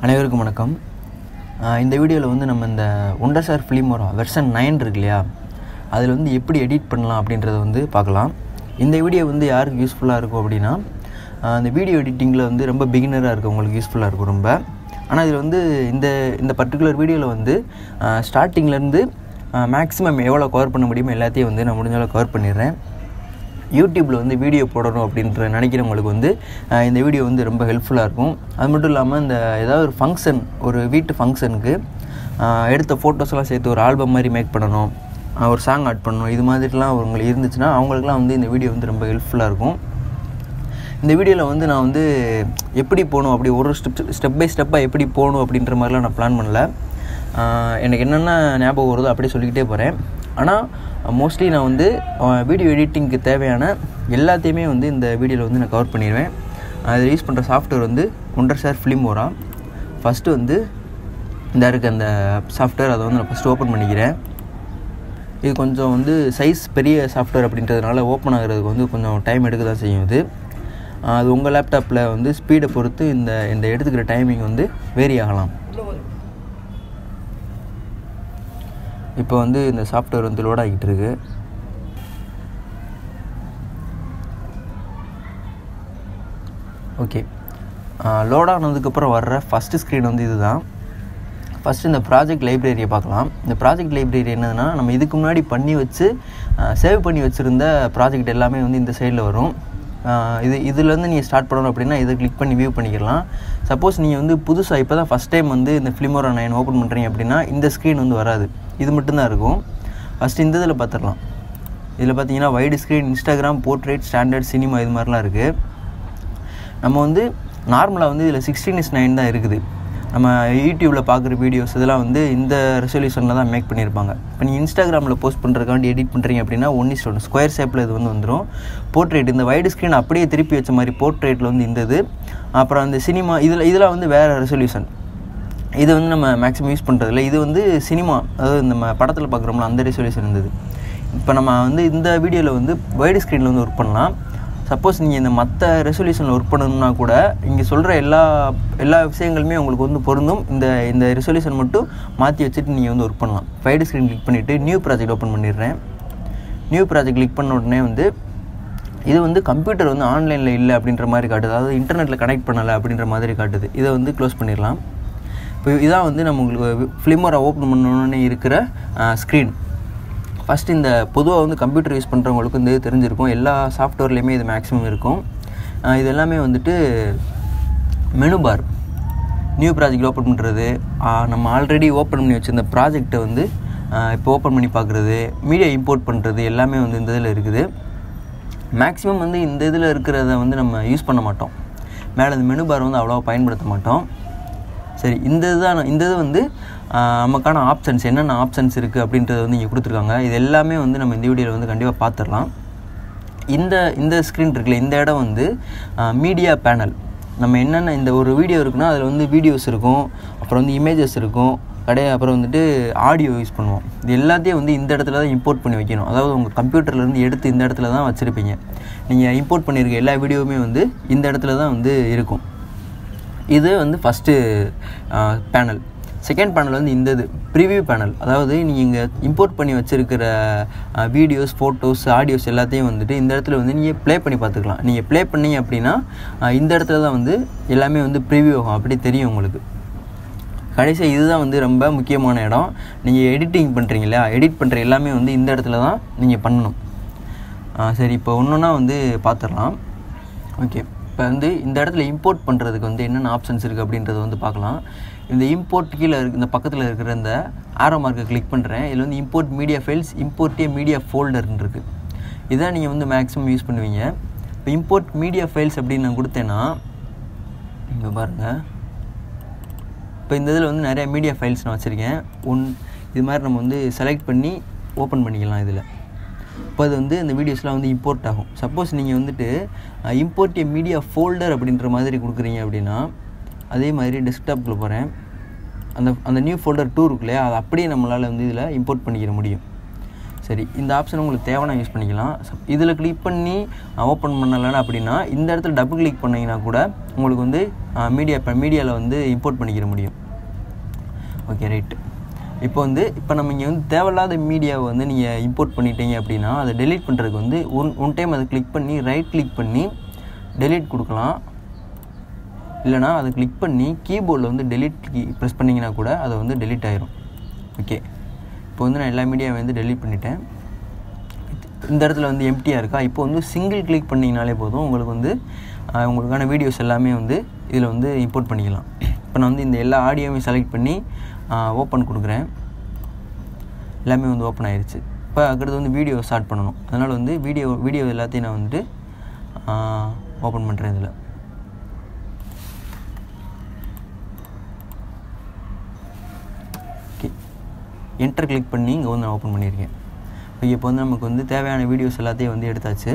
அனைவருக்கும் வணக்கம். இந்த வீடியோவில் வந்து நம்ம இந்த ஒண்டர்ஷார் ஃபிலிமோரா வெர்ஷன் 9 இருக்கு இல்லையா, அதில் வந்து எப்படி எடிட் பண்ணலாம் அப்படின்றத வந்து பார்க்கலாம். இந்த வீடியோ வந்து யாருக்கு யூஸ்ஃபுல்லாக இருக்கும் அப்படின்னா, அந்த வீடியோ எடிட்டிங்கில் வந்து ரொம்ப பிகினராக இருக்கவங்களுக்கு யூஸ்ஃபுல்லாக இருக்கும் ரொம்ப. ஆனால் இதில் வந்து இந்த பர்டிகுலர் வீடியோவில் வந்து ஸ்டார்டிங்லேருந்து மேக்ஸிமம் எவ்வளோ கவர் பண்ண முடியுமோ எல்லாத்தையும் வந்து நான் முடிஞ்ச அளவு கவர் பண்ணிடுறேன். யூடியூப்பில் வந்து வீடியோ போடணும் அப்படின்ற நினைக்கிறவங்களுக்கு வந்து இந்த வீடியோ வந்து ரொம்ப ஹெல்ப்ஃபுல்லாக இருக்கும். அது மட்டும் இல்லாமல் இந்த ஏதாவது ஒரு ஃபங்க்ஷன், ஒரு வீட்டு ஃபங்க்ஷனுக்கு எடுத்த ஃபோட்டோஸ்லாம் சேர்த்து ஒரு ஆல்பம் மாதிரி மேக் பண்ணணும், ஒரு சாங் ஆட் பண்ணணும், இது மாதிரிலாம் உங்களுக்கு இருந்துச்சுன்னா அவங்களுக்குலாம் வந்து இந்த வீடியோ வந்து ரொம்ப ஹெல்ப்ஃபுல்லாக இருக்கும். இந்த வீடியோவில் வந்து நான் வந்து எப்படி போகணும், அப்படி ஒரு ஸ்டெப் பை ஸ்டெப்பாக எப்படி போகணும் அப்படின்ற மாதிரிலாம் நான் பிளான் பண்ணல. எனக்கு என்னென்ன ஞாபகம் வருதோ அப்படியே சொல்லிக்கிட்டே போகிறேன். ஆனால் மோஸ்ட்லி நான் வந்து வீடியோ எடிட்டிங்க்கு தேவையான எல்லாத்தையுமே வந்து இந்த வீடியோவில் வந்து நான் கவர் பண்ணிடுவேன். அதில் யூஸ் பண்ணுற சாஃப்ட்வேர் வந்து ஒண்டர்ஷார் ஃபிலிமோரா. ஃபஸ்ட்டு வந்து இந்த இருக்க அந்த சாஃப்ட்வேர், அதை வந்து நான் ஃபஸ்ட்டு ஓப்பன் பண்ணிக்கிறேன். இது கொஞ்சம் வந்து சைஸ் பெரிய சாஃப்ட்வேர் அப்படின்றதுனால ஓப்பன் ஆகிறதுக்கு வந்து கொஞ்சம் டைம் எடுக்க தான் செய்யும். அது உங்கள் லேப்டாப்பில் வந்து ஸ்பீடை பொறுத்து இந்த எடுத்துக்கிற டைமிங் வந்து வேரி ஆகலாம். இப்போ வந்து இந்த சாஃப்ட்வேர் வந்து லோட் ஆகிட்டு இருக்கு. ஓகே, லோட் ஆனதுக்கப்புறம் வர்ற ஃபஸ்ட்டு ஸ்க்ரீன் வந்து இதுதான். ஃபஸ்ட்டு இந்த ப்ராஜெக்ட் லைப்ரரியை பார்க்கலாம். இந்த ப்ராஜெக்ட் லைப்ரரி என்னதுன்னா, நம்ம இதுக்கு முன்னாடி சேவ் பண்ணி வச்சுருந்த ப்ராஜெக்ட் எல்லாமே வந்து இந்த சைடில் வரும். இதுலேருந்து நீங்கள் ஸ்டார்ட் பண்ணணும் அப்படின்னா இதை கிளிக் பண்ணி வியூ பண்ணிக்கலாம். சப்போஸ் நீங்கள் வந்து புதுசாக இப்போ தான் ஃபஸ்ட் டைம் வந்து இந்த ஃபிலிமோரா 9 ஓப்பன் பண்ணுறீங்க அப்படின்னா இந்த ஸ்க்ரீன் வந்து வராது, இது மட்டும்தான் இருக்கும். ஃபஸ்ட்டு இந்த இதில் பார்த்துடலாம். இதில் பார்த்தீங்கன்னா wide screen, Instagram, portrait, standard, cinema, இது மாதிரிலாம் இருக்குது. நம்ம வந்து நார்மலாக வந்து இதில் 16:9 தான் இருக்குது. நம்ம யூடியூப்பில் பார்க்குற வீடியோஸ் இதெல்லாம் வந்து இந்த ரெசல்யூஷனில் தான் மேக் பண்ணியிருப்பாங்க. இப்போ நீங்கள் இன்ஸ்டாகிராமில் போஸ்ட் பண்ணுறதுக்காண்டி எடிட் பண்ணுறீங்க அப்படின்னா 1:1 ஸ்கொயர் ஷேப்பில் இது வந்து வந்துடும். போர்ட்ரேட், இந்த வைடு ஸ்க்ரீன் அப்படியே திருப்பி வச்ச மாதிரி போர்ட்ரேட்டில் வந்து இந்த அப்புறம் அந்த சினிமா இதெல்லாம் வந்து வேறு ரெசல்யூஷன். இது வந்து நம்ம மேக்ஸிமம் யூஸ் பண்ணுறதில்ல. இது வந்து சினிமா, அதாவது நம்ம படத்தில் பார்க்குறோம்ல அந்த ரெசல்யூஷன் இருந்தது. இப்போ நம்ம வந்து இந்த வீடியோவில் வந்து வைடு ஸ்க்ரீனில் வந்து ஒர்க் பண்ணலாம். சப்போஸ் நீங்கள் இந்த மற்ற ரெசல்யூஷனில் ஒர்க் பண்ணணும்னா கூட இங்கே சொல்கிற எல்லா விஷயங்களுமே உங்களுக்கு வந்து பொருந்தும். இந்த ரெசல்யூஷன் மட்டும் மாற்றி வச்சுட்டு நீங்கள் வந்து ஒர்க் பண்ணலாம். வைடு ஸ்க்ரீன் கிளிக் பண்ணிவிட்டு நியூ ப்ராஜெக்ட் ஓப்பன் பண்ணிடுறேன். நியூ ப்ராஜெக்ட் கிளிக் பண்ண உடனே வந்து இது வந்து கம்ப்யூட்டர் வந்து ஆன்லைனில் இல்லை அப்படின்ற மாதிரி காட்டுது, அதாவது இன்டர்நெட்டில் கனெக்ட் பண்ணலை அப்படின்ற மாதிரி காட்டுது. இதை வந்து க்ளோஸ் பண்ணிடலாம். இப்போ இதான் வந்து நம்ம உங்களுக்கு ஃபிலிமோரா ஓப்பன் பண்ணணுன்னு இருக்கிற ஸ்க்ரீன். ஃபஸ்ட்டு இந்த பொதுவாக வந்து கம்ப்யூட்டர் யூஸ் பண்ணுறவங்களுக்கு இந்த இது தெரிஞ்சிருக்கும். எல்லா சாஃப்ட்வேர்லேயுமே இது மேக்ஸிமம் இருக்கும். இது எல்லாமே வந்துட்டு menu bar, new project open பண்ணுறது, நம்ம ஆல்ரெடி ஓப்பன் பண்ணி வச்சுருந்த ப்ராஜெக்டை வந்து இப்போ ஓப்பன் பண்ணி பார்க்குறது, மீடியா இம்போர்ட் பண்ணுறது எல்லாமே வந்து இந்த இதில் இருக்குது. மேக்ஸிமம் வந்து இந்த இதில் இருக்கிறத வந்து நம்ம யூஸ் பண்ண மாட்டோம். மேலே இந்த மெனு பார் வந்து அவ்வளோவா பயன்படுத்த மாட்டோம். சரி, இந்த இது வந்து நமக்கான ஆப்ஷன்ஸ், என்னென்ன ஆப்ஷன்ஸ் இருக்குது அப்படின்றத வந்து இங்கே கொடுத்துருக்காங்க. இது எல்லாமே வந்து நம்ம இந்த வீடியோவில் வந்து கண்டிப்பாக பார்த்துடலாம். இந்த ஸ்க்ரீன் இருக்குல்ல, இந்த இடம் வந்து மீடியா பேனல். நம்ம என்னென்ன இந்த ஒரு வீடியோ இருக்குன்னா அதில் வந்து வீடியோஸ் இருக்கும், அப்புறம் வந்து இமேஜஸ் இருக்கும், அப்புறம் வந்துட்டு ஆடியோ யூஸ் பண்ணுவோம். இது எல்லாத்தையும் வந்து இந்த இடத்துல தான் இம்போர்ட் பண்ணி வைக்கணும். அதாவது உங்கள் கம்ப்யூட்டர்லேருந்து எடுத்து இந்த இடத்துல தான் வச்சுருப்பீங்க. நீங்கள் இம்போர்ட் பண்ணியிருக்க எல்லா வீடியோவுமே வந்து இந்த இடத்துல தான் வந்து இருக்கும். இது வந்து ஃபஸ்ட்டு பேனல். செகண்ட் பேனல் வந்து இந்த ப்ரிவியூ பேனல். அதாவது நீங்கள் இங்கே இம்போர்ட் பண்ணி வச்சுருக்கிற வீடியோஸ், ஃபோட்டோஸ், ஆடியோஸ் எல்லாத்தையும் வந்துட்டு இந்த இடத்துல வந்து நீங்கள் ப்ளே பண்ணி பார்த்துக்கலாம். நீங்கள் ப்ளே பண்ணிங்க அப்படின்னா இந்த இடத்துல தான் வந்து எல்லாமே வந்து ப்ரிவியூ ஆகும், அப்படி தெரியும் உங்களுக்கு. கடைசியாக இதுதான் வந்து ரொம்ப முக்கியமான இடம். நீங்கள் எடிட்டிங் பண்ணுறீங்களா, எடிட் பண்ணுற எல்லாமே வந்து இந்த இடத்துல தான் நீங்கள் பண்ணணும். சரி, இப்போ ஒன்றுன்னா வந்து பார்த்துடலாம். ஓகே, இப்போ வந்து இந்த இடத்துல இம்போர்ட் பண்ணுறதுக்கு வந்து என்னென்ன ஆப்ஷன்ஸ் இருக்குது அப்படின்றத வந்து பார்க்கலாம். இந்த இம்போர்ட் கீழே இந்த பக்கத்தில் இருக்கிற இந்த ஆரோ மார்க்கை கிளிக் பண்ணுறேன். இதில் வந்து import media files, import media ஃபோல்டர்னு இருக்குது. இதான் நீங்கள் வந்து மேக்ஸிமம் யூஸ் பண்ணுவீங்க. இப்போ இம்போர்ட் மீடியா ஃபைல்ஸ் அப்படின்னு நான் கொடுத்தேன்னா இங்கே பாருங்கள், இப்போ இந்த இதில் வந்து நிறையா மீடியா ஃபைல்ஸ் நான் வச்சுருக்கேன். இது மாதிரி நம்ம வந்து செலக்ட் பண்ணி ஓப்பன் பண்ணிக்கலாம். இதில் இப்போ அது வந்து இந்த வீடியோஸ்லாம் வந்து இம்போர்ட் ஆகும். சப்போஸ் நீங்கள் வந்துட்டு இம்போர்ட் மீடியா ஃபோல்டர் அப்படின்ற மாதிரி கொடுக்குறீங்க அப்படின்னா, அதே மாதிரி டெஸ்க்டாப்பில் போகிறேன், அந்த நியூ ஃபோல்டர் 2 இருக்கு இல்லையா, அதை அப்படியே நம்மளால் வந்து இதில் இம்போர்ட் பண்ணிக்கிற முடியும். சரி, இந்த ஆப்ஷன் உங்களுக்கு தேவைன்னா யூஸ் பண்ணிக்கலாம். இதில் கிளிக் பண்ணி ஓப்பன் பண்ணலைன்னா அப்படின்னா இந்த இடத்துல டபுள் கிளிக் பண்ணிங்கன்னா கூட உங்களுக்கு வந்து மீடியாவில் வந்து இம்போர்ட் பண்ணிக்கிற முடியும். Okay right. இப்போ நம்ம இங்கே வந்து தேவையில்லாத மீடியாவை வந்து நீங்கள் இம்போர்ட் பண்ணிட்டீங்க அப்படின்னா அதை டெலீட் பண்ணுறதுக்கு வந்து ஒன் டைம் அதை கிளிக் பண்ணி ரைட் கிளிக் பண்ணி டெலீட் கொடுக்கலாம். இல்லைனா அதை கிளிக் பண்ணி கீபோர்டில் வந்து டெலீட் ப்ரெஸ் பண்ணிங்கன்னா கூட அதை வந்து டெலீட் ஆயிரும். ஓகே, இப்போ வந்து நான் எல்லா மீடியாவை வந்து டெலீட் பண்ணிட்டேன். இந்த இடத்துல வந்து எம்டியாக இருக்கா. இப்போ வந்து சிங்கிள் கிளிக் பண்ணிங்கனாலே போதும், உங்களுக்கு வந்து உங்களுக்கான வீடியோஸ் எல்லாமே வந்து இதில் வந்து இம்போர்ட் பண்ணிக்கலாம். இப்போ நான் வந்து இந்த எல்லா ஆடியோவையும் செலக்ட் பண்ணி ஓப்பன் கொடுக்குறேன். எல்லாமே வந்து ஓப்பன் ஆயிடுச்சு. இப்போ அடுத்து வந்து வீடியோ ஸ்டார்ட் பண்ணணும். அதனால் வந்து வீடியோ எல்லாத்தையும் நான் வந்துட்டு ஓப்பன் பண்ணுறேன். இதில் ஓகே, என்டர் கிளிக் பண்ணி இங்கே வந்து நான் ஓப்பன் பண்ணியிருக்கேன். இப்போ வந்து நமக்கு வந்து தேவையான வீடியோஸ் எல்லாத்தையும் வந்து எடுத்தாச்சு.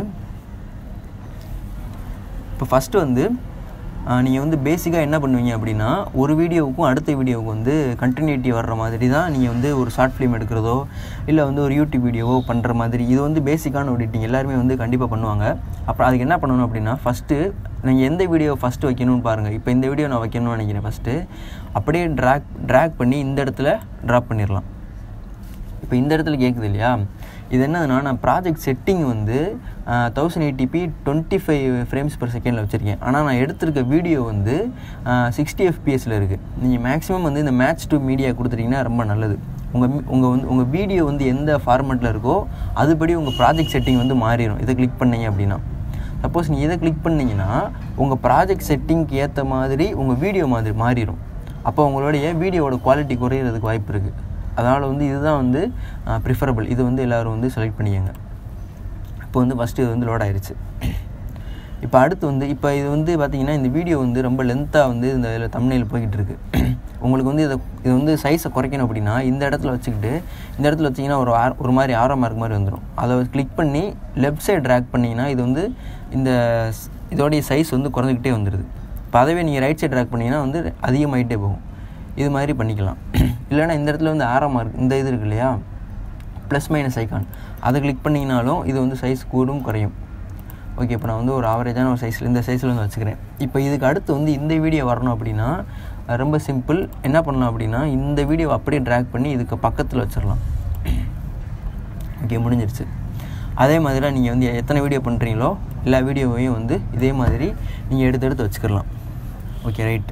இப்போ ஃபஸ்ட்டு வந்து நீங்கள் வந்து பேசிக்காக என்ன பண்ணுவீங்க அப்படின்னா ஒரு வீடியோவுக்கும் அடுத்த வீடியோவுக்கு வந்து கண்டினியூட்டி வர்ற மாதிரி தான் நீங்கள் வந்து ஒரு ஷார்ட் ஃபிலிம் எடுக்கிறதோ இல்லை வந்து ஒரு யூடியூப் வீடியோவோ பண்ணுற மாதிரி இது வந்து பேசிக்கான எடிட்டிங் எல்லாருமே வந்து கண்டிப்பாக பண்ணுவாங்க. அப்புறம் அதுக்கு என்ன பண்ணணும் அப்படின்னா ஃபஸ்ட்டு நீங்கள் எந்த வீடியோ ஃபஸ்ட்டு வைக்கணும்னு பாருங்கள். இப்போ இந்த வீடியோ நான் வைக்கணும்னு நினைக்கிறேன். ஃபஸ்ட்டு அப்படியே ட்ராக் பண்ணி இந்த இடத்துல ட்ராப் பண்ணிடலாம். இப்போ இந்த இடத்துல கேட்குது இல்லையா, இது என்னதுன்னா நான் ப்ராஜெக்ட் செட்டிங் வந்து 1080p 25 frames per second வச்சுருக்கேன். ஆனால் நான் எடுத்திருக்க வீடியோ வந்து 60 fpsல இருக்குது. நீங்கள் மேக்ஸிமம் வந்து இந்த மேட்ச் டு மீடியா கொடுத்துட்டிங்கன்னா ரொம்ப நல்லது. உங்கள் வீடியோ வந்து எந்த ஃபார்மேட்டில் இருக்கோ அதுபடி உங்கள் ப்ராஜெக்ட் செட்டிங் வந்து மாறிடும். இதை கிளிக் பண்ணிங்க அப்படின்னா சப்போஸ் நீங்கள் இதை கிளிக் பண்ணிங்கன்னா உங்கள் ப்ராஜெக்ட் செட்டிங்க்கு ஏற்ற மாதிரி உங்கள் வீடியோ மாதிரி மாறிடும். அப்போ உங்களுடைய வீடியோவோட குவாலிட்டி குறையிறதுக்கு வாய்ப்பு இருக்குது. அதனால் வந்து இதுதான் வந்து ப்ரிஃபரபிள். இது வந்து எல்லோரும் வந்து செலக்ட் பண்ணிக்கங்க. இப்போ வந்து ஃபஸ்ட்டு இது வந்து லோட் ஆயிடுச்சு. இப்போ அடுத்து வந்து இப்போ இது வந்து பார்த்திங்கன்னா இந்த வீடியோ வந்து ரொம்ப லென்த்தாக வந்து இந்த இதில் தம்ப்நெயில் போய்கிட்டு இருக்குது. உங்களுக்கு வந்து இது வந்து சைஸை குறைக்கணும் அப்படின்னா இந்த இடத்துல வச்சுக்கிட்டு இந்த இடத்துல வச்சிங்கன்னா ஒரு மாதிரி ஆரோ மார்க் மாதிரி வந்துடும். அதை கிளிக் பண்ணி லெஃப்ட் சைடு ட்ராக் பண்ணிங்கன்னா இது வந்து இதோடைய சைஸ் வந்து குறைஞ்சிக்கிட்டே வந்துடுது. இப்போ அதவே நீங்கள் ரைட் சைடு ட்ராக் பண்ணிங்கன்னா வந்து அதிகமாகிட்டே போகும். இது மாதிரி பண்ணிக்கலாம். இல்லைனா இந்த இடத்துல வந்து ஆரோ மார்க் இந்த இது இருக்கு இல்லையா, ப்ளஸ் மைனஸ் ஐக்கான், அதை கிளிக் பண்ணிங்கனாலும் இது வந்து சைஸ் கூடும் குறையும். ஓகே, இப்போ நான் வந்து ஒரு ஆவரேஜான ஒரு சைஸில் இந்த சைஸில் வந்து வச்சுக்கிறேன். இப்போ இதுக்கு அடுத்து வந்து இந்த வீடியோ வரணும் அப்படின்னா ரொம்ப சிம்பிள். என்ன பண்ணலாம் அப்படின்னா இந்த வீடியோவை அப்படியே ட்ராக் பண்ணி இதுக்கு பக்கத்தில் வச்சிடலாம். ஓகே, முடிஞ்சிருச்சு. அதே மாதிரி நீங்கள் வந்து எத்தனை வீடியோ பண்ணுறீங்களோ எல்லா வீடியோவையும் வந்து இதே மாதிரி நீங்கள் எடுத்து வச்சுக்கலாம். Okay right.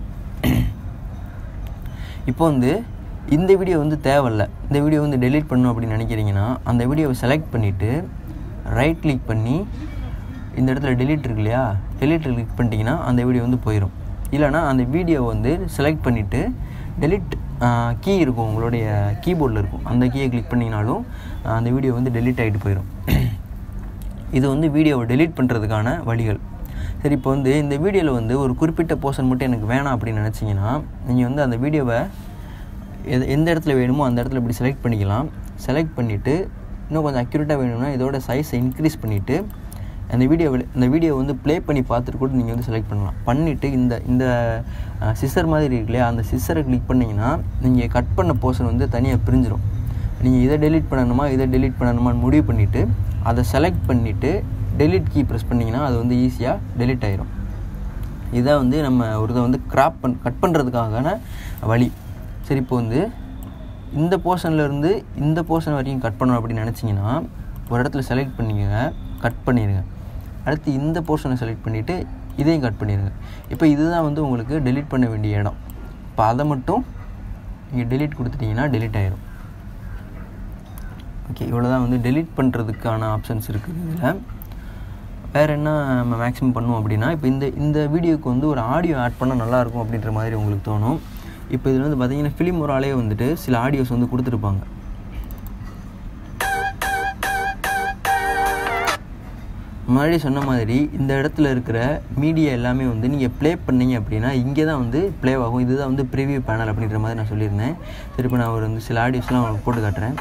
இப்போ வந்து இந்த வீடியோ வந்து தேவையில்லை, இந்த வீடியோ வந்து டெலீட் பண்ணணும் அப்படின்னு நினைக்கிறீங்கன்னா அந்த வீடியோவை செலக்ட் பண்ணிவிட்டு ரைட் கிளிக் பண்ணி இந்த இடத்துல டெலீட் இருக்கு இல்லையா, டெலீட் கிளிக் பண்ணிட்டீங்கன்னா அந்த வீடியோ வந்து போயிடும். இல்லைனா அந்த வீடியோவை வந்து செலக்ட் பண்ணிவிட்டு டெலீட் கீ இருக்கும், உங்களுடைய கீபோர்டில் இருக்கும், அந்த கீயை கிளிக் பண்ணிங்கனாலும் அந்த வீடியோ வந்து டெலீட் ஆகிட்டு போயிடும். இது வந்து வீடியோவை டெலீட் பண்ணுறதுக்கான வழிகள். சரி, இப்போ வந்து இந்த வீடியோவில் வந்து ஒரு குறிப்பிட்ட போர்ஷன் மட்டும் எனக்கு வேணாம் அப்படின்னு நினச்சிங்கன்னா நீங்கள் வந்து அந்த வீடியோவை எந்த இடத்துல வேணுமோ அந்த இடத்துல இப்படி செலக்ட் பண்ணிக்கலாம். செலக்ட் பண்ணிவிட்டு இன்னும் கொஞ்சம் அக்யூரேட்டாக வேணும்னா இதோட சைஸை இன்க்ரீஸ் பண்ணிவிட்டு இந்த வீடியோ வந்து ப்ளே பண்ணி பார்த்துட்டு கூட நீங்கள் வந்து செலக்ட் பண்ணலாம். பண்ணிவிட்டு இந்த சிசர் மாதிரி இருக்கு இல்லையா, அந்த சிசரை கிளிக் பண்ணிங்கன்னா நீங்கள் கட் பண்ண போர்ஷன் வந்து தனியாக பிரிஞ்சிடும். நீங்கள் இதை டெலீட் பண்ணணுமான்னு முடிவு பண்ணிவிட்டு அதை செலக்ட் பண்ணிவிட்டு டெலீட் கீ ப்ரெஸ் பண்ணிங்கன்னா அது வந்து ஈஸியாக டெலீட் ஆகிரும். இதான் வந்து நம்ம ஒரு இதை வந்து கட் பண்ணுறதுக்கான வழி. சரி, இப்போ வந்து இந்த போர்ஷன்லேருந்து இந்த போர்ஷன் வரைக்கும் கட் பண்ணணும் அப்படின்னு நினச்சிங்கன்னா ஒரு இடத்துல செலக்ட் பண்ணிக்கங்க, கட் பண்ணிடுங்க. அடுத்து இந்த போர்ஷனை செலக்ட் பண்ணிவிட்டு இதையும் கட் பண்ணிடுங்க. இப்போ இதுதான் வந்து உங்களுக்கு டெலீட் பண்ண வேண்டிய இடம். இப்போ அதை மட்டும் நீங்கள் டெலீட் கொடுத்துட்டிங்கன்னா டெலீட் ஆகிடும். ஓகே, இவ்வளோ தான் வந்து டெலீட் பண்ணுறதுக்கான ஆப்ஷன்ஸ் இருக்குது. இதில் வேறு என்ன நம்ம மேக்ஸிமம் பண்ணுவோம் அப்படின்னா இப்போ இந்த வீடியோவுக்கு வந்து ஒரு ஆடியோ ஆட் பண்ணால் நல்லாயிருக்கும் அப்படின்ற மாதிரி உங்களுக்கு தோணும். இப்போ இதில் வந்து பார்த்திங்கன்னா ஃபிலிம் ஒரு ஆளே வந்துட்டு சில ஆடியோஸ் வந்து கொடுத்துருப்பாங்க. முன்னாடி சொன்ன மாதிரி இந்த இடத்துல இருக்கிற மீடியா எல்லாமே வந்து நீங்கள் ப்ளே பண்ணிங்க அப்படின்னா இங்கே தான் வந்து ப்ளே ஆகும். இதுதான் வந்து ப்ரிவியூ பேனல் அப்படின்ற மாதிரி நான் சொல்லியிருந்தேன். திருப்பி நான் வந்து சில ஆடியோஸ்லாம் உங்களுக்கு போட்டு காட்டுறேன்.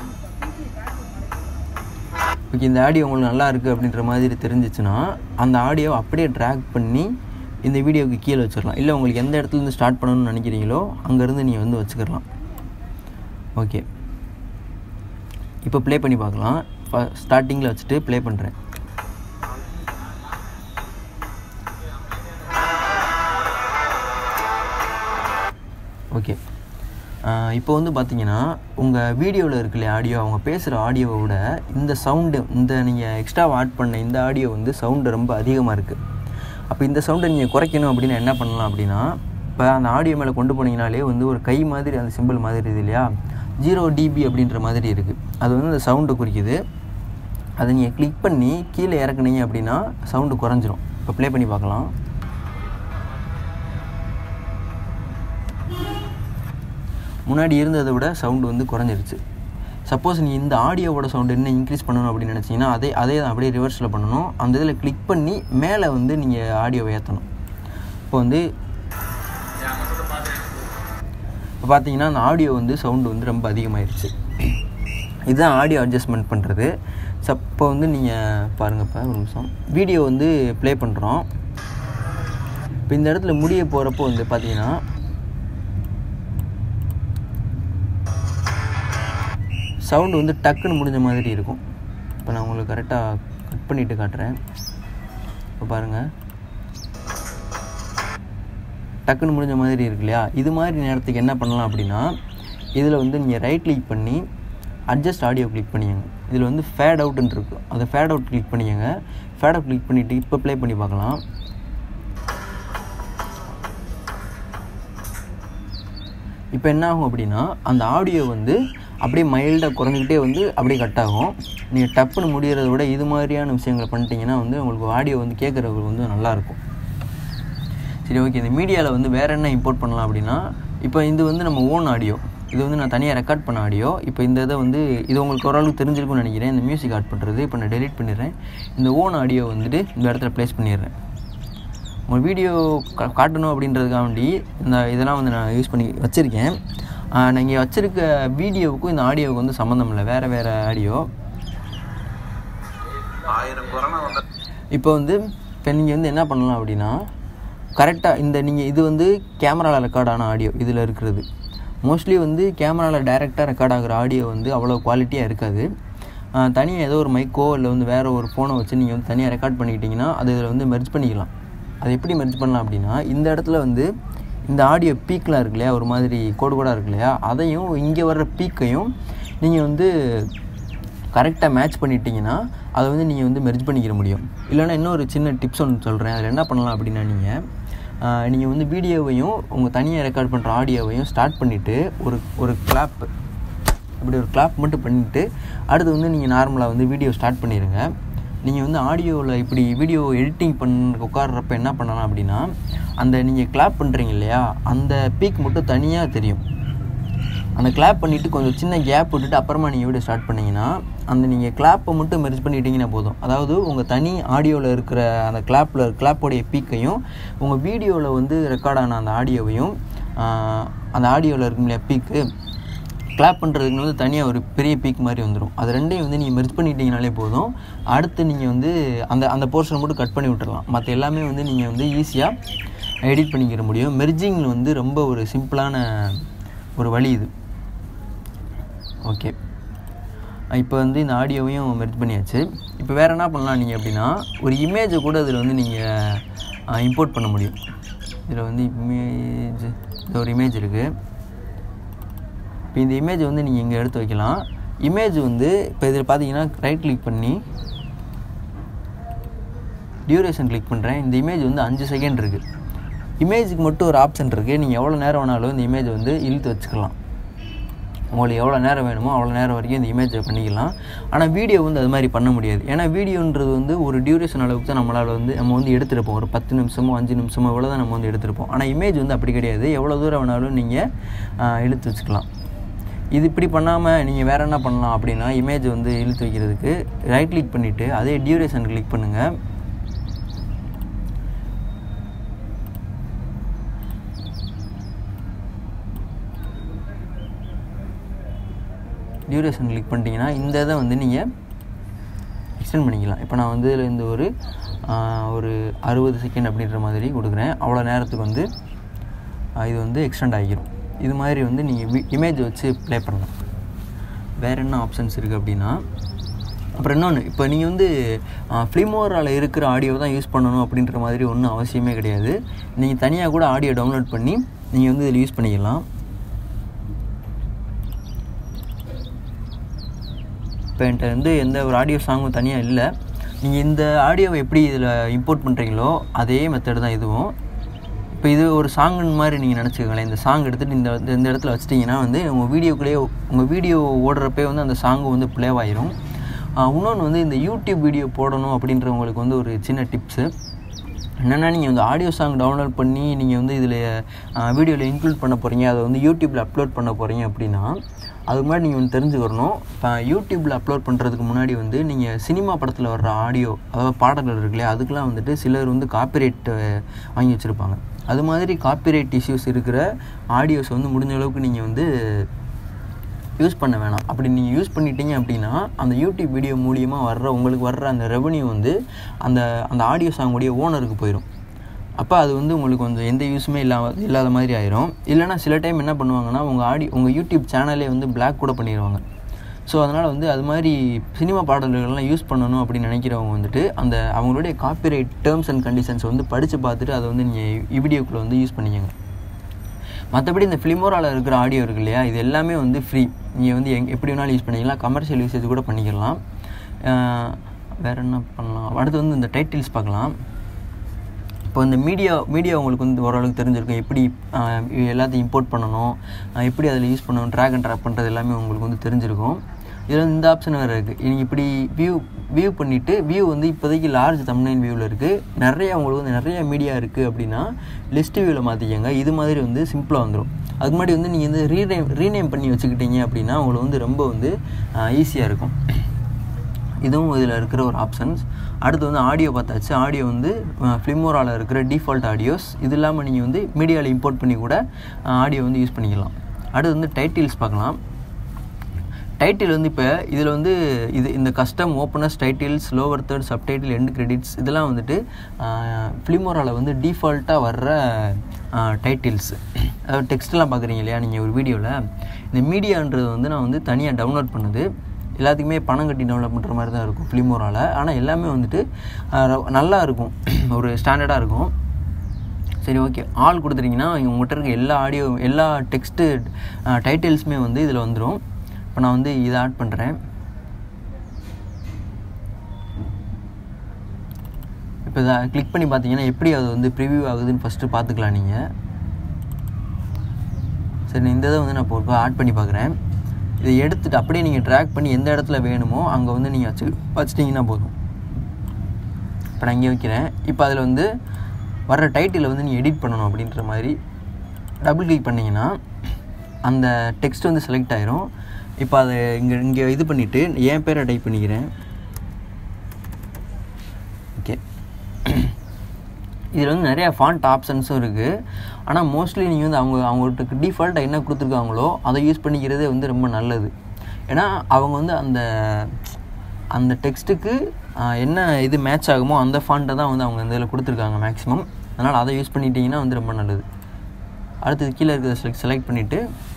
ஓகே, இந்த ஆடியோ உங்களுக்கு நல்லா இருக்குது அப்படின்ற மாதிரி தெரிஞ்சிச்சுன்னா அந்த ஆடியோவை அப்படியே ட்ராக் பண்ணி இந்த வீடியோவுக்கு கீழே வச்சிடலாம். இல்லை உங்களுக்கு எந்த இடத்துலேருந்து ஸ்டார்ட் பண்ணணும்னு நினைக்கிறீங்களோ அங்கேருந்து நீங்கள் வந்து வச்சுக்கலாம். ஓகே, இப்போ ப்ளே பண்ணி பார்க்கலாம். ஸ்டார்டிங்கில் வச்சுட்டு ப்ளே பண்ணுறேன். ஓகே, இப்போ வந்து பார்த்தீங்கன்னா உங்கள் வீடியோவில் இருக்குல்ல ஆடியோ, அவங்க பேசுகிற ஆடியோவை விட இந்த சவுண்டு, இந்த நீங்கள் எக்ஸ்ட்ராவாக ஆட் பண்ண இந்த ஆடியோ வந்து சவுண்டு ரொம்ப அதிகமாக இருக்குது. அப்போ இந்த சவுண்டை நீங்கள் குறைக்கணும் அப்படின்னு என்ன பண்ணலாம் அப்படின்னா, இப்போ அந்த ஆடியோ மேலே கொண்டு போனீங்கனாலே வந்து ஒரு கை மாதிரி அந்த சிம்பிள் மாதிரி இது இல்லையா, 0 dB அப்படின்ற மாதிரி இருக்குது. அது வந்து அந்த சவுண்டை குறிக்குது. அதை நீங்கள் கிளிக் பண்ணி கீழே இறக்குனீங்க அப்படின்னா சவுண்டு குறைஞ்சிரும். இப்போ ப்ளே பண்ணி பார்க்கலாம். முன்னாடி இருந்ததை விட சவுண்டு வந்து குறைஞ்சிருச்சு. சப்போஸ் நீ இந்த ஆடியோவோட சவுண்டு என்ன இன்க்ரீஸ் பண்ணணும் அப்படின்னு நினச்சிங்கன்னா அதே தான் அப்படியே ரிவர்ஸில் பண்ணணும். அந்த இதில் கிளிக் பண்ணி மேலே வந்து நீங்கள் ஆடியோவை ஏற்றணும். இப்போ பார்த்தீங்கன்னா அந்த ஆடியோ வந்து சவுண்டு வந்து ரொம்ப அதிகமாகிடுச்சு. இதுதான் ஆடியோ அட்ஜஸ்ட்மெண்ட் பண்ணுறது. இப்போ வந்து நீங்கள் பாருங்கள், இப்போ ஒரு நிமிஷம் வீடியோ வந்து ப்ளே பண்ணுறோம். இப்போ இந்த இடத்துல முடிய போகிறப்போ வந்து பார்த்தீங்கன்னா சவுண்டு வந்து டக்குன்னு முடிஞ்ச மாதிரி இருக்கும். இப்போ நான் உங்களுக்கு கரெக்டாக கட் பண்ணிவிட்டு காட்டுறேன். இப்போ பாருங்கள், டக்குன்னு முடிஞ்ச மாதிரி இருக்கு இல்லையா. இது மாதிரி நேரத்துக்கு என்ன பண்ணலாம் அப்படின்னா, இதில் வந்து நீங்கள் ரைட் கிளிக் பண்ணி அட்ஜஸ்ட் ஆடியோ கிளிக் பண்ணிக்கோங்க. இதில் வந்து ஃபேட் அவுட்டுன்னு இருக்குது, அதை ஃபேட் அவுட் கிளிக் பண்ணிக்கோங்க. ஃபேட் அவுட் கிளிக் பண்ணிவிட்டு இப்போ ப்ளே பண்ணி பார்க்கலாம். இப்போ என்ன ஆகும் அப்படின்னா, அந்த ஆடியோ வந்து அப்படியே மைல்டாக குறைஞ்சிக்கிட்டே வந்து அப்படியே கட் ஆகும். நீங்கள் டப்புன்னு முடிகிறத விட இது மாதிரியான விஷயங்களை பண்ணிட்டீங்கன்னா வந்து உங்களுக்கு ஆடியோ வந்து கேட்குறவங்களுக்கு வந்து நல்லாயிருக்கும். சரி, ஓகே. இந்த மீடியாவில் வந்து வேறு என்ன இம்போர்ட் பண்ணலாம் அப்படின்னா, இப்போ இது வந்து நம்ம ஓன் ஆடியோ, இது வந்து நான் தனியாக ரெக்கார்ட் பண்ண ஆடியோ. இப்போ இந்த இதை வந்து இது உங்களுக்கு ஓரளவுக்கு தெரிஞ்சிருக்கும்னு நினைக்கிறேன், இந்த மியூசிக் ஆட் பண்ணுறது. இப்போ நான் டெலிட் பண்ணிடுறேன். இந்த ஓன் ஆடியோ வந்துட்டு இந்த இடத்துல ப்ளேஸ் பண்ணிடுறேன். உங்கள் வீடியோ காட்டணும் அப்படின்றதுக்காக வேண்டி இதெல்லாம் வந்து நான் யூஸ் பண்ணி வச்சுருக்கேன். நீங்கள் வச்சுருக்க வீடியோவுக்கும் இந்த ஆடியோவுக்கு வந்து சம்மந்தம் இல்லை, வேறு ஆடியோ. இப்போ நீங்கள் வந்து என்ன பண்ணலாம் அப்படின்னா, கரெக்டாக இது வந்து கேமராவில் ரெக்கார்டான ஆடியோ இதில் இருக்கிறது. மோஸ்ட்லி வந்து கேமராவில் டைரெக்டாக ரெக்கார்ட் ஆகிற ஆடியோ வந்து அவ்வளோ குவாலிட்டியாக இருக்காது. தனியாக ஏதோ ஒரு மைக்கோ இல்லை வந்து வேறு ஒரு ஃபோனை வச்சு நீங்கள் வந்து தனியாக ரெக்கார்ட் பண்ணிக்கிட்டிங்கன்னா அது இதில் வந்து மெர்ஜ் பண்ணிக்கலாம். அது எப்படி மெர்ஜ் பண்ணலாம் அப்படின்னா, இந்த இடத்துல வந்து இந்த ஆடியோ பீக்கெலாம் இருக்கு இல்லையா, ஒரு மாதிரி கோடாக இருக்கு இல்லையா, அதையும் இங்கே வர்ற பீக்கையும் நீங்கள் வந்து கரெக்டாக மேட்ச் பண்ணிட்டீங்கன்னா அதை வந்து நீங்கள் வந்து மெர்ஜ் பண்ணிக்கிற முடியும். இல்லைனா இன்னொரு சின்ன டிப்ஸ் ஒன்று சொல்கிறேன். அதில் என்ன பண்ணலாம் அப்படின்னா, நீங்கள் வந்து வீடியோவையும் உங்கள் தனியாக ரெக்கார்ட் பண்ணுற ஆடியோவையும் ஸ்டார்ட் பண்ணிவிட்டு ஒரு கிளாப், இப்படி ஒரு கிளாப் மட்டும் பண்ணிவிட்டு அடுத்து வந்து நீங்கள் நார்மலாக வந்து வீடியோ ஸ்டார்ட் பண்ணிடுங்க. நீங்கள் வந்து ஆடியோவில் இப்படி வீடியோ எடிட்டிங் பண்ண உட்கார்றப்ப என்ன பண்ணலாம் அப்படின்னா, அந்த நீங்கள் கிளாப் பண்ணுறீங்க இல்லையா, அந்த பீக் மட்டும் தனியாக தெரியும். அந்த கிளாப் பண்ணிவிட்டு கொஞ்சம் சின்ன கேப் விட்டுட்டு அப்புறமா நீங்கள் வீடியோ ஸ்டார்ட் பண்ணிங்கன்னா அந்த நீங்கள் கிளாப்பை மட்டும் மெர்ஜ் பண்ணிட்டீங்கன்னா போதும். அதாவது உங்கள் தனி ஆடியோவில் இருக்கிற அந்த கிளாப்போடைய பீக்கையும் உங்கள் வீடியோவில் வந்து ரெக்கார்டான அந்த ஆடியோவையும் அந்த ஆடியோவில் இருக்கும் இல்லையா பீக்கு, கிளாப் பண்ணுறதுக்கு வந்து தனியாக ஒரு பெரிய பீக் மாதிரி வந்துடும். அது ரெண்டையும் வந்து நீங்கள் மெர்ஜ் பண்ணிட்டீங்கனாலே போதும். அடுத்து நீங்கள் வந்து அந்த போர்ஷனை மட்டும் கட் பண்ணி விட்டுறலாம். மற்ற எல்லாமே வந்து நீங்கள் வந்து ஈஸியாக எடிட் பண்ணிக்கிற முடியும். மெர்ஜிங் வந்து ரொம்ப ஒரு சிம்பிளான ஒரு வழி இது. ஓகே, இப்போ வந்து இந்த ஆடியோவையும் மெர்ஜ் பண்ணியாச்சு. இப்போ வேறு என்ன பண்ணலாம் நீங்கள் அப்படின்னா, ஒரு இமேஜை கூட இதில் வந்து நீங்கள் இம்போர்ட் பண்ண முடியும். இதில் வந்து ஒரு இமேஜ் இருக்குது. இப்போ இந்த இமேஜை வந்து நீங்கள் இங்கே எடுத்து வைக்கலாம். இமேஜ் வந்து இப்போ இதில் பார்த்தீங்கன்னா ரைட் கிளிக் பண்ணி டியூரேஷன் கிளிக் பண்ணுறேன். இந்த இமேஜ் வந்து 5 செகண்ட் இருக்குது. இமேஜுக்கு மட்டும் ஒரு ஆப்ஷன் இருக்குது. நீங்கள் எவ்வளோ நேரம் வேணாலும் இந்த இமேஜை வந்து இழுத்து வச்சுக்கலாம். உங்களுக்கு எவ்வளோ நேரம் வேணுமோ அவ்வளோ நேரம் வரைக்கும் இந்த இமேஜை பண்ணிக்கலாம். ஆனால் வீடியோ வந்து அது மாதிரி பண்ண முடியாது. ஏன்னா வீடியோன்றது வந்து ஒரு டியூரேஷன் அளவுக்கு தான் நம்ம வந்து எடுத்துருப்போம். ஒரு 10 நிமிஷமோ 5 நிமிஷமோ இவ்வளோ தான் நம்ம வந்து எடுத்துருப்போம். ஆனால் இமேஜ் வந்து அப்படி கிடையாது. எவ்வளோ தூரம் வேணாலும் நீங்கள் இழுத்து வச்சுக்கலாம். இது இப்படி பண்ணாமல் நீங்கள் வேறு என்ன பண்ணலாம் அப்படின்னா, இமேஜ் வந்து இழுத்து வைக்கிறதுக்கு ரைட் கிளிக் பண்ணிவிட்டு அதே டியூரேஷன் கிளிக் பண்ணுங்கள். டியூரேஷன் கிளிக் பண்ணிட்டீங்கன்னா இந்த இதை வந்து நீங்கள் எக்ஸ்டெண்ட் பண்ணிக்கலாம். இப்போ நான் வந்து இதில் இந்த ஒரு 60 செகண்ட் அப்படின்ற மாதிரி கொடுக்குறேன். அவ்வளோ நேரத்துக்கு வந்து இது வந்து எக்ஸ்டெண்ட் ஆகிடும். இது மாதிரி வந்து நீங்கள் இமேஜ் வச்சு ப்ளே பண்ணலாம். வேறு என்ன ஆப்ஷன்ஸ் இருக்குது அப்படின்னா, அப்புறம் இன்னொன்று, இப்போ நீங்கள் வந்து ஃபிலிமோராவில் இருக்கிற ஆடியோ தான் யூஸ் பண்ணணும் அப்படின்ற மாதிரி ஒன்றும் அவசியமே கிடையாது. நீங்கள் தனியாக கூட ஆடியோ டவுன்லோட் பண்ணி நீங்கள் வந்து இதில் யூஸ் பண்ணிக்கலாம். இப்போ என்கிட்ட வந்து எந்த ஒரு ஆடியோ சாங்கும் தனியாக இல்லை. நீங்கள் இந்த ஆடியோவை எப்படி இதில் இம்போர்ட் பண்ணுறீங்களோ அதே மெத்தட் தான் இதுவும். இப்போ இது ஒரு சாங்குன்னு மாதிரி நீங்கள் நினச்சிக்கோங்களேன். இந்த சாங் எடுத்துகிட்டு இந்த இடத்துல வச்சிட்டிங்கன்னா வந்து உங்கள் வீடியோ ஓடுறப்பே வந்து அந்த சாங்கு வந்து ப்ளே ஆகிரும். இன்னொன்று வந்து இந்த யூடியூப் வீடியோ போடணும் அப்படின்றவங்களுக்கு வந்து ஒரு சின்ன டிப்ஸு என்னென்னா, நீங்கள் வந்து ஆடியோ சாங் டவுன்லோட் பண்ணி நீங்கள் வந்து இதில் வீடியோவில் இன்க்ளூட் பண்ண போகிறீங்க, அதை வந்து யூடியூப்பில் அப்லோட் பண்ண போகிறீங்க அப்படின்னா அதுக்கு முன்னாடி நீங்கள் வந்து தெரிஞ்சுக்கணும். இப்போ யூடியூப்பில் அப்லோட் பண்ணுறதுக்கு முன்னாடி வந்து நீங்கள் சினிமா படத்தில் வர்ற ஆடியோ, அதாவது பாடல்கள் இருக்குல்லையா, அதுக்கெலாம் வந்துட்டு சிலர் வந்து காப்பிரைட் வாங்கி வச்சுருப்பாங்க. அது மாதிரி காப்பிரைட் இஷ்யூஸ் இருக்கிற ஆடியோஸ் வந்து முடிஞ்ச அளவுக்கு நீங்கள் வந்து யூஸ் பண்ண வேணாம். அப்படி நீங்கள் யூஸ் பண்ணிட்டீங்க அப்படின்னா அந்த யூடியூப் வீடியோ மூலியமாக உங்களுக்கு வர்ற அந்த ரெவன்யூ வந்து அந்த ஆடியோ சாங்குடைய ஓனருக்கு போயிடும். அப்போ அது வந்து உங்களுக்கு கொஞ்சம் எந்த யூஸுமே இல்லாத மாதிரி ஆயிரும். இல்லைனா சில டைம் என்ன பண்ணுவாங்கன்னா, உங்கள் யூடியூப் சேனலே வந்து பிளாக் கூட பண்ணிடுவாங்க. ஸோ அதனால் வந்து அது மாதிரி சினிமா பாடல்கள்லாம் யூஸ் பண்ணணும் அப்படின்னு நினைக்கிறவங்க வந்துட்டு அவங்களுடைய காப்பிரைட் டேர்ம்ஸ் அண்ட் கண்டிஷன்ஸ் வந்து படித்து பார்த்துட்டு அதை வந்து நீங்கள் வீடியோக்குள்ளே வந்து யூஸ் பண்ணிக்கங்க. மற்றபடி இந்த ஃபிலிமோராவில் இருக்கிற ஆடியோ இருக்கு இல்லையா, இது எல்லாமே வந்து ஃப்ரீ. நீங்கள் வந்து எப்படி வேணாலும் யூஸ் பண்ணிக்கலாம், கமர்ஷியல் யூசேஜ் கூட பண்ணிக்கலாம். வேறு என்ன பண்ணலாம், அடுத்து வந்து இந்த டைட்டில்ஸ் பார்க்கலாம். இப்போ இந்த மீடியா உங்களுக்கு வந்து ஓரளவுக்கு தெரிஞ்சிருக்கும். எப்படி எல்லாத்தையும் இம்போர்ட் பண்ணணும், எப்படி அதில் யூஸ் பண்ணணும், ட்ராக் அண்ட் ட்ராப் பண்ணுறது எல்லாமே உங்களுக்கு வந்து தெரிஞ்சிருக்கும். இதில் வந்து இந்த ஆப்ஷன் வேறு இருக்குது. நீங்கள் இப்படி வியூ பண்ணிவிட்டு வந்து இப்போதைக்கு லார்ஜ் தம்ப்நெயில் வியூவில் இருக்குது. உங்களுக்கு வந்து நிறைய மீடியா இருக்குது அப்படின்னா லிஸ்ட் வியூவில் மாற்றிக்கங்க. இது மாதிரி வந்து சிம்பிளாக வந்துடும். அதுக்கு முன்னாடி வந்து நீங்கள் வந்து ரீநேம் பண்ணி வச்சுக்கிட்டீங்க அப்படின்னா உங்களுக்கு வந்து ரொம்ப வந்து ஈஸியாக இருக்கும். இதுவும் இதில் இருக்கிற ஒரு ஆப்ஷன்ஸ். அடுத்து வந்து ஆடியோ பார்த்தாச்சு. ஆடியோ வந்து ஃபிலிமோராவில் இருக்கிற டிஃபால்ட் ஆடியோஸ். இது இல்லாமல் நீங்கள் வந்து மீடியாவில் இம்போர்ட் பண்ணி கூட ஆடியோ வந்து யூஸ் பண்ணிக்கலாம். அடுத்து வந்து டைட்டில்ஸ் பார்க்கலாம். டைட்டில் வந்து இப்போ இதில் வந்து இந்த custom openers titles, lower third, subtitle, end credits இதெல்லாம் வந்துட்டு ஃபிலிமோராவில் வந்து டிஃபால்ட்டாக வர்ற டைட்டில்ஸ். அதாவது டெக்ஸ்ட்லாம் பார்க்குறீங்க இல்லையா நீங்கள் ஒரு வீடியோவில், இந்த மீடியான்றது வந்து நான் வந்து தனியாக டவுன்லோட் பண்ணுது. எல்லாத்துக்குமே பணம் கட்டி டவுன்லோட் பண்ணுற மாதிரி தான் இருக்கும் ஃபிலிமோராவில். ஆனால் எல்லாமே வந்துட்டு நல்லா இருக்கும், ஒரு ஸ்டாண்டர்டாக இருக்கும். சரி, ஓகே. ஆல் கொடுத்துட்டிங்கன்னா உங்கள்கிட்ட இருக்க எல்லா டெக்ஸ்ட்டு டைட்டில்ஸுமே வந்து இதில் வந்துடும். இப்போ நான் வந்து இதை ஆட் பண்ணுறேன். இப்போ இதை கிளிக் பண்ணி பார்த்தீங்கன்னா எப்படி அது வந்து ப்ரிவியூ ஆகுதுன்னு ஃபஸ்ட்டு பார்த்துக்கலாம் நீங்கள். சரி, இந்த இதை வந்து நான் இப்போ ஆட் பண்ணி பார்க்குறேன். இதை எடுத்துகிட்டு அப்படியே நீங்கள் ட்ராக் பண்ணி எந்த இடத்துல வேணுமோ அங்கே வந்து நீங்கள் வச்சிட்டிங்கன்னா போதும். இப்போ நான் இங்கே வைக்கிறேன். இப்போ அதில் வந்து வர்ற டைட்டிலை வந்து நீங்கள் எடிட் பண்ணணும் அப்படின்ற மாதிரி டபுள் கிளிக் பண்ணிங்கன்னா அந்த டெக்ஸ்ட் வந்து செலக்ட் ஆயிரும். இப்போ அதை இங்கே இது பண்ணிவிட்டு என் பேரை டைப் பண்ணிக்கிறேன். ஓகே. இதில் வந்து நிறையா ஃபாண்ட் ஆப்ஷன்ஸும் இருக்குது. ஆனால் மோஸ்ட்லி நீங்கள் வந்து அவங்கள்ட்ட டிஃபால்ட்டாக என்ன கொடுத்துருக்காங்களோ அதை யூஸ் பண்ணிக்கிறதே வந்து ரொம்ப நல்லது. ஏன்னா அவங்க வந்து அந்த டெக்ஸ்ட்டுக்கு என்ன இது மேட்ச் ஆகுமோ அந்த ஃபாண்ட்டை தான் வந்து அவங்க இந்த இதில் கொடுத்துருக்காங்க மேக்ஸிமம். அதனால் அதை யூஸ் பண்ணிட்டீங்கன்னா வந்து ரொம்ப நல்லது. அடுத்தது கீழே இருக்கிறத செலக்ட் பண்ணிவிட்டு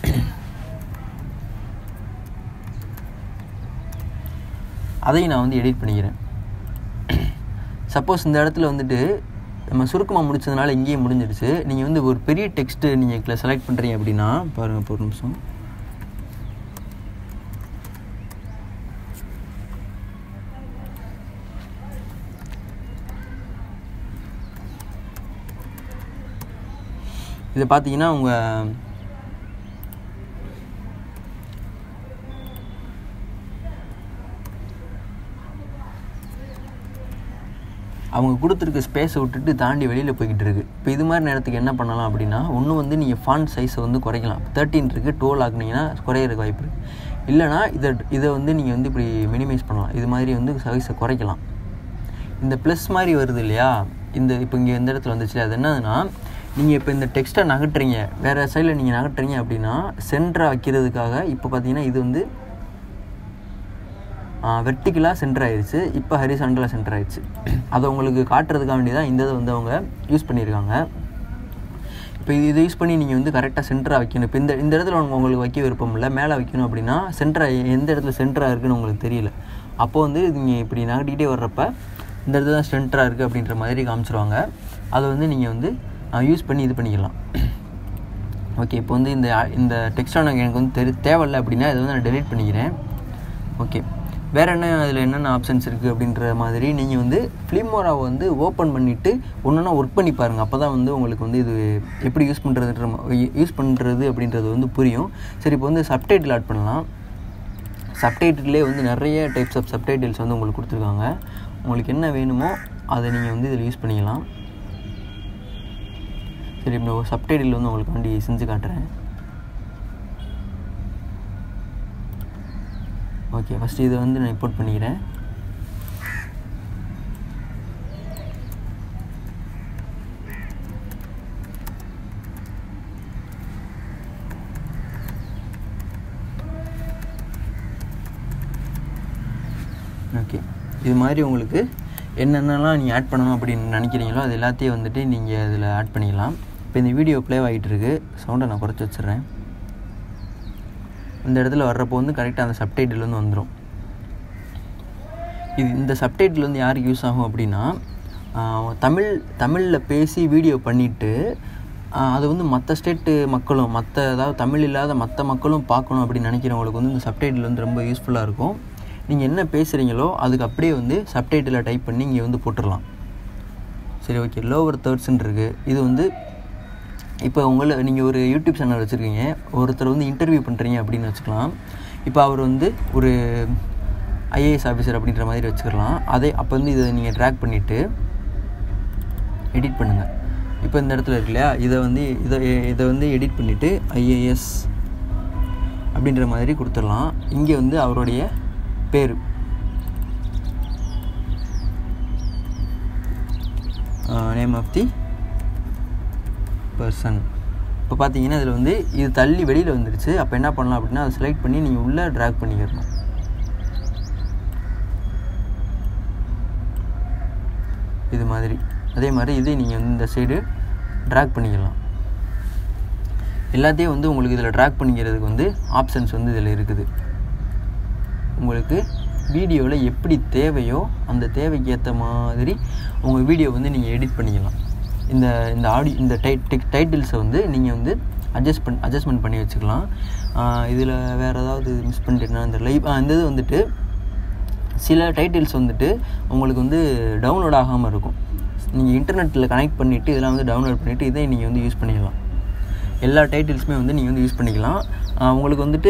அதையும் நான் வந்து எடிட் பண்ணிக்கிறேன். சப்போஸ் இந்த இடத்துல வந்துட்டு நம்ம சுருக்கமாக முடிச்சதுனால இங்கேயே முடிஞ்சிடுச்சு. நீங்கள் வந்து ஒரு பெரிய டெக்ஸ்ட்டு நீங்கள் செலக்ட் பண்ணுறீங்க அப்படின்னா பாருங்கள், ஒரு நிமிஷம். இதை பார்த்தீங்கன்னா அவங்க கொடுத்துருக்க ஸ்பேஸை விட்டுட்டு தாண்டி வெளியில் போய்கிட்டு இருக்குது. இப்போ இது மாதிரி நேரத்துக்கு என்ன பண்ணலாம் அப்படின்னா, ஒன்று வந்து நீங்கள் ஃபாண்ட் சைஸை வந்து குறைக்கலாம். 13 இருக்குது, 12 ஆக்குனீங்கன்னா குறையிறதுக்கு வாய்ப்பு இருக்குது. இல்லைனா இதை வந்து நீங்கள் வந்து இப்படி மினிமைஸ் பண்ணலாம். இது மாதிரி வந்து சைஸை குறைக்கலாம். இந்த ப்ளஸ் மாதிரி வருது இல்லையா, இப்போ இங்கே எந்த இடத்துல வந்துச்சு, அது என்னதுன்னா நீங்கள் இப்போ இந்த டெக்ஸ்ட்டை நகட்டுறீங்க, வேறு சைடில் நீங்கள் நகட்டுறீங்க அப்படின்னா சென்டராக வைக்கிறதுக்காக இப்போ பார்த்தீங்கன்னா இது வந்து வெர்டிக்கலாக சென்டர் ஆயிடுச்சு. இப்போ ஹரிசாண்டலாக சென்டர் ஆயிடுச்சு. அதை உங்களுக்கு காட்டுறதுக்காக வேண்டி தான் இந்த இதை வந்து அவங்க யூஸ் பண்ணியிருக்காங்க. இப்போ இது யூஸ் பண்ணி நீங்கள் வந்து கரெக்டாக சென்டராக வைக்கணும். இப்போ இந்த இடத்துல உங்களுக்கு வைக்க விருப்பம் இல்லை, மேலே வைக்கணும் அப்படின்னா சென்டராக எந்த இடத்துல சென்டராக இருக்குதுன்னு உங்களுக்கு தெரியல. அப்போது வந்து நீங்கள் இப்படி நகட்டிக்கிட்டே வர்றப்ப இந்த இடத்துல தான் சென்டராக இருக்குது அப்படின்ற மாதிரி காமிச்சிருவாங்க. அதை வந்து நீங்கள் வந்து யூஸ் பண்ணி இது பண்ணிக்கலாம். ஓகே, இப்போ வந்து இந்த டெக்ஸ்ட்டாக எனக்கு வந்து தேவையில்லை அப்படின்னா இதை வந்து நான் டெலீட் பண்ணிக்கிறேன். ஓகே, வேறு என்ன அதில் என்னென்ன ஆப்ஷன்ஸ் இருக்குது அப்படின்ற மாதிரி நீங்கள் வந்து ஃபிலிமோராவை வந்து ஓப்பன் பண்ணிவிட்டு ஒன்றுனா ஒர்க் பண்ணி பாருங்கள். அப்போ தான் வந்து உங்களுக்கு வந்து இது எப்படி யூஸ் பண்ணுறது அப்படின்றது வந்து புரியும். சரி, இப்போ வந்து சப்டைட்டில் ஆட் பண்ணலாம். சப்டைட்டிலே வந்து நிறைய டைப்ஸ் ஆஃப் சப்டைட்டில்ஸ் வந்து உங்களுக்கு கொடுத்துருக்காங்க. உங்களுக்கு என்ன வேணுமோ அதை நீங்கள் வந்து இதில் யூஸ் பண்ணிக்கலாம். சரி, இப்போ சப்டைட்டில் வந்து உங்களுக்கு வண்டி செஞ்சு காட்டுறேன். ஓகே, ஃபஸ்ட்டு இதை வந்து நான் இம்போர்ட் பண்ணிக்கிறேன். ஓகே, இது மாதிரி உங்களுக்கு என்னென்னலாம் நீங்கள் ஆட் பண்ணணும் அப்படின்னு நினைக்கிறீங்களோ அது எல்லாத்தையும் வந்துட்டு நீங்கள் இதில் ஆட் பண்ணிக்கலாம். இப்போ இந்த வீடியோ ப்ளே ஆகிட்டு இருக்குது, சவுண்டை நான் குறைச்சி வச்சிடுறேன். இந்த இடத்துல வர்றப்போ வந்து கரெக்டாக அந்த சப்டைட்டில் வந்து வந்துடும். இந்த சப்டைட்டில் வந்து யாருக்கு யூஸ் ஆகும் அப்படின்னா, தமிழில் பேசி வீடியோ பண்ணிவிட்டு அது வந்து மற்ற ஸ்டேட்டு மக்களும் அதாவது தமிழ் இல்லாத மற்ற மக்களும் பார்க்கணும் அப்படின்னு நினைக்கிறவங்களுக்கு வந்து இந்த சப்டைட்டில் வந்து ரொம்ப யூஸ்ஃபுல்லாக இருக்கும். நீங்கள் என்ன பேசுகிறீங்களோ அதுக்கு அப்படியே வந்து சப்டைட்டில் டைப் பண்ணி இங்கே வந்து போட்டுடலாம். சரி, ஓகே, லோவர் தேர்ட்ஸ்ன்னு இருக்குது. இது வந்து இப்போ நீங்கள் ஒரு யூடியூப் சேனல் வச்சுருக்கீங்க, ஒருத்தர் வந்து இன்டர்வியூ பண்ணுறீங்க அப்படின்னு வச்சுக்கலாம். இப்போ அவர் வந்து ஒரு ஐஏஎஸ் ஆஃபீஸர் அப்படின்ற மாதிரி வச்சுக்கலாம். அப்போ வந்து இதை நீங்கள் ட்ராக் பண்ணிவிட்டு எடிட் பண்ணுங்கள். இப்போ இந்த இடத்துல இருக்கு இல்லையா, இதை வந்து எடிட் பண்ணிவிட்டு ஐஏஎஸ் அப்படின்ற மாதிரி கொடுத்துடலாம். இங்கே வந்து அவருடைய பேர் நேம் ஆஃப் தி பர்சன். இப்போ பார்த்தீங்கன்னா இதில் வந்து இது தள்ளி வெளியில் வந்துடுச்சு. அப்போ என்ன பண்ணலாம் அப்படின்னா அதை செலக்ட் பண்ணி நீங்கள் உள்ளே ட்ராக் பண்ணிக்கிறணும். இது மாதிரி அதே மாதிரி இது நீங்கள் வந்து இந்த சைடு ட்ராக் பண்ணிக்கலாம். எல்லாத்தையும் வந்து உங்களுக்கு இதில் ட்ராக் பண்ணிக்கிறதுக்கு வந்து ஆப்ஷன்ஸ் வந்து இதில் இருக்குது. உங்களுக்கு வீடியோவில் எப்படி தேவையோ அந்த தேவைக்கு ஏற்ற மாதிரி உங்கள் வீடியோ வந்து நீங்கள் எடிட் பண்ணிக்கலாம். இந்த டைட்டில்ஸை வந்து நீங்கள் வந்து அட்ஜஸ்ட்மெண்ட் பண்ணி வச்சுக்கலாம். இதில் வேறு ஏதாவது மிஸ் பண்ணிட்டேன்னா இந்த இது வந்துட்டு சில டைட்டில்ஸ் வந்துட்டு உங்களுக்கு வந்து டவுன்லோட் ஆகாமல் இருக்கும். நீங்கள் இன்டர்நெட்டில் கனெக்ட் பண்ணிவிட்டு இதெல்லாம் வந்து டவுன்லோட் பண்ணிவிட்டு இதை நீங்கள் வந்து யூஸ் பண்ணிக்கலாம். எல்லா டைட்டில்ஸுமே வந்து நீங்கள் வந்து யூஸ் பண்ணிக்கலாம். உங்களுக்கு வந்துட்டு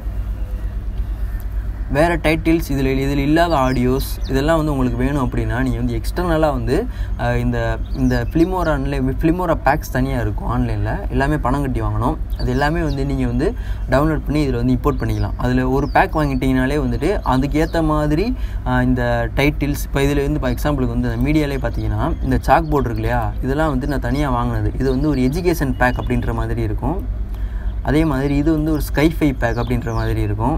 வேறு டைட்டில்ஸ் இதில் இல்லாத ஆடியோஸ் இதெல்லாம் வந்து உங்களுக்கு வேணும் அப்படின்னா நீங்கள் வந்து எக்ஸ்டர்னலாக வந்து இந்த ஃபிலிமோரா பேக்ஸ் தனியாக இருக்கும் ஆன்லைனில், எல்லாமே பணம் கட்டி வாங்கணும். அது எல்லாமே வந்து நீங்கள் வந்து டவுன்லோட் பண்ணி இதில் வந்து இம்போர்ட் பண்ணிக்கலாம். அதில் ஒரு பேக் வாங்கிட்டீங்கனாலே வந்துட்டு அதுக்கேற்ற மாதிரி இந்த டைட்டில்ஸ் இப்போ இதில் வந்து இப்போ எக்ஸாம்பிளுக்கு வந்து அந்த மீடியாலே பார்த்தீங்கன்னா இந்த சாக் போர்டு இருக்கு இல்லையா, இதெல்லாம் வந்து நான் தனியாக வாங்கினது. இது வந்து ஒரு எஜுகேஷன் பேக் அப்படின்ற மாதிரி இருக்கும். அதே மாதிரி இது வந்து ஒரு ஸ்கைஃபை பேக் அப்படின்ற மாதிரி இருக்கும்.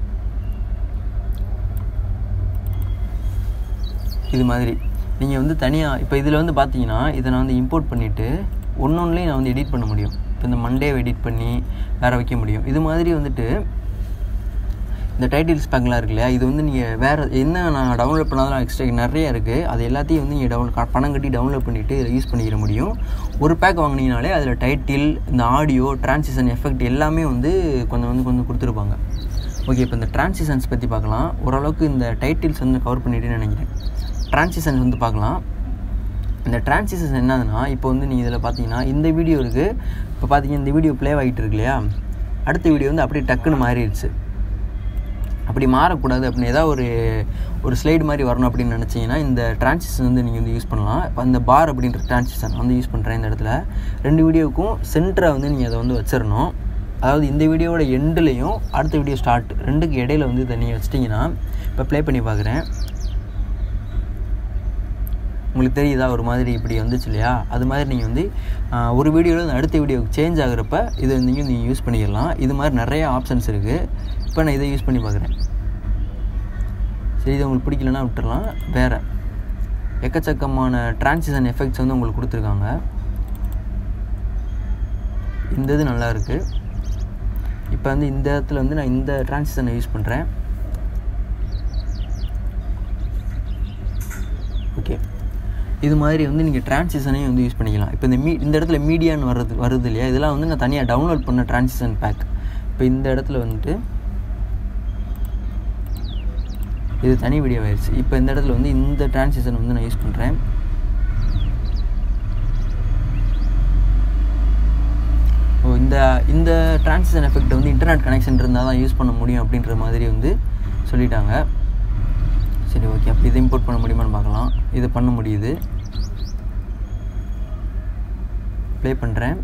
இது மாதிரி நீங்கள் வந்து தனியாக இப்போ இதில் வந்து பார்த்தீங்கன்னா இதை நான் வந்து இம்போர்ட் பண்ணிவிட்டு ஒன்றுலேயும் நான் வந்து எடிட் பண்ண முடியும். இப்போ இந்த மண்டேவை எடிட் பண்ணி வேறு வைக்க முடியும். இது மாதிரி வந்துட்டு இந்த டைட்டில்ஸ் பேக்லாம் இருக்கு இல்லையா, இது வந்து நீங்கள் வேறு என்ன நான் டவுன்லோட் பண்ணாதான் எக்ஸ்ட்ரா நிறைய இருக்குது. அது எல்லாத்தையும் வந்து நீங்கள் பணம் கட்டி டவுன்லோட் பண்ணிவிட்டு இதை யூஸ் பண்ணிக்கிற முடியும். ஒரு பேக் வாங்கினீங்கனாலே அதில் டைட்டில், இந்த ஆடியோ, டிரான்சிஷன் எஃபெக்ட் எல்லாமே வந்து கொஞ்சம் கொடுத்துருப்பாங்க. ஓகே, இப்போ இந்த டிரான்சிஷன்ஸ் பற்றி பார்க்கலாம். ஓரளவுக்கு இந்த டைட்டில்ஸ் வந்து கவர் பண்ணிவிட்டு நினைக்கிறேன். டிரான்சிஷன்ஸ் வந்து பார்க்கலாம். இந்த டிரான்சிஷன்ஸ் என்னதுன்னா இப்போ வந்து நீங்கள் இதில் பார்த்தீங்கன்னா இந்த வீடியோ இருக்குது. இப்போ பார்த்தீங்கன்னா இந்த வீடியோ ப்ளே ஆகிட்டு இருக்கு இல்லையா, அடுத்த வீடியோ வந்து அப்படியே டக்குன்னு மாறிடுச்சு. அப்படி மாறக்கூடாது அப்படின்னு ஏதாவது ஒரு ஸ்லைடு மாதிரி வரணும் அப்படின்னு நினச்சிங்கன்னா இந்த டிரான்சிஷன் வந்து நீங்கள் வந்து யூஸ் பண்ணலாம். இப்போ அந்த பார் அப்படின்ற டிரான்சிஷன் வந்து யூஸ் பண்ணுறேன். இந்த இடத்துல 2 வீடியோவுக்கும் சென்டரை வந்து நீங்கள் அதை வந்து வச்சிடணும். அதாவது இந்த வீடியோவோட எண்டுலேயும் அடுத்த வீடியோ ஸ்டார்ட் 2க்கு இடையில வந்து இதை நீங்கள் வச்சிட்டிங்கன்னா இப்போ ப்ளே பண்ணி பார்க்குறேன். உங்களுக்கு தெரியுதா ஒரு மாதிரி இப்படி வந்துச்சு இல்லையா, அது மாதிரி நீங்கள் வந்து ஒரு வீடியோவில் அடுத்த வீடியோவுக்கு சேஞ்ச் ஆகுறப்ப இதை நீங்கள் யூஸ் பண்ணிக்கலாம். இது மாதிரி நிறைய ஆப்ஷன்ஸ் இருக்குது. இப்போ நான் இதை யூஸ் பண்ணி பார்க்குறேன். சரி, இது உங்களுக்கு பிடிக்கலன்னா விட்டுடலாம். வேறு எக்கச்சக்கமான டிரான்சிஷன் எஃபெக்ட்ஸ் வந்து உங்களுக்கு கொடுத்துருக்காங்க. இந்த இது நல்லா இருக்குது. இப்போ வந்து இந்த இடத்துல வந்து நான் இந்த ட்ரான்சிஷனை யூஸ் பண்ணுறேன். ஓகே, இது மாதிரி வந்து நீங்கள் ட்ரான்சிஷனையும் வந்து யூஸ் பண்ணிக்கலாம். இப்போ இந்த இடத்துல மீடியான்னு வருது இல்லையா, இதெல்லாம் வந்து நான் தனியாக டவுன்லோட் பண்ண ட்ரான்சிஷன் பேக். இப்போ இந்த இடத்துல வந்துட்டு இது தனி வீடியோ ஆயிடுச்சு. இப்போ இந்த இடத்துல வந்து இந்த ட்ரான்சிஷன் வந்து நான் யூஸ் பண்ணுறேன். இந்த ட்ரான்சிஷன் எஃபெக்ட் வந்து இன்டர்நெட் கனெக்ஷன் இருந்தால் தான் யூஸ் பண்ண முடியும் அப்படின்ற மாதிரி வந்து சொல்லிட்டாங்க. சரி, ஓகே. அப்போ இதை இம்போர்ட் பண்ண முடியுமான்னு பார்க்கலாம். இது பண்ண முடியுது. ப்ளே பண்ணுறேன்.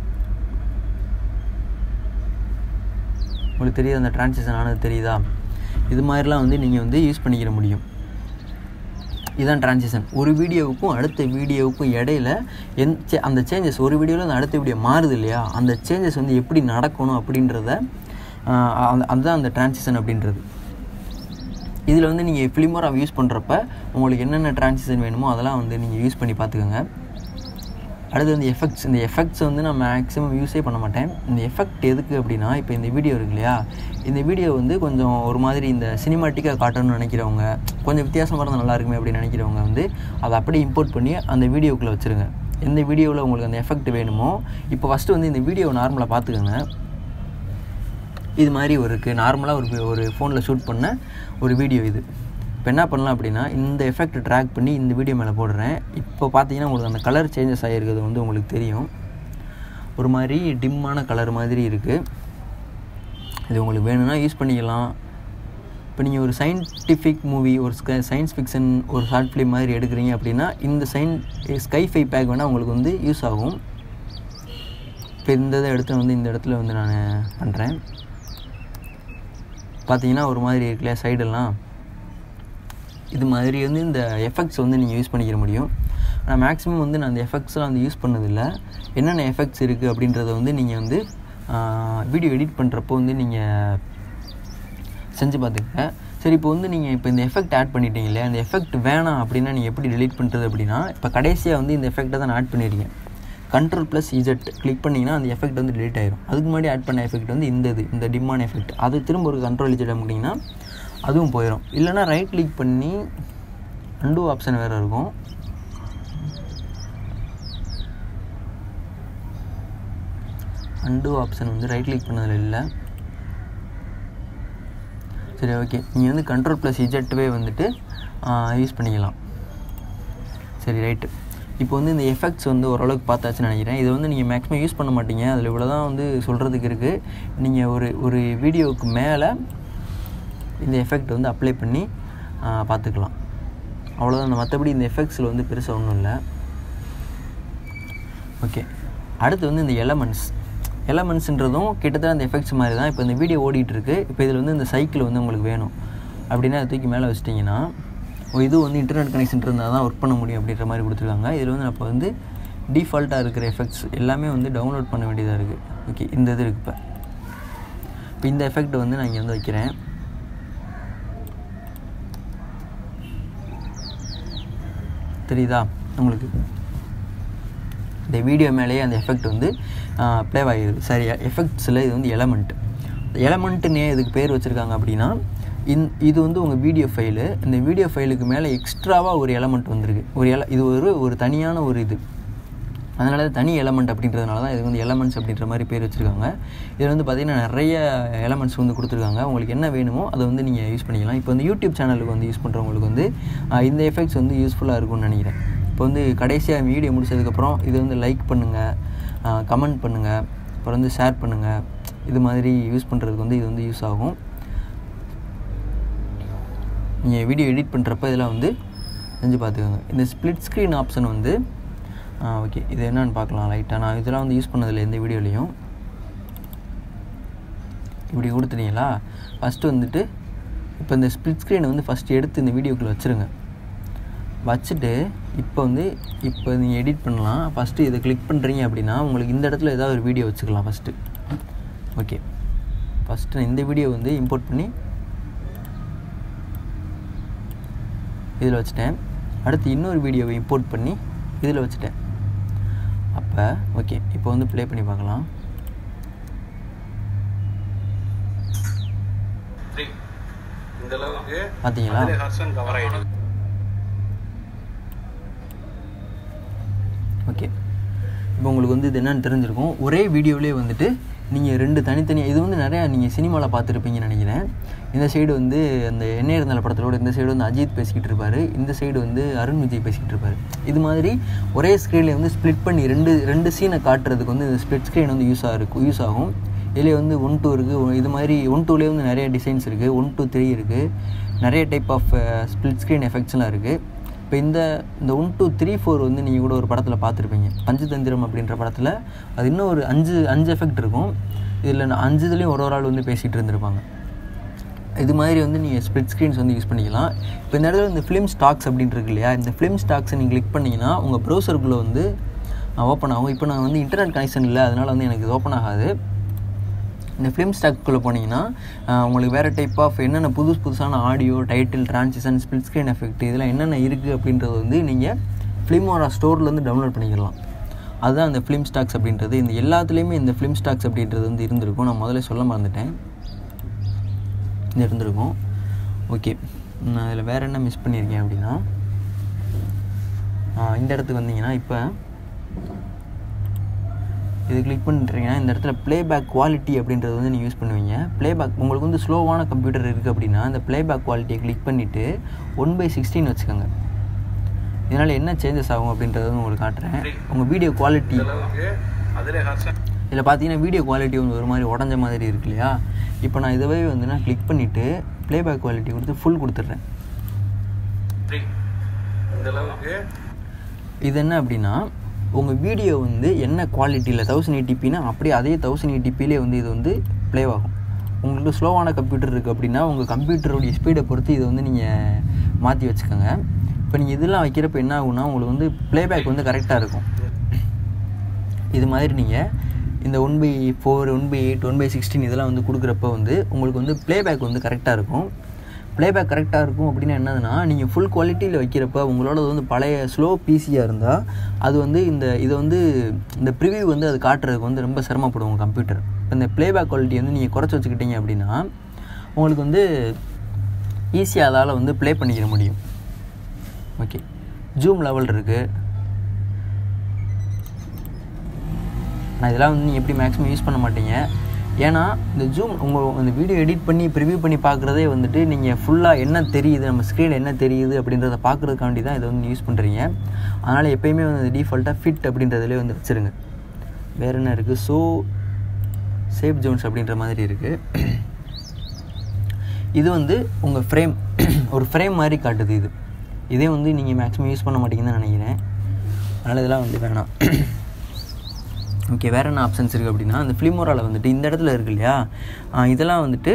உங்களுக்கு தெரியுது அந்த ட்ரான்சிஷன் ஆனது தெரியுதா? இது மாதிரிலாம் வந்து நீங்கள் வந்து யூஸ் பண்ணிக்கிற முடியும். இதுதான் ட்ரான்சிஷன். ஒரு வீடியோவுக்கும் அடுத்த வீடியோவுக்கும் இடையில அந்த சேஞ்சஸ், ஒரு வீடியோவில் அந்த அடுத்த வீடியோ மாறுது இல்லையா, அந்த சேஞ்சஸ் வந்து எப்படி நடக்கணும் அப்படின்றத அதுதான் அந்த ட்ரான்சிஷன் அப்படின்றது. இதில் வந்து நீங்கள் ஃபிலிமோரா யூஸ் பண்ணுறப்ப உங்களுக்கு என்னென்ன ட்ரான்சிஷன் வேணுமோ அதெல்லாம் வந்து நீங்கள் யூஸ் பண்ணி பார்த்துக்கோங்க. அடுத்து வந்து எஃபெக்ட்ஸ். இந்த எஃபெக்ட்ஸ் வந்து நான் மேக்ஸிமம் யூஸே பண்ண மாட்டேன். இந்த எஃபெக்ட் எதுக்கு அப்படின்னா, இப்போ இந்த வீடியோ இருக்கு இல்லையா, இந்த வீடியோ வந்து கொஞ்சம் ஒரு மாதிரி இந்த சினிமாட்டிக்காக காட்டணும்னு நினைக்கிறவங்க, கொஞ்சம் வித்தியாசமாக இருந்தால் நல்லா இருக்குமே அப்படின்னு நினைக்கிறவங்க வந்து அதை அப்படியே இம்போர்ட் பண்ணி அந்த வீடியோக்குள்ளே வச்சுருங்க. எந்த வீடியோவில் உங்களுக்கு அந்த எஃபெக்ட் வேணுமோ. இப்போ ஃபஸ்ட்டு வந்து இந்த வீடியோவை நார்மலாக பார்த்துக்கோங்க. இது மாதிரி இருக்குது நார்மலாக ஒரு ஃபோனில் ஷூட் பண்ண ஒரு வீடியோ இது. இப்போ என்ன பண்ணலாம் அப்படின்னா, இந்த எஃபெக்ட் ட்ராக் பண்ணி இந்த வீடியோ மேலே போடுறேன். இப்போ பார்த்தீங்கன்னா உங்களுக்கு அந்த கலர் சேஞ்சஸ் ஆகிருக்கிறது வந்து உங்களுக்கு தெரியும். ஒரு மாதிரி டிம்மான கலர் மாதிரி இருக்குது. இது உங்களுக்கு வேணும்னா யூஸ் பண்ணிக்கலாம். இப்போ நீங்கள் ஒரு சயின்டிஃபிக் மூவி, ஒரு சயின்ஸ் ஃபிக்ஷன், ஒரு ஷார்ட் ஃபிலிம் மாதிரி எடுக்கிறீங்க அப்படின்னா இந்த ஸ்கைஃபை பேக் வேணால் உங்களுக்கு வந்து யூஸ் ஆகும். இப்போ இந்த இதை எடுத்து வந்து இந்த இடத்துல வந்து நான் பண்ணுறேன். பார்த்தீங்கன்னா ஒரு மாதிரி இருக்குல்லையா சைடெல்லாம். இது மாதிரி வந்து இந்த எஃபெக்ட்ஸ் வந்து நீங்கள் யூஸ் பண்ணிக்கிற முடியும். ஆனால் மேக்ஸிமம் வந்து நான் அந்த எஃபெக்ட்ஸ்லாம் வந்து யூஸ் பண்ணதில்லை. என்னென்ன எஃபெக்ட்ஸ் இருக்குது அப்படின்றத வந்து நீங்கள் வந்து வீடியோ எடிட் பண்ணுறப்போ வந்து நீங்கள் செஞ்சு பார்த்துக்கங்க. சரி, இப்போ வந்து நீங்கள் இப்போ இந்த எஃபெக்ட் ஆட் பண்ணிட்டீங்க இல்லையா, அந்த எஃபெக்ட் வேணாம் அப்படின்னா நீங்கள் எப்படி டெலீட் பண்ணுறது அப்படின்னா, இப்போ கடைசியாக வந்து இந்த எஃபெக்ட்டை தான் ஆட் பண்ணிடுறீங்க. Ctrl+Z கிளிக் பண்ணிங்கன்னா அந்த எஃபெக்ட் வந்து டெலீட் ஆயிரும். அதுக்கு முன்னாடி ஆட் பண்ண எஃபெக்ட் வந்து இந்த டிம்மான எஃபெக்ட். அது திரும்ப ஒரு Ctrl+Z பண்ணிங்கன்னா அதுவும் போயிடும். இல்லைனா ரைட் கிளிக் பண்ணி அன்டூ ஆப்ஷன் வேறு இருக்கும். அன்டூ ஆப்ஷன் வந்து ரைட் கிளிக் பண்ணதில் இல்லை. சரி, ஓகே. நீங்கள் வந்து Ctrl+Z வந்துட்டு யூஸ் பண்ணிக்கலாம். சரி, ரைட்டு. இப்போ வந்து இந்த எஃபெக்ட்ஸ் வந்து ஓரளவுக்கு பார்த்தாச்சுன்னு நினைக்கிறேன். இதை வந்து நீங்கள் மேக்ஸிமம் யூஸ் பண்ண மாட்டீங்க. அதில் இவ்வளோ தான் வந்து சொல்கிறதுக்கு இருக்குது. நீங்கள் ஒரு வீடியோவுக்கு மேலே இந்த எஃபெக்ட் வந்து அப்ளை பண்ணி பார்த்துக்கலாம். அவ்வளோதான். மற்றபடி இந்த எஃபெக்ட்ஸில் வந்து பெருசாக ஒன்றும் இல்லை. ஓகே, அடுத்து வந்து இந்த எலமெண்ட்ஸ்ன்றதும் கிட்டத்தட்ட அந்த எஃபெக்ட்ஸ் மாதிரி தான். இப்போ இந்த வீடியோ ஓடிட்டுருக்கு. இப்போ இதில் வந்து இந்த சைக்கிள் வந்து உங்களுக்கு வேணும் அப்படின்னா அதை தூக்கி மேலே வச்சிட்டிங்கன்னா, இது வந்து இன்டர்நெட் கனெக்ஷன் இருந்தால் தான் ஒர்க் பண்ண முடியும் அப்படின்ற மாதிரி கொடுத்துருக்காங்க. இதில் வந்து இப்போ வந்து டிஃபால்ட்டாக இருக்கிற எஃபெக்ட்ஸ் எல்லாமே வந்து டவுன்லோட் பண்ண வேண்டியதாக இருக்குது. ஓகே, இந்த இது இருக்குது. இப்போ இந்த எஃபெக்ட் வந்து நான் இங்கே வந்து வைக்கிறேன். தெரியுதா உங்களுக்கு? இந்த வீடியோ மேலேயே அந்த எஃபெக்ட் வந்து ப்ளே ஆகிடுது. சரி, எஃபெக்ட்ஸில் இது வந்து எலமெண்ட்டுன்னே இதுக்கு பேர் வச்சுருக்காங்க அப்படின்னா, இது வந்து உங்கள் வீடியோ ஃபைலு. இந்த வீடியோ ஃபைலுக்கு மேலே எக்ஸ்ட்ராவாக ஒரு எலமெண்ட் வந்திருக்கு. இது ஒரு தனியான ஒரு இது. அதனால தான் தனி எலமெண்ட் அப்படின்றதுனால தான் இது வந்து எலமெண்ட்ஸ் அப்படின்ற மாதிரி பேர் வச்சுருக்காங்க. இதில் வந்து பார்த்திங்கன்னா நிறைய எலமெண்ட்ஸ் வந்து கொடுத்துருக்காங்க. உங்களுக்கு என்ன வேணுமோ அதை வந்து நீங்கள் யூஸ் பண்ணிக்கலாம். இப்போ வந்து யூடியூப் சேனலுக்கு வந்து யூஸ் பண்ணுறவங்களுக்கு வந்து இந்த எஃபெக்ட்ஸ் வந்து யூஸ்ஃபுல்லாக இருக்கும்னு நினைக்கிறேன். இப்போ வந்து கடைசியாக வீடியோ முடிச்சதுக்கப்புறம் இது வந்து லைக் பண்ணுங்கள், கமெண்ட் பண்ணுங்கள், அப்புறம் வந்து ஷேர் பண்ணுங்கள். இது மாதிரி யூஸ் பண்ணுறதுக்கு வந்து இது வந்து யூஸ் ஆகும். நீங்கள் வீடியோ எடிட் பண்ணுறப்ப இதெல்லாம் வந்து செஞ்சு பார்த்துக்கோங்க. இந்த ஸ்ப்ளிட் ஸ்க்ரீன் ஆப்ஷன் வந்து ஓகே, இது என்னன்னு பார்க்கலாம் லைட்டாக. நான் இதெல்லாம் வந்து யூஸ் பண்ணதில்லை எந்த வீடியோலையும். இப்படி கொடுத்துட்டீங்களா, ஃபஸ்ட்டு வந்துட்டு இப்போ இந்த ஸ்ப்ளிட் ஸ்க்ரீனை வந்து ஃபஸ்ட்டு எடுத்து இந்த வீடியோக்குள்ளே வச்சுருங்க. வச்சுட்டு இப்போ நீங்கள் எடிட் பண்ணலாம். ஃபஸ்ட்டு இதை கிளிக் பண்ணுறீங்க அப்படின்னா உங்களுக்கு இந்த இடத்துல ஏதாவது ஒரு வீடியோ வச்சுக்கலாம் ஃபஸ்ட்டு. ஓகே, ஃபஸ்ட்டு நான் இந்த வீடியோ வந்து இம்போர்ட் பண்ணி இதில் வச்சுட்டேன். அடுத்து இன்னொரு வீடியோவை இம்போர்ட் பண்ணி இதில் வச்சுட்டேன். அப்போ ஓகே, இப்போ வந்து ப்ளே பண்ணி பார்க்கலாம். பார்த்தீங்களா? ஓகே, இப்போ உங்களுக்கு வந்து இது என்னென்னு தெரிஞ்சிருக்கும். ஒரே வீடியோவிலே வந்துட்டு நீங்கள் 2 தனித்தனியாக, இது வந்து நிறையா நீங்கள் சினிமாவில் பார்த்துருப்பீங்கன்னு நினைக்கிறேன். இந்த சைடு வந்து அந்த என்ன இருந்தால படத்தோட இந்த சைடு வந்து அஜித் பேசிக்கிட்டு இருப்பார், இந்த சைடு வந்து அருண் விஜய் பேசிக்கிட்டு இருப்பார். இது மாதிரி ஒரே ஸ்க்ரீனில் வந்து ஸ்ப்ளிட் பண்ணி ரெண்டு சீனை காட்டுறதுக்கு வந்து இந்த ஸ்ப்ளிட் ஸ்க்ரீன் வந்து யூஸ் ஆகும். இதில் வந்து 1, 2 இருக்குது. இது மாதிரி 1, 2லேயே வந்து நிறைய டிசைன்ஸ் இருக்குது. 1, 2, 3 இருக்குது. நிறைய டைப் ஆஃப் ஸ்ப்ளிட் ஸ்க்ரீன் எஃபெக்ட்ஸ்லாம் இருக்குது. இப்போ இந்த 1, 2, 3, 4 வந்து நீங்கள் கூட ஒரு படத்தில் பார்த்துருப்பீங்க, பஞ்சதந்திரம் அப்படின்ற படத்தில். அது இன்னும் ஒரு 5 எஃபெக்ட் இருக்கும். இதில் 5 இதுலேயும் ஒரு ஆள் வந்து பேசிகிட்டு இருந்திருப்பாங்க. இது மாதிரி வந்து நீங்கள் ஸ்ப்ளிட் ஸ்க்ரீன்ஸ் வந்து யூஸ் பண்ணிக்கலாம். இப்போ இந்த இடத்துல இந்த ஃபிலிம் ஸ்டாக்ஸ் அப்படின்ட்டு இருக்கு இல்லையா, இந்த ஃபிலிம் ஸ்டாக்ஸை நீங்கள் கிளிக் பண்ணிங்கன்னா உங்கள் ப்ரௌசருக்குள்ளே வந்து ஓப்பன் ஆகும். இப்போ நான் வந்து இன்டர்நெட் கனெக்ஷன் இல்லை, அதனால் வந்து எனக்கு இது ஓப்பன் ஆகாது. இந்த ஃபிலிம் ஸ்டாக்குள்ளே போனீங்கன்னா உங்களுக்கு வேறு டைப் ஆஃப் என்னென்ன புதுசான audio, title, transition, split screen effect இதெல்லாம் என்னென்ன இருக்குது அப்படின்றது வந்து நீங்கள் ஃபிலிமோரா ஸ்டோர்லேருந்து டவுன்லோட் பண்ணிக்கலாம். அதுதான் அந்த ஃபிலிம் ஸ்டாக்ஸ் அப்படின்றது. இந்த எல்லாத்துலேயுமே இந்த ஃபிலிம் ஸ்டாக்ஸ் அப்படின்றது வந்து இருந்திருக்கும். நான் முதல்ல சொல்ல மறந்துட்டேன், இது இருந்திருக்கும். ஓகே, நான் அதில் வேறு என்ன மிஸ் பண்ணியிருக்கேன் அப்படின்னா, இந்த இடத்துக்கு வந்தீங்கன்னா இப்போ இது கிளிக் பண்ணிட்டுருங்கன்னா இந்த இடத்துல ப்ளேபேக் குவாலிட்டி அப்படின்றது வந்து நீங்கள் யூஸ் பண்ணுவீங்க. ப்ளேபேக் உங்களுக்கு வந்து ஸ்லோவான கம்ப்யூட்டர் இருக்குது அப்படின்னா இந்த ப்ளேபேக் குவாலிட்டியை கிளிக் பண்ணிவிட்டு 1/16 வச்சுக்கோங்க. இதனால் என்ன சேஞ்சஸ் ஆகும் அப்படின்றத வந்து உங்களுக்கு காட்டுறேன். உங்கள் வீடியோ குவாலிட்டி இதில் பார்த்தீங்கன்னா வீடியோ குவாலிட்டி வந்து ஒரு மாதிரி உடஞ்ச மாதிரி இருக்கு இல்லையா. இப்போ நான் இதுவே வந்து நான் கிளிக் பண்ணிவிட்டு ப்ளேபேக் குவாலிட்டி கொடுத்து ஃபுல் கொடுத்துட்றேன். இது என்ன அப்படின்னா உங்கள் வீடியோ வந்து என்ன குவாலிட்டியில் 1080pனா அப்படியே அதே 1080pலே வந்து இது வந்து ப்ளே ஆகும். உங்களுக்கு ஸ்லோவான கம்ப்யூட்டர் இருக்குது அப்படின்னா உங்கள் கம்ப்யூட்டருடைய ஸ்பீடை பொறுத்து இதை வந்து நீங்கள் மாற்றி வச்சுக்கோங்க. இப்போ நீங்கள் இதெல்லாம் வைக்கிறப்ப என்ன ஆகும்னா உங்களுக்கு வந்து ப்ளேபேக் வந்து கரெக்டாக இருக்கும். இது மாதிரி நீங்கள் இந்த 1/4, 1/8, 1/16 இதெல்லாம் வந்து கொடுக்குறப்ப வந்து உங்களுக்கு வந்து ப்ளேபேக் வந்து கரெக்டாக இருக்கும். ப்ளேபேக் கரெக்டாக இருக்கும் அப்படின்னா என்னதுன்னா நீங்கள் ஃபுல் குவாலிட்டியில் வைக்கிறப்ப உங்களோட வந்து பழைய ஸ்லோ பிசியாக இருந்தால் அது வந்து இதை வந்து இந்த ப்ரிவியூ வந்து அது காட்டுறதுக்கு வந்து ரொம்ப சிரமப்படும் உங்கள் கம்ப்யூட்டர். இப்போ இந்த ப்ளேபேக் குவாலிட்டி வந்து நீங்கள் குறைச்சி வச்சுக்கிட்டீங்க அப்படின்னா உங்களுக்கு வந்து ஈஸியாக அதால் வந்து ப்ளே பண்ணிக்கிற முடியும். ஓகே, ஜூம் லெவல் இருக்குது. நான் இதெல்லாம் வந்து நீங்கள் எப்படி மேக்ஸிமம் யூஸ் பண்ண மாட்டீங்க. ஏன்னா இந்த ஜூம் அந்த வீடியோ எடிட் பண்ணி ப்ரிவியூ பண்ணி பார்க்குறதே வந்துட்டு நீங்கள் ஃபுல்லாக என்ன தெரியுது, நம்ம ஸ்க்ரீனில் என்ன தெரியுது அப்படின்றத பார்க்குறதுக்காண்டி தான் இதை வந்து யூஸ் பண்ணுறீங்க. அதனால் எப்போயுமே வந்து டிஃபால்ட்டாக ஃபிட் அப்படின்றதுலேயே வந்து வச்சுருங்க. வேறு என்ன இருக்குது, சேஃப் ஜோன்ஸ் அப்படின்ற மாதிரி இருக்குது. இது வந்து உங்கள் ஃப்ரேம் ஒரு ஃப்ரேம் மாதிரி காட்டுது. இதே வந்து நீங்கள் மேக்ஸிமம் யூஸ் பண்ண மாட்டீங்கன்னு தான் நினைக்கிறேன். அதனால் இதெல்லாம் வந்து வேணாம். ஓகே, வேறு என்ன ஆப்ஷன்ஸ் இருக்குது அப்படின்னா அந்த ஃபிலிமோராவில் வந்துட்டு இந்த இடத்துல இருக்கு இல்லையா, இதெல்லாம் வந்துட்டு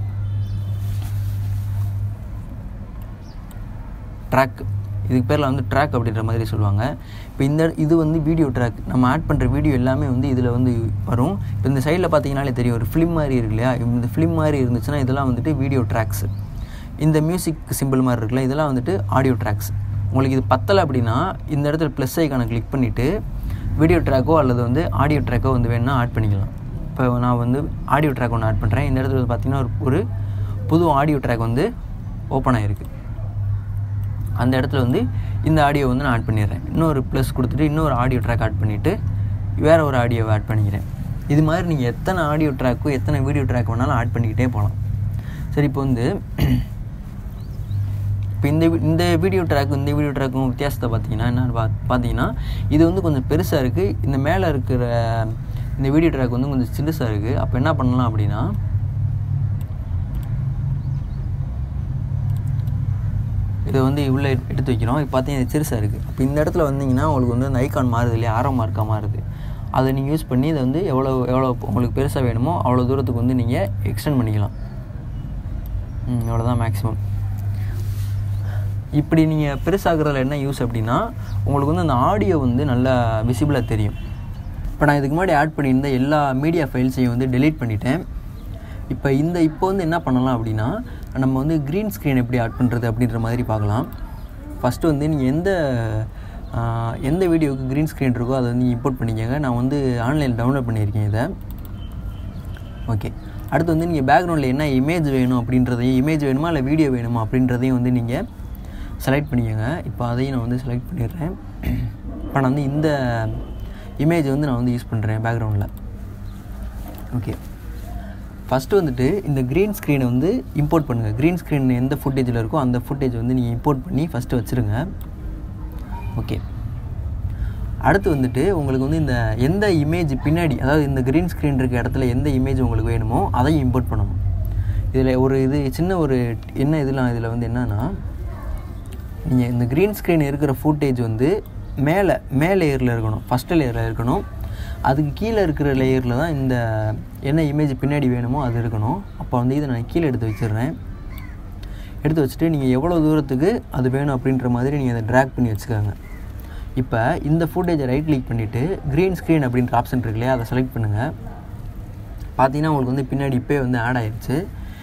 ட்ராக், இதுக்கு பேரில் வந்து ட்ராக் அப்படின்ற மாதிரி சொல்லுவாங்க. இப்போ இது வந்து வீடியோ ட்ராக், நம்ம ஆட் பண்ணுற வீடியோ எல்லாமே வந்து இதில் வந்து வரும். இப்போ இந்த சைடில் பார்த்தீங்கன்னாலே தெரியும் ஒரு ஃபிலிம் மாதிரி இருக்கு இல்லையா, இந்த ஃபிலிம் மாதிரி இருந்துச்சுன்னா இதெல்லாம் வந்துட்டு வீடியோ ட்ராக்ஸு. இந்த மியூசிக் சிம்பிள் மாதிரி இருக்குல்ல, இதெல்லாம் வந்துட்டு ஆடியோ ட்ராக்ஸ். உங்களுக்கு இது பத்தலை அப்படின்னா இந்த இடத்துல ப்ளஸ் ஐக்கானை கிளிக் பண்ணிவிட்டு வீடியோ ட்ராக்கோ அல்லது வந்து ஆடியோ ட்ராக்கோ வந்து வேணுன்னா ஆட் பண்ணிக்கலாம். இப்போ நான் வந்து ஆடியோ ட்ராக் ஒன்று ஆட் பண்ணுறேன். இந்த இடத்துல பார்த்திங்கன்னா ஒரு புது ஆடியோ ட்ராக் வந்து ஓப்பன் ஆகிருக்கு. அந்த இடத்துல வந்து இந்த ஆடியோ வந்து நான் ஆட் பண்ணிடுறேன். இன்னொரு ப்ளஸ் கொடுத்துட்டு இன்னொரு ஆடியோ ட்ராக் ஆட் பண்ணிவிட்டு வேறு ஒரு ஆடியோவை ஆட் பண்ணிக்கிறேன். இது மாதிரி நீங்கள் எத்தனை ஆடியோ ட்ராக்கோ எத்தனை வீடியோ ட்ராக் வேணாலும் ஆட் பண்ணிக்கிட்டே போகலாம். சரி, இப்போ வந்து இப்போ இந்த வீடியோ ட்ராக்கும் வித்தியாசத்தை பார்த்தீங்கன்னா என்னென்னு பார்த்தீங்கன்னா இது வந்து கொஞ்சம் பெருசாக இருக்குது. இந்த மேலே இருக்கிற இந்த வீடியோ ட்ராக் வந்து கொஞ்சம் சிறுசாக இருக்குது. அப்போ என்ன பண்ணலாம் அப்படின்னா இதை வந்து உள்ளே எடுத்து வைக்கிறோம். இப்போ பார்த்தீங்கன்னா இது சிறுசாக இருக்குது. அப்போ இந்த இடத்துல வந்தீங்கன்னா உங்களுக்கு வந்து அந்த ஐக்கான் மாறுது இல்லையா, ஆரோ மார்க்காக மாறுது. அதை நீங்கள் யூஸ் பண்ணி இதை வந்து எவ்வளோ உங்களுக்கு பெருசாக வேணுமோ அவ்வளோ தூரத்துக்கு வந்து நீங்கள் எக்ஸ்டெண்ட் பண்ணிக்கலாம். அவ்வளோதான் மேக்ஸிமம். இப்படி நீங்கள் பெருசாகிறதுல என்ன யூஸ் அப்படின்னா உங்களுக்கு வந்து அந்த ஆடியோ வந்து நல்லா விசிபிளாக தெரியும். இப்போ நான் இதுக்கு முன்னாடி ஆட் பண்ணியிருந்த எல்லா மீடியா ஃபைல்ஸையும் வந்து டெலீட் பண்ணிட்டேன். இப்போ வந்து என்ன பண்ணலாம் அப்படின்னா நம்ம வந்து க்ரீன் ஸ்க்ரீன் எப்படி ஆட் பண்ணுறது அப்படின்ற மாதிரி பார்க்கலாம். ஃபஸ்ட்டு வந்து நீங்கள் எந்த வீடியோவுக்கு க்ரீன் ஸ்க்ரீன் இருக்கோ அதை வந்து இம்போர்ட் பண்ணிக்கோங்க. நான் வந்து ஆன்லைனில் டவுன்லோட் பண்ணியிருக்கேன். ஓகே, அடுத்து வந்து நீங்கள் பேக்ரவுண்டில் என்ன இமேஜ் வேணும் அப்படின்றதையும், இமேஜ் வேணுமா இல்லை வீடியோ வேணுமா அப்படின்றதையும் வந்து நீங்கள் செலக்ட் பண்ணிக்கோங்க. இப்போ அதையும் நான் வந்து செலக்ட் பண்ணிடுறேன். இப்போ நான் வந்து இந்த இமேஜ் வந்து நான் வந்து யூஸ் பண்ணுறேன் பேக்ரவுண்டில். ஓகே, ஃபஸ்ட்டு வந்துட்டு இந்த க்ரீன் ஸ்க்ரீனை வந்து இம்போர்ட் பண்ணுங்கள். க்ரீன் ஸ்க்ரீன் எந்த ஃபுட்டேஜில் இருக்கோ அந்த ஃபுட்டேஜ் வந்து நீங்கள் இம்போர்ட் பண்ணி ஃபஸ்ட்டு வச்சுருங்க. ஓகே, அடுத்து வந்துட்டு உங்களுக்கு வந்து இந்த எந்த இமேஜ் பின்னாடி, அதாவது இந்த க்ரீன் ஸ்க்ரீன் இருக்க இடத்துல எந்த இமேஜ் உங்களுக்கு வேணுமோ அதையும் இம்போர்ட் பண்ணணும். இதில் ஒரு இது சின்ன ஒரு என்ன இதில் வந்து என்னன்னா, நீங்கள் இந்த க்ரீன் ஸ்க்ரீன் இருக்கிற ஃபுட்டேஜ் வந்து மே லேயரில் இருக்கணும், ஃபஸ்ட்டு லேயரில் இருக்கணும். அதுக்கு கீழே இருக்கிற லேயரில் தான் இந்த என்ன இமேஜ் பின்னாடி வேணுமோ அது இருக்கணும். அப்போ வந்து இதை நான் கீழே எடுத்து வச்சிடுறேன். எடுத்து வச்சுட்டு நீங்கள் எவ்வளோ தூரத்துக்கு அது வேணும் அப்படின்ற மாதிரி நீங்கள் அதை ட்ராக் பண்ணி வச்சுக்கோங்க. இப்போ இந்த ஃபுட்டேஜை ரைட் கிளிக் பண்ணிவிட்டு க்ரீன் ஸ்க்ரீன் அப்படின்ற ஆப்ஷன் இருக்கு இல்லையா, அதை செலக்ட் பண்ணுங்கள். பார்த்தீங்கன்னா உங்களுக்கு வந்து பின்னாடி இப்போயே வந்து ஆட் ஆகிடுச்சு.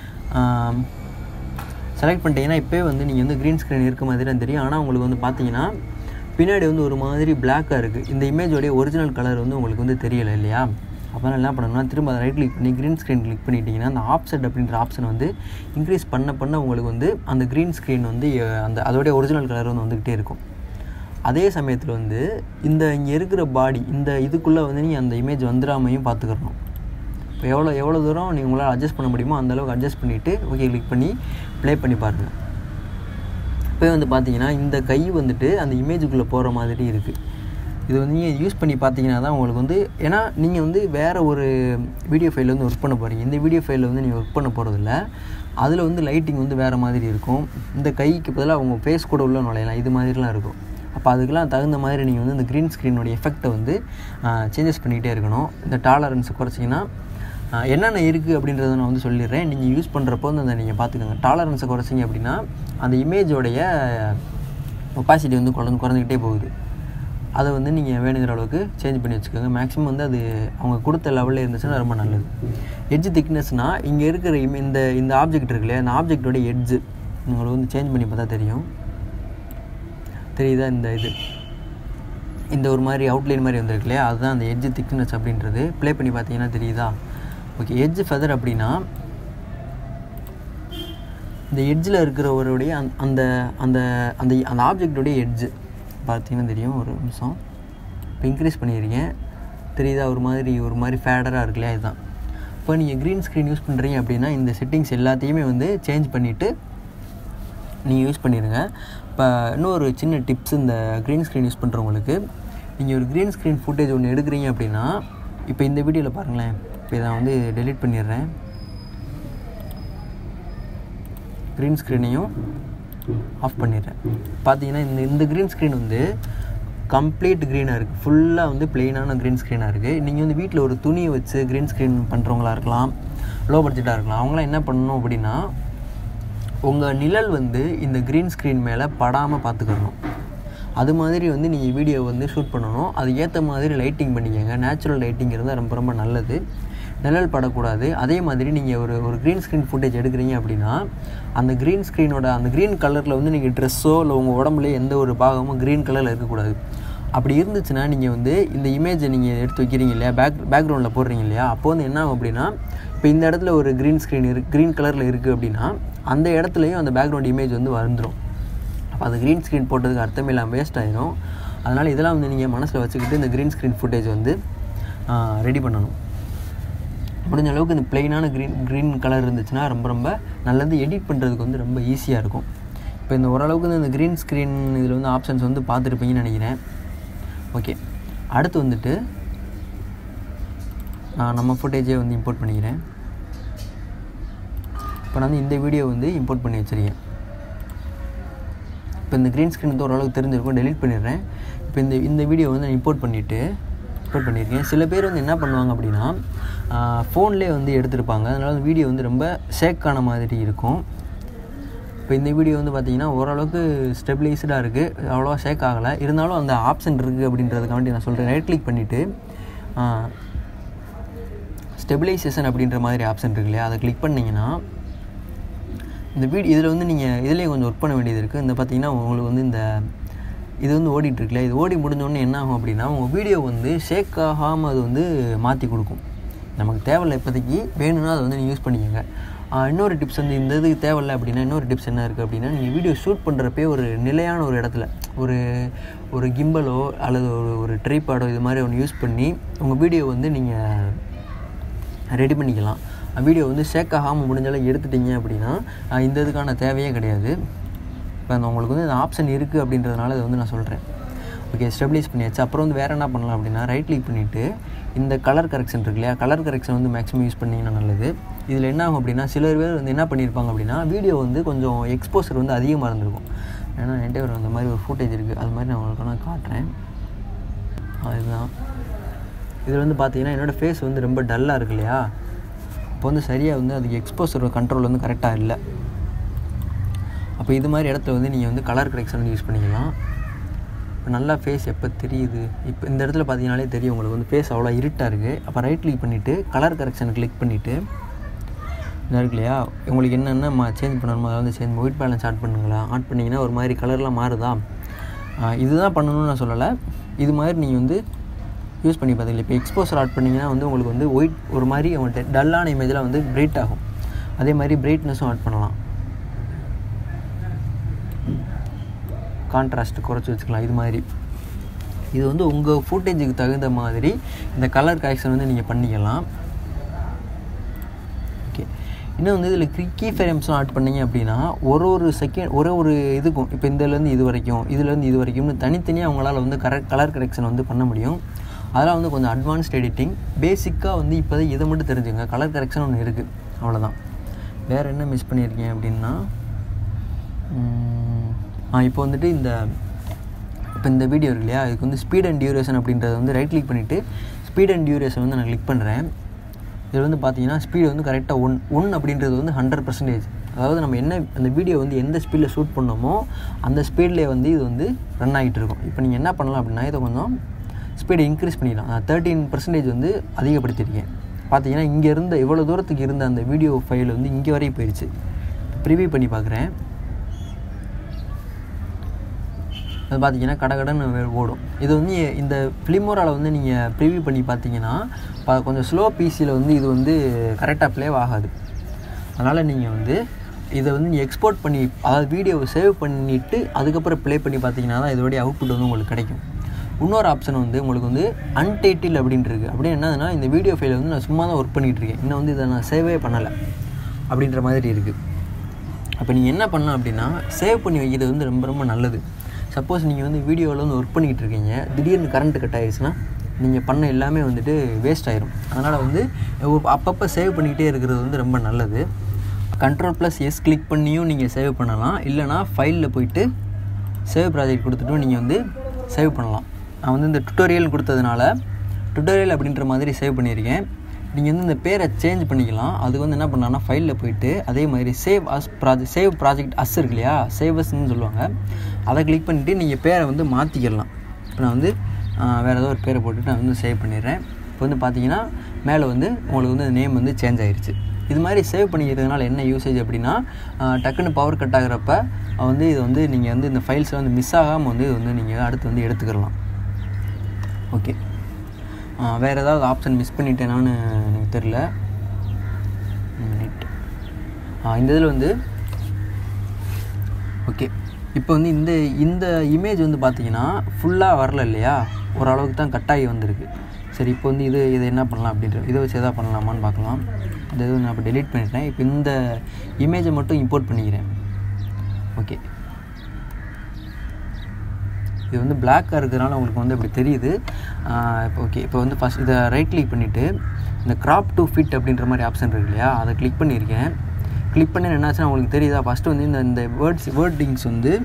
செலக்ட் பண்ணிட்டீங்கன்னா இப்போயே வந்து நீங்கள் வந்து க்ரீன் ஸ்க்ரீன் இருக்க மாதிரி தான் தெரியும். ஆனால் உங்களுக்கு வந்து பார்த்தீங்கன்னா பின்னாடி வந்து ஒரு மாதிரி பிளாக்காக இருக்குது. இந்த இமேஜோடைய ஒரிஜினல் கலர் வந்து உங்களுக்கு வந்து தெரியலை இல்லையா? அப்போ என்ன பண்ணணும்னா திரும்ப அதை ரைட் கிளிக் பண்ணி க்ரீன் ஸ்க்ரீன் கிளிக் பண்ணிட்டீங்கன்னா அந்த ஆப்செட் அப்படின்ற ஆப்ஷன் வந்து இன்க்ரீஸ் பண்ண உங்களுக்கு வந்து அந்த க்ரீன் ஸ்க்ரீன் வந்து அந்த அதோடைய ஒரிஜினல் கலர் வந்து வந்துக்கிட்டே இருக்கும். அதே சமயத்தில் வந்து இங்கே இருக்கிற பாடி இந்த இதுக்குள்ளே வந்து நீங்கள் அந்த இமேஜ் வந்துடாமையும் பார்த்துக்கணும். இப்போ எவ்வளோ தூரம் நீங்கள் உங்களால் அட்ஜஸ்ட் பண்ண முடியுமோ அந்தளவுக்கு அட்ஜஸ்ட் பண்ணிவிட்டு ஓகே கிளிக் பண்ணி ப்ளே பண்ணி பாருங்கள். இப்போ வந்து பார்த்தீங்கன்னா இந்த கை வந்துட்டு அந்த இமேஜுக்குள்ளே போகிற மாதிரி இருக்குது. இது வந்து நீங்கள் யூஸ் பண்ணி பார்த்தீங்கன்னா தான் உங்களுக்கு வந்து, ஏன்னா நீங்கள் வந்து வேறு ஒரு வீடியோ ஃபைலில் வந்து ஒர்க் பண்ண போகிறீங்க. இந்த வீடியோ ஃபைலில் வந்து நீங்கள் ஒர்க் பண்ண போகிறதில்ல. அதில் வந்து லைட்டிங் வந்து வேறு மாதிரி இருக்கும். இந்த கைக்கு பதிலாக அவங்க ஃபேஸ் கூட உள்ள நுழையலாம், இது மாதிரிலாம் இருக்கும். அப்போ அதுக்கெலாம் தகுந்த மாதிரி நீங்கள் வந்து இந்த க்ரீன் ஸ்க்ரீனோடைய எஃபெக்டை வந்து சேஞ்சஸ் பண்ணிகிட்டே இருக்கணும். இந்த டாலரன்ஸை குறைச்சிங்கன்னா என்னென்ன இருக்குது அப்படின்றத நான் வந்து சொல்லிடுறேன். நீங்கள் யூஸ் பண்ணுறப்போ வந்து அதை நீங்கள் பார்த்துக்கோங்க. டாலரன்ஸை குறைச்சிங்க அப்படின்னா அந்த இமேஜோடைய ஒப்பாசிட்டி வந்து குறைஞ்சிக்கிட்டே போகுது. அதை வந்து நீங்கள் வேணுங்கிற அளவுக்கு சேஞ்ச் பண்ணி வச்சுக்கோங்க. மேக்ஸிமம் வந்து அது அவங்க கொடுத்த லெவலில் இருந்துச்சுன்னா ரொம்ப நல்லது. எட்ஜ் திக்னஸ்னால் இங்கே இருக்கிற இந்த ஆப்ஜெக்ட் இருக்கு இல்லையா, அந்த ஆப்ஜெக்டோடைய எட்ஜு உங்களுக்கு வந்து சேஞ்ச் பண்ணி பார்த்தா தெரியுதா? இந்த ஒரு மாதிரி அவுட்லைன் மாதிரி வந்துருக்கு இல்லையா, அதுதான் அந்த எட்ஜ் திக்னஸ் அப்படின்றது. ப்ளே பண்ணி பார்த்தீங்கன்னா தெரியுதா? ஓகே, எட்ஜ் ஃபெதர் அப்படின்னா இந்த எட்ஜில் இருக்கிறவருடைய அந்த அந்த அந்த அந்த ஆப்ஜெக்டோடைய எட்ஜு பார்த்தீங்கன்னா தெரியும். ஒரு நிமிஷம், இப்போ இன்க்ரீஸ் பண்ணிடுறீங்க, தெரியுதா? ஒரு மாதிரி ஃபேடராக இருக்கு இல்லையா, இதுதான். இப்போ நீங்கள் க்ரீன் ஸ்க்ரீன் யூஸ் பண்ணுறீங்க அப்படின்னா இந்த செட்டிங்ஸ் எல்லாத்தையுமே வந்து சேஞ்ச் பண்ணிவிட்டு நீங்கள் யூஸ் பண்ணிடுங்க. இப்போ இன்னொரு சின்ன டிப்ஸ், இந்த க்ரீன் ஸ்க்ரீன் யூஸ் பண்ணுறவங்களுக்கு, நீங்கள் ஒரு க்ரீன் ஸ்க்ரீன் ஃபுட்டேஜ் ஒன்று எடுக்கிறீங்க அப்படின்னா, இப்போ இந்த வீடியோவில் பாருங்களேன். இப்போ இதை வந்து டெலீட் பண்ணிடுறேன். க்ரீன் ஸ்க்ரீனையும் ஆஃப் பண்ணிடுறேன். பார்த்தீங்கன்னா இந்த க்ரீன் ஸ்க்ரீன் வந்து கம்ப்ளீட் க்ரீனாக இருக்குது. ஃபுல்லாக வந்து ப்ளெயினான க்ரீன் ஸ்க்ரீனாக இருக்குது. நீங்கள் வந்து வீட்டில் ஒரு துணியை வச்சு க்ரீன் ஸ்க்ரீன் பண்ணுறவங்களா இருக்கலாம், லோ பட்ஜெட்டாக இருக்கலாம். அவங்களாம் என்ன பண்ணணும் அப்படின்னா, உங்கள் நிழல் வந்து இந்த க்ரீன் ஸ்க்ரீன் மேலே படாமல் பார்த்துக்கணும். அது மாதிரி வந்து நீங்கள் வீடியோ வந்து ஷூட் பண்ணணும். அது ஏற்ற மாதிரி லைட்டிங் பண்ணிக்கங்க. நேச்சுரல் லைட்டிங் இருந்தால் ரொம்ப ரொம்ப நல்லது. நிழல் படக்கூடாது. அதே மாதிரி நீங்கள் ஒரு க்ரீன் ஸ்க்ரீன் ஃபுட்டேஜ் எடுக்கிறீங்க அப்படின்னா அந்த க்ரீன் ஸ்க்ரீனோட அந்த க்ரீன் கலரில் வந்து நீங்கள் ட்ரெஸ்ஸோ இல்லை உங்கள் உடம்புல எந்த ஒரு பாகமும் க்ரீன் கலரில் இருக்கக்கூடாது. அப்படி இருந்துச்சுன்னா நீங்கள் வந்து இந்த இமேஜை நீங்கள் எடுத்து வைக்கிறீங்க இல்லையா, பேக்ரவுண்டில் போடுறீங்க இல்லையா, அப்போ வந்து என்ன ஆகும் அப்படின்னா, இப்போ இந்த இடத்துல ஒரு க்ரீன் ஸ்க்ரீன் க்ரீன் கலரில் இருக்குது அப்படின்னா அந்த இடத்துலையும் அந்த பேக்ரவுண்ட் இமேஜ் வந்து வந்துடும். அப்போ அது க்ரீன் ஸ்க்ரீன் போட்டதுக்கு அர்த்தம் இல்லாமல் வேஸ்ட் ஆகிடும். அதனால் இதெல்லாம் வந்து நீங்கள் மனசில் வச்சுக்கிட்டு இந்த க்ரீன் ஸ்க்ரீன் ஃபுட்டேஜ் வந்து ரெடி பண்ணணும். முடிஞ்ச அளவுக்கு இந்த ப்ளெயினான க்ரீன் கலர் இருந்துச்சுன்னா ரொம்ப ரொம்ப நல்லது. எடிட் பண்ணுறதுக்கு வந்து ரொம்ப ஈஸியாக இருக்கும். இப்போ இந்த ஓரளவுக்கு இந்த க்ரீன் ஸ்க்ரீன் இதில் வந்து ஆப்ஷன்ஸ் வந்து பார்த்துருப்பீங்கன்னு நினைக்கிறேன். ஓகே, அடுத்து வந்துட்டு நான் நம்ம ஃபுட்டேஜே வந்து இம்போர்ட் பண்ணிக்கிறேன். இப்போ நான் வந்து இந்த வீடியோ வந்து இம்போர்ட் பண்ணி வச்சுருக்கேன். இப்போ இந்த க்ரீன் ஸ்க்ரீன் வந்து ஓரளவுக்கு தெரிஞ்சிருக்கும், டெலீட் பண்ணிடுறேன். இப்போ இந்த வீடியோ வந்து நான் இம்போர்ட் பண்ணியிருக்கேன். சில பேர் வந்து என்ன பண்ணுவாங்க அப்படின்னா, ஃபோன்லேயே வந்து எடுத்திருப்பாங்க. அதனால் வீடியோ வந்து ரொம்ப ஷேக்கான மாதிரி இருக்கும். இப்போ இந்த வீடியோ வந்து பார்த்திங்கன்னா ஓரளவுக்கு ஸ்டெபிளைஸ்டாக இருக்குது, அவ்வளோவா ஷேக் ஆகலை. இருந்தாலும் அந்த ஆப்ஷன் இருக்குது அப்படின்றதுக்காண்டி நான் சொல்கிறேன். ரைட் கிளிக் பண்ணிவிட்டு ஸ்டெபிலைசேஷன் அப்படின்ற மாதிரி ஆப்ஷன் இருக்கு இல்லையா, அதை கிளிக் பண்ணிங்கன்னா இந்த இதில் வந்து நீங்கள் இதிலே கொஞ்சம் ஒர்க் பண்ண வேண்டியது இருக்குது. இந்த பார்த்திங்கன்னா உங்களுக்கு வந்து இது வந்து ஓடிட்டுருக்குல்ல, இது ஓடி முடிஞ்சோடனே என்ன ஆகும் அப்படின்னா உங்கள் வீடியோ வந்து ஷேக் ஆகாமல் அது வந்து மாற்றி கொடுக்கும். நமக்கு தேவையில்லை இப்போதைக்கு, வேணும்னா அதை வந்து நீங்கள் யூஸ் பண்ணிக்கோங்க. இன்னொரு டிப்ஸ் வந்து இந்த இதுக்கு தேவையில்லை அப்படின்னா இன்னொரு டிப்ஸ் என்ன இருக்குது அப்படின்னா, நீங்கள் வீடியோ ஷூட் பண்ணுறப்பே ஒரு நிலையான ஒரு இடத்துல ஒரு கிம்பலோ அல்லது ஒரு ட்ரைபாடோ இது மாதிரி ஒன்று யூஸ் பண்ணி உங்கள் வீடியோ வந்து நீங்கள் ரெடி பண்ணிக்கலாம். வீடியோ வந்து ஷேக் ஆகாமல் முடிஞ்சாலும் எடுத்துட்டிங்க அப்படின்னா இந்த இதுக்கான தேவையே கிடையாது. இப்போ உங்களுக்கு வந்து இந்த ஆப்ஷன் இருக்குது அப்படின்றதுனால இதை வந்து நான் சொல்கிறேன். ஓகே, ஸ்டெபிலைஸ் பண்ணியாச்சு. அப்புறம் வந்து வேறு என்ன பண்ணலாம் அப்படின்னா, ரைட் கிளிக் பண்ணிவிட்டு இந்த கலர் கரெக்ஷன் இருக்கு இல்லையா, கலர் கரெக்ஷன் வந்து மேக்ஸிமம் யூஸ் பண்ணிங்கன்னா நல்லது. இதில் என்ன ஆகும் அப்படின்னா, சில பேர் வந்து என்ன பண்ணியிருப்பாங்க அப்படின்னா, வீடியோ வந்து கொஞ்சம் எக்ஸ்போசர் வந்து அதிகமாக இருந்திருக்கும். ஏன்னா என்கிட்ட அந்த மாதிரி ஒரு ஃபுட்டேஜ் இருக்குது, அது மாதிரி நான் உங்களுக்கு நான் காட்டுறேன். அதுதான் இதில் வந்து பார்த்தீங்கன்னா என்னோடய ஃபேஸ் வந்து ரொம்ப டல்லாக இருக்கு இல்லையா, இப்போ வந்து சரியாக வந்து அதுக்கு எக்ஸ்போசர் கண்ட்ரோல் வந்து கரெக்டாக இல்லை. அப்போ இது மாதிரி இடத்துல வந்து நீங்கள் வந்து கலர் கரெக்ஷன் வந்து யூஸ் பண்ணிக்கலாம். இப்போ நல்லா ஃபேஸ் எப்போ தெரியுது, இப்போ இந்த இடத்துல பார்த்தீங்கனாலே தெரியும் உங்களுக்கு வந்து ஃபேஸ் அவ்வளோ இருட்டாக இருக்குது. அப்போ ரைட் கிளிக் பண்ணிவிட்டு கலர் கரெக்ஷனை கிளிக் பண்ணிவிட்டு இதாக இருக்கு இல்லையா, உங்களுக்கு என்னென்ன சேஞ்ச் பண்ணணுமோ அதை வந்து சேஞ்ச் ஒயிட் பேலன்ஸ் ஆட் பண்ணுங்களா, ஆட் பண்ணிங்கன்னா ஒரு மாதிரி கலர்லாம் மாறுதா. இதுதான் பண்ணணும்னு நான் சொல்லலை, இது மாதிரி நீங்கள் வந்து யூஸ் பண்ணி பார்த்தீங்களா. இப்போ எக்ஸ்போசர் ஆட் பண்ணிங்கன்னா வந்து உங்களுக்கு வந்து ஒயிட் ஒரு மாதிரி உங்கள்கிட்ட டல்லான இமேஜில் வந்து பிரைட் ஆகும். அதே மாதிரி பிரைட்னஸும் ஆட் பண்ணலாம், கான்ட்ராஸ்ட்டு குறைச்சி வச்சுக்கலாம். இது மாதிரி இது வந்து உங்கள் ஃபுட்டேஜுக்கு தகுந்த மாதிரி இந்த கலர் கரெக்ஷன் வந்து நீங்கள் பண்ணிக்கலாம். ஓகே, இன்னும் வந்து இதில் கீ ஃப்ரேம்ஸ்லாம் ஆட் பண்ணிங்க அப்படின்னா ஒரு செகண்ட் ஒரு இதுக்கும், இப்போ இதுலேருந்து இது வரைக்கும் இதுலேருந்து இது வரைக்கும்னு தனித்தனியாக அவங்களால வந்து கலர் கரெக்ஷன் வந்து பண்ண முடியும். அதெல்லாம் வந்து கொஞ்சம் அட்வான்ஸ்ட் எடிட்டிங். பேசிக்காக வந்து இப்போதான் இதை மட்டும் தெரிஞ்சுங்க, கலர் கரெக்ஷன் ஒன்று இருக்குது, அவ்வளோதான். வேறு என்ன மிஸ் பண்ணியிருக்கேன் அப்படின்னா, இப்போ வந்துட்டு இப்போ இந்த வீடியோ இருக்கு இல்லையா, இதுக்கு வந்து ஸ்பீட் அண்ட் டியூரேஷன் அப்படின்றத வந்து ரைட் கிளிக் பண்ணிவிட்டு ஸ்பீட் அண்ட் டியூரேஷன் வந்து நான் கிளிக் பண்ணுறேன். இதில் வந்து பார்த்தீங்கன்னா ஸ்பீடு வந்து கரெக்டாக ஒன் அப்படின்றது வந்து 100%. அதாவது நம்ம என்ன அந்த வீடியோ வந்து எந்த ஸ்பீடில் ஷூட் பண்ணோமோ அந்த ஸ்பீட்லேயே வந்து இது வந்து ரன் ஆகிட்டு இருக்கும். இப்போ நீங்கள் என்ன பண்ணலாம் அப்படின்னா, இதை கொஞ்சம் ஸ்பீடை இன்க்ரீஸ் பண்ணிடலாம். 13% வந்து அதிகப்படுத்தியிருக்கேன். பார்த்தீங்கன்னா இங்கே இருந்த இவ்வளோ தூரத்துக்கு இருந்த அந்த வீடியோ ஃபைல் வந்து இங்கே வரையும் போயிடுச்சு. ப்ரிவியூ பண்ணி பார்க்குறேன், அது பார்த்தீங்கன்னா கடகடன்னு ஓடும். இது வந்து இந்த ஃபிலிமோராவில் வந்து நீங்கள் ப்ரிவியூ பண்ணி பார்த்தீங்கன்னா கொஞ்சம் ஸ்லோ பிசியில் வந்து இது வந்து கரெக்டாக ப்ளே ஆகாது. அதனால் நீங்கள் வந்து இதை வந்து நீங்கள் எக்ஸ்போர்ட் பண்ணி, அதாவது வீடியோவை சேவ் பண்ணிவிட்டு அதுக்கப்புறம் ப்ளே பண்ணி பார்த்தீங்கன்னா தான் இதோடைய அவுட்புட் வந்து உங்களுக்கு கிடைக்கும். இன்னொரு ஆப்ஷன் வந்து உங்களுக்கு வந்து அன்டைட்டில் அப்படின்ட்டுருக்கு. அப்படியே என்னதுன்னா, இந்த வீடியோ ஃபைலை வந்து நான் சும்மா தான் ஒர்க் பண்ணிகிட்ருக்கேன், இன்னும் வந்து இதை நான் சேவே பண்ணலை அப்படின்ற மாதிரி இருக்குது. அப்போ நீங்கள் என்ன பண்ணலாம் அப்படின்னா, சேவ் பண்ணி வைக்கிறது வந்து ரொம்ப ரொம்ப நல்லது. சப்போஸ் நீங்கள் வந்து வீடியோவில் வந்து ஒர்க் பண்ணிக்கிட்டு இருக்கீங்க, திடீர்னு கரண்ட்டு கட் ஆகிடுச்சுன்னா நீங்கள் பண்ண எல்லாமே வந்துட்டு வேஸ்ட் ஆயிரும். அதனால் வந்து அப்பப்போ சேவ் பண்ணிக்கிட்டே இருக்கிறது வந்து ரொம்ப நல்லது. Ctrl+S கிளிக் பண்ணியும் நீங்கள் சேவ் பண்ணலாம், இல்லைனா ஃபைலில் போய்ட்டு சேவ் ப்ராஜெக்ட் கொடுத்துட்டும் நீங்கள் வந்து சேவ் பண்ணலாம். நான் வந்து இந்த டுட்டோரியல் கொடுத்ததுனால டுட்டோரியல் அப்படின்ற மாதிரி சேவ் பண்ணியிருக்கேன். நீங்கள் வந்து இந்த பேரை சேஞ்ச் பண்ணிக்கலாம். அதுக்கு வந்து என்ன பண்ணலாம்னா, ஃபைலில் போய்ட்டு அதே மாதிரி சேவ் ப்ராஜெக்ட் அஸ் இருக்கு இல்லையா, சேவஸ்ன்னு சொல்லுவாங்க, அதை கிளிக் பண்ணிவிட்டு நீங்கள் பேரை வந்து மாற்றிக்கலாம். இப்போ நான் வந்து வேறு ஏதோ ஒரு பேரை போட்டுட்டு நான் வந்து சேவ் பண்ணிடுறேன். இப்போ வந்து பார்த்தீங்கன்னா மேலே வந்து உங்களுக்கு வந்து நேம் வந்து சேஞ்ச் ஆகிடுச்சு. இது மாதிரி சேவ் பண்ணிக்கிறதுனால என்ன யூசேஜ் அப்படின்னா, டக்குன்னு பவர் கட் ஆகிறப்ப வந்து இது வந்து நீங்கள் வந்து இந்த ஃபைல்ஸை வந்து மிஸ் ஆகாமல் வந்து இது வந்து நீங்கள் அடுத்து வந்து எடுத்துக்கலாம். ஓகே, வேறு ஏதாவது ஆப்ஷன் மிஸ் பண்ணிட்டேனான்னு எனக்கு தெரில. இந்த இதில் வந்து ஓகே, இப்போ வந்து இந்த இமேஜ் வந்து பார்த்தீங்கன்னா ஃபுல்லாக வரல இல்லையா, ஓரளவுக்கு தான் கட்டாகி வந்திருக்கு. சரி, இப்போ வந்து இதை என்ன பண்ணலாம் அப்படின்ற இதை வச்சு எதாவது பண்ணலாமான்னு பார்க்கலாம். இந்த இது நான் இப்போ டெலீட் பண்ணிட்டேன். இப்போ இந்த இமேஜை மட்டும் இம்போர்ட் பண்ணிக்கிறேன். ஓகே, இது வந்து பிளாக்காக இருக்கிறதுனால உங்களுக்கு வந்து அப்படி தெரியுது. இப்போ ஓகே, இப்போ வந்து ஃபஸ்ட் இதை ரைட் கிளிக் பண்ணிவிட்டு இந்த கிராப் டு ஃபிட் அப்படின்ற மாதிரி ஆப்ஷன் இருக்கு இல்லையா, அதை கிளிக் பண்ணியிருக்கேன். கிளிக் பண்ணி என்னாச்சுன்னா உங்களுக்கு தெரியுதா, ஃபஸ்ட்டு வந்து இந்த வேர்டிங்ஸ் வந்து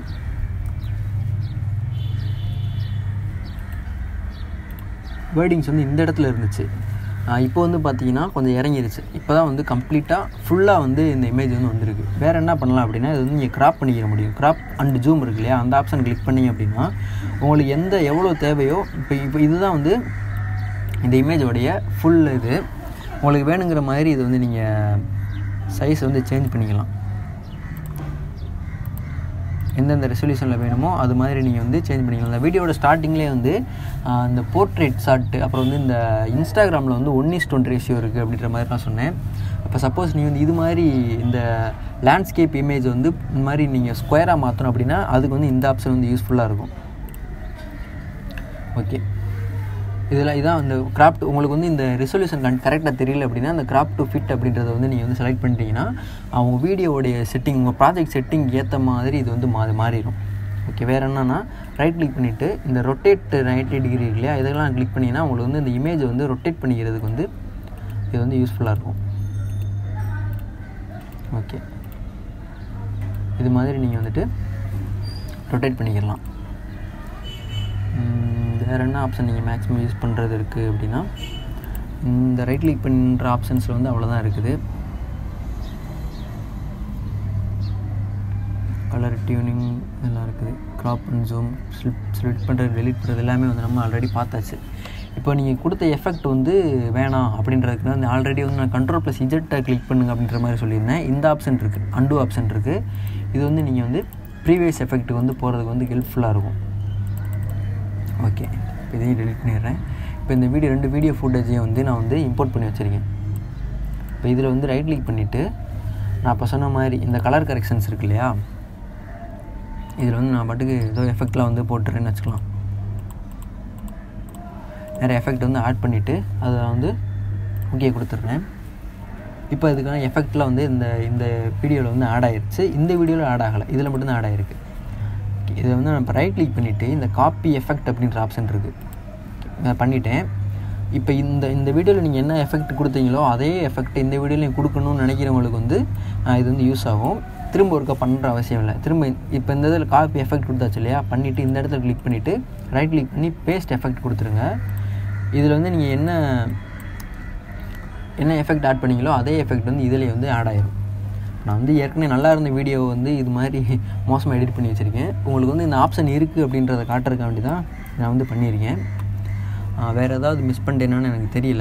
இந்த இடத்துல இருந்துச்சு. இப்போ வந்து பார்த்தீங்கன்னா கொஞ்சம் இறங்கிருச்சு. இப்போ தான் வந்து கம்ப்ளீட்டாக ஃபுல்லாக வந்து இந்த இமேஜ் வந்து வந்திருக்கு. வேறு என்ன பண்ணலாம் அப்படின்னா, இது வந்து நீங்கள் கிராப் பண்ணிக்கிற முடியும். கிராப் அண்ட் ஜூம் இருக்கு இல்லையா, அந்த ஆப்ஷன் கிளிக் பண்ணிங்க அப்படின்னா உங்களுக்கு எவ்வளோ தேவையோ, இப்போ இதுதான் வந்து இந்த இமேஜோடைய ஃபுல் இது. உங்களுக்கு வேணுங்கிற மாதிரி இது வந்து நீங்கள் சைஸ் வந்து சேஞ்ச் பண்ணிக்கலாம். எந்தெந்த ரெசல்யூஷனில் வேணுமோ அது மாதிரி நீங்கள் வந்து சேஞ்ச் பண்ணிக்கலாம். அந்த வீடியோட ஸ்டார்டிங்லேயே வந்து இந்த போர்ட்ரேட் ஷாட்டு, அப்புறம் வந்து இந்த இன்ஸ்டாகிராமில் வந்து 1:1 ரேஷியோ இருக்குது அப்படின்ற மாதிரி நான் சொன்னேன். அப்போ சப்போஸ் நீங்கள் வந்து இது மாதிரி இந்த லேண்ட்ஸ்கேப் இமேஜ் வந்து இந்த மாதிரி நீங்கள் ஸ்கொயராக மாற்றணும் அப்படின்னா அதுக்கு வந்து இந்த ஆப்ஷன் வந்து யூஸ்ஃபுல்லாக இருக்கும். ஓகே, இதான் இந்த கிராப் உங்களுக்கு வந்து இந்த ரெசல்யூஷன் கரெக்டாக தெரியல அப்படின்னா அந்த கிராப் டு ஃபிட் அப்படின்றத வந்து நீங்கள் வந்து செலக்ட் பண்ணிட்டீங்கன்னா அவங்க வீடியோடைய செட்டிங், உங்கள் ப்ராஜெக்ட் செட்டிங் ஏற்ற மாதிரி இது வந்து மாறிடும். ஓகே, வேறு என்னென்னா ரைட் கிளிக் பண்ணிவிட்டு இந்த ரொட்டேட் 90 டிகிரி இல்லையா, இதெல்லாம் கிளிக் பண்ணிங்கன்னா உங்களுக்கு வந்து இந்த இமேஜை வந்து ரொட்டேட் பண்ணிக்கிறதுக்கு வந்து இது வந்து யூஸ்ஃபுல்லாக இருக்கும். ஓகே, இது மாதிரி நீங்கள் வந்துட்டு ரொட்டேட் பண்ணிக்கலாம். வேறு என்ன ஆப்ஷன் நீங்கள் மேக்ஸிமம் யூஸ் பண்ணுறது இருக்குது அப்படின்னா இந்த ரைட் கிளிக் பண்ணுற ஆப்ஷன்ஸில் வந்து அவ்வளோதான் இருக்குது. கலர் டியூனிங் இதெல்லாம் இருக்குது. க்ராப் அண்ட் ஜூம், ஸ்ப்ளிட் பண்ணுறது, டெலிட் பண்ணுறது எல்லாமே வந்து நம்ம ஆல்ரெடி பார்த்தாச்சு. இப்போ நீங்கள் கொடுத்த எஃபெக்ட் வந்து வேணாம் அப்படின்றதுக்கு வந்து ஆல்ரெடி வந்து நான் Ctrl+Z கிளிக் பண்ணுங்க அப்படின்ற மாதிரி சொல்லியிருந்தேன். இந்த ஆப்ஷன் இருக்குது, அன்டூ ஆப்ஷன் இருக்குது. இது வந்து நீங்கள் வந்து ப்ரீவியஸ் எஃபெக்ட்டுக்கு வந்து போகிறதுக்கு வந்து ஹெல்ப்ஃபுல்லாக இருக்கும். ஓகே, இப்போ இதையும் டெலிட் பண்ணிடுறேன். இப்போ இந்த 2 வீடியோ ஃபுட்டேஜையும் வந்து நான் வந்து இம்போர்ட் பண்ணி வச்சுருக்கேன். இப்போ இதில் வந்து ரைட் கிளிக் பண்ணிவிட்டு நான் இப்போ சொன்ன மாதிரி இந்த கலர் கரெக்ஷன்ஸ் இருக்கு இல்லையா, இதில் வந்து நான் பாட்டுக்கு ஏதோ எஃபெக்ட்லாம் வந்து போட்டுறேன்னு வச்சுக்கலாம். நிறைய எஃபெக்ட் வந்து ஆட் பண்ணிவிட்டு அதில் வந்து ஓகே கொடுத்துட்றேன். இப்போ இதுக்கான எஃபெக்ட்லாம் வந்து இந்த வீடியோவில் வந்து ஆட் ஆகிருச்சு. இந்த வீடியோவில் ஆட் ஆகலை, இதில் மட்டும்தான் ஆட் ஆகிருக்கு. இதை வந்து நான் இப்போ ரைட் கிளிக் பண்ணிவிட்டு இந்த காப்பி எஃபெக்ட் அப்படின்ற ஆப்ஷன் இருக்குது, நான் பண்ணிட்டேன். இப்போ இந்த வீடியோவில் நீங்கள் என்ன எஃபெக்ட் கொடுத்தீங்களோ அதே எஃபெக்ட் இந்த வீடியோவில் கொடுக்கணும்னு நினைக்கிறவங்களுக்கு வந்து இது வந்து யூஸ் ஆகும். திரும்ப ஒருக்கா பண்ணுற அவசியம் இல்லை. திரும்ப இப்போ இந்த இதில் காப்பி எஃபெக்ட் கொடுத்தாச்சு இல்லையா, பண்ணிவிட்டு இந்த இடத்துல கிளிக் பண்ணிவிட்டு ரைட் கிளிக் பண்ணி பேஸ்ட் எஃபெக்ட் கொடுத்துருங்க. இதில் வந்து நீங்கள் என்ன எஃபெக்ட் ஆட் பண்ணிங்களோ அதே எஃபெக்ட் வந்து இதில் வந்து ஆட் ஆகிடும். நான் வந்து ஏற்கனவே நல்லா இருந்த வீடியோவை வந்து இது மாதிரி மோசமாக எடிட் பண்ணி வச்சுருக்கேன். உங்களுக்கு வந்து இந்த ஆப்ஷன் இருக்குது அப்படின்றத காட்டுறதுக்காண்டி தான் நான் வந்து பண்ணியிருக்கேன். வேறு ஏதாவது மிஸ் பண்ணிட்டேன்னு எனக்கு தெரியல.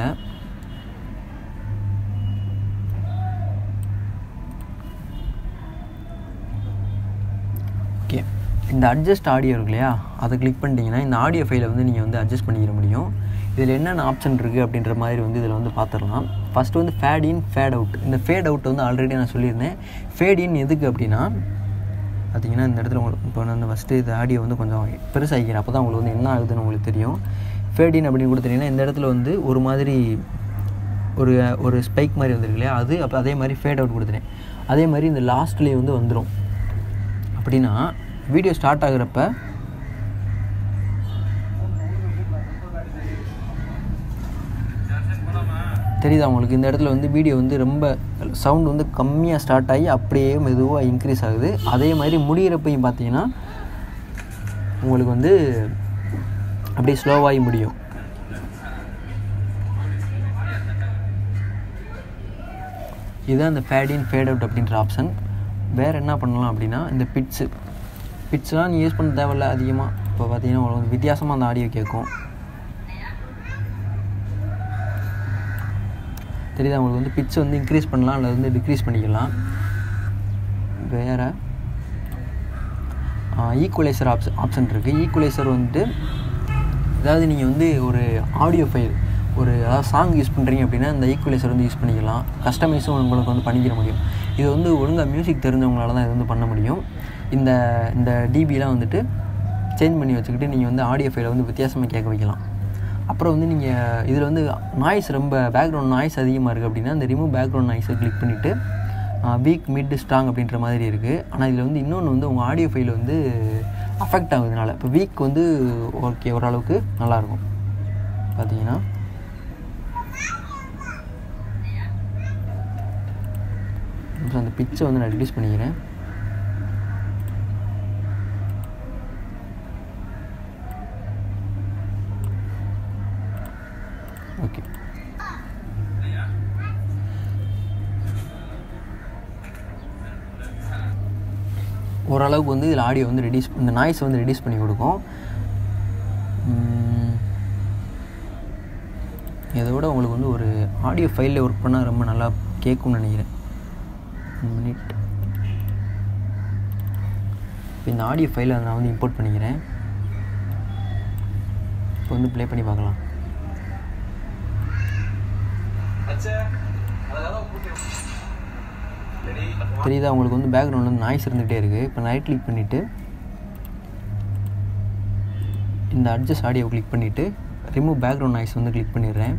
ஓகே, இந்த அட்ஜஸ்ட் ஆடியோ இருக்கு இல்லையா, அதை கிளிக் பண்ணிட்டீங்கன்னா இந்த ஆடியோ ஃபைலை வந்து நீங்கள் வந்து அட்ஜஸ்ட் பண்ணிக்கிற முடியும். இதில் என்னென்ன ஆப்ஷன் இருக்குது அப்படின்ற மாதிரி வந்து இதில் வந்து பார்த்துடலாம். ஃபஸ்ட்டு வந்து ஃபேட் இன், ஃபேட் அவுட். இந்த ஃபேட் அவுட் வந்து ஆல்ரெடி நான் சொல்லியிருந்தேன். ஃபேட் இன் எதுக்கு அப்படின்னா பார்த்திங்கன்னா இந்த இடத்துல உங்களுக்கு இப்போ நான் ஃபஸ்ட்டு இது ஆடியோ வந்து கொஞ்சம் பெருசாகிக்கிறேன், அப்போ தான் உங்களுக்கு வந்து என்ன ஆகுதுன்னு உங்களுக்கு தெரியும். ஃபேட் இன் அப்படின்னு கொடுத்துட்டிங்கன்னா இந்த இடத்துல வந்து ஒரு மாதிரி ஒரு ஸ்பைக் மாதிரி வந்துருக்கு இல்லையா, அது அப்போ அதே மாதிரி ஃபேட் அவுட் கொடுத்துட்டேன். அதே மாதிரி இந்த லாஸ்ட்லேயே வந்து வந்துடும். அப்படின்னா வீடியோ ஸ்டார்ட் ஆகுறப்ப தெரியுதா உங்களுக்கு, இந்த இடத்துல வந்து வீடியோ வந்து ரொம்ப சவுண்ட் வந்து கம்மியாக ஸ்டார்ட் ஆகி அப்படியே மெதுவாக இன்க்ரீஸ் ஆகுது. அதே மாதிரி முடிகிறப்பையும் பார்த்தீங்கன்னா உங்களுக்கு வந்து அப்படியே ஸ்லோவாகி முடியும். இதுதான் இந்த ஃபேட் இன், ஃபேட் அவுட் அப்படின்ற ஆப்ஷன். வேறு என்ன பண்ணலாம் அப்படின்னா இந்த பிட்ஸ்லாம் நீ யூஸ் பண்ண தேவையில்ல அதிகமாக. இப்போ பார்த்தீங்கன்னா உங்களுக்கு வித்தியாசமாக அந்த ஆடியோ கேட்கும். தெரியுதா உங்களுக்கு வந்து பிட்ச் வந்து இன்க்ரீஸ் பண்ணலாம் அல்லது வந்து டிக்ரீஸ் பண்ணிக்கலாம். வேறு ஈக்குவலைசர் ஆப்ஷன் இருக்குது. ஈக்குவலைசர் வந்துட்டு அதாவது நீங்கள் வந்து ஒரு ஆடியோ ஃபைல் அதாவது சாங் யூஸ் பண்ணுறீங்க அப்படின்னா இந்த ஈக்குவலைசர் வந்து யூஸ் பண்ணிக்கலாம். கஸ்டமைஸும் உங்களுக்கு வந்து பண்ணிக்கிற முடியும். இது வந்து ஒழுங்காக மியூசிக் தெரிஞ்சவங்களால தான் இது வந்து பண்ண முடியும். இந்த டிபிலாம் வந்துட்டு சேஞ்ச் பண்ணி வச்சுக்கிட்டு நீங்கள் வந்து ஆடியோ ஃபைலை வந்து வித்தியாசமாக கேட்க வைக்கலாம். அப்புறம் வந்து நீங்கள் இதில் வந்து நாய்ஸ் ரொம்ப பேக்ரவுண்ட் நாய்ஸ் அதிகமாக இருக்குது அப்படின்னா இந்த ரிமூவ் பேக்ரவுண்ட் நாய்ஸை கிளிக் பண்ணிவிட்டு வீக், மிட், ஸ்ட்ராங் அப்படின்ற மாதிரி இருக்குது. ஆனால் இதில் வந்து இன்னொன்று வந்து உங்கள் ஆடியோ ஃபைல் வந்து அஃபெக்ட் ஆகுதுனால இப்போ வீக் வந்து ஓகே ஓரளவுக்கு நல்லாயிருக்கும். பார்த்தீங்கன்னா அந்த பிச்சை வந்து நான் ரெடியூஸ் பண்ணிக்கிறேன். ஓகே, ஓரளவுக்கு வந்து இதில் ஆடியோ வந்து இந்த நாய்ஸ் வந்து ரெடியூஸ் பண்ணி கொடுக்கும். இதை விட உங்களுக்கு வந்து ஒரு ஆடியோ ஃபைலில் ஒர்க் பண்ணால் ரொம்ப நல்லா கேட்கும்னு நினைக்கிறேன். மினிட் இப்போ இந்த ஆடியோ ஃபைலை நான் வந்து இம்போர்ட் பண்ணிக்கிறேன். இப்போ வந்து ப்ளே பண்ணி பார்க்கலாம். தெரியுதா உங்களுக்கு வந்து பேக்ரவுண்டில் வந்து நாய்ஸ் இருந்துகிட்டே இருக்குது. இப்போ நான் ரைட் கிளிக் பண்ணிவிட்டு இந்த அட்ஜஸ்ட் ஆடியோ கிளிக் பண்ணிவிட்டு ரிமூவ் பேக்ரவுண்ட் நாய்ஸ் வந்து கிளிக் பண்ணிடுறேன்.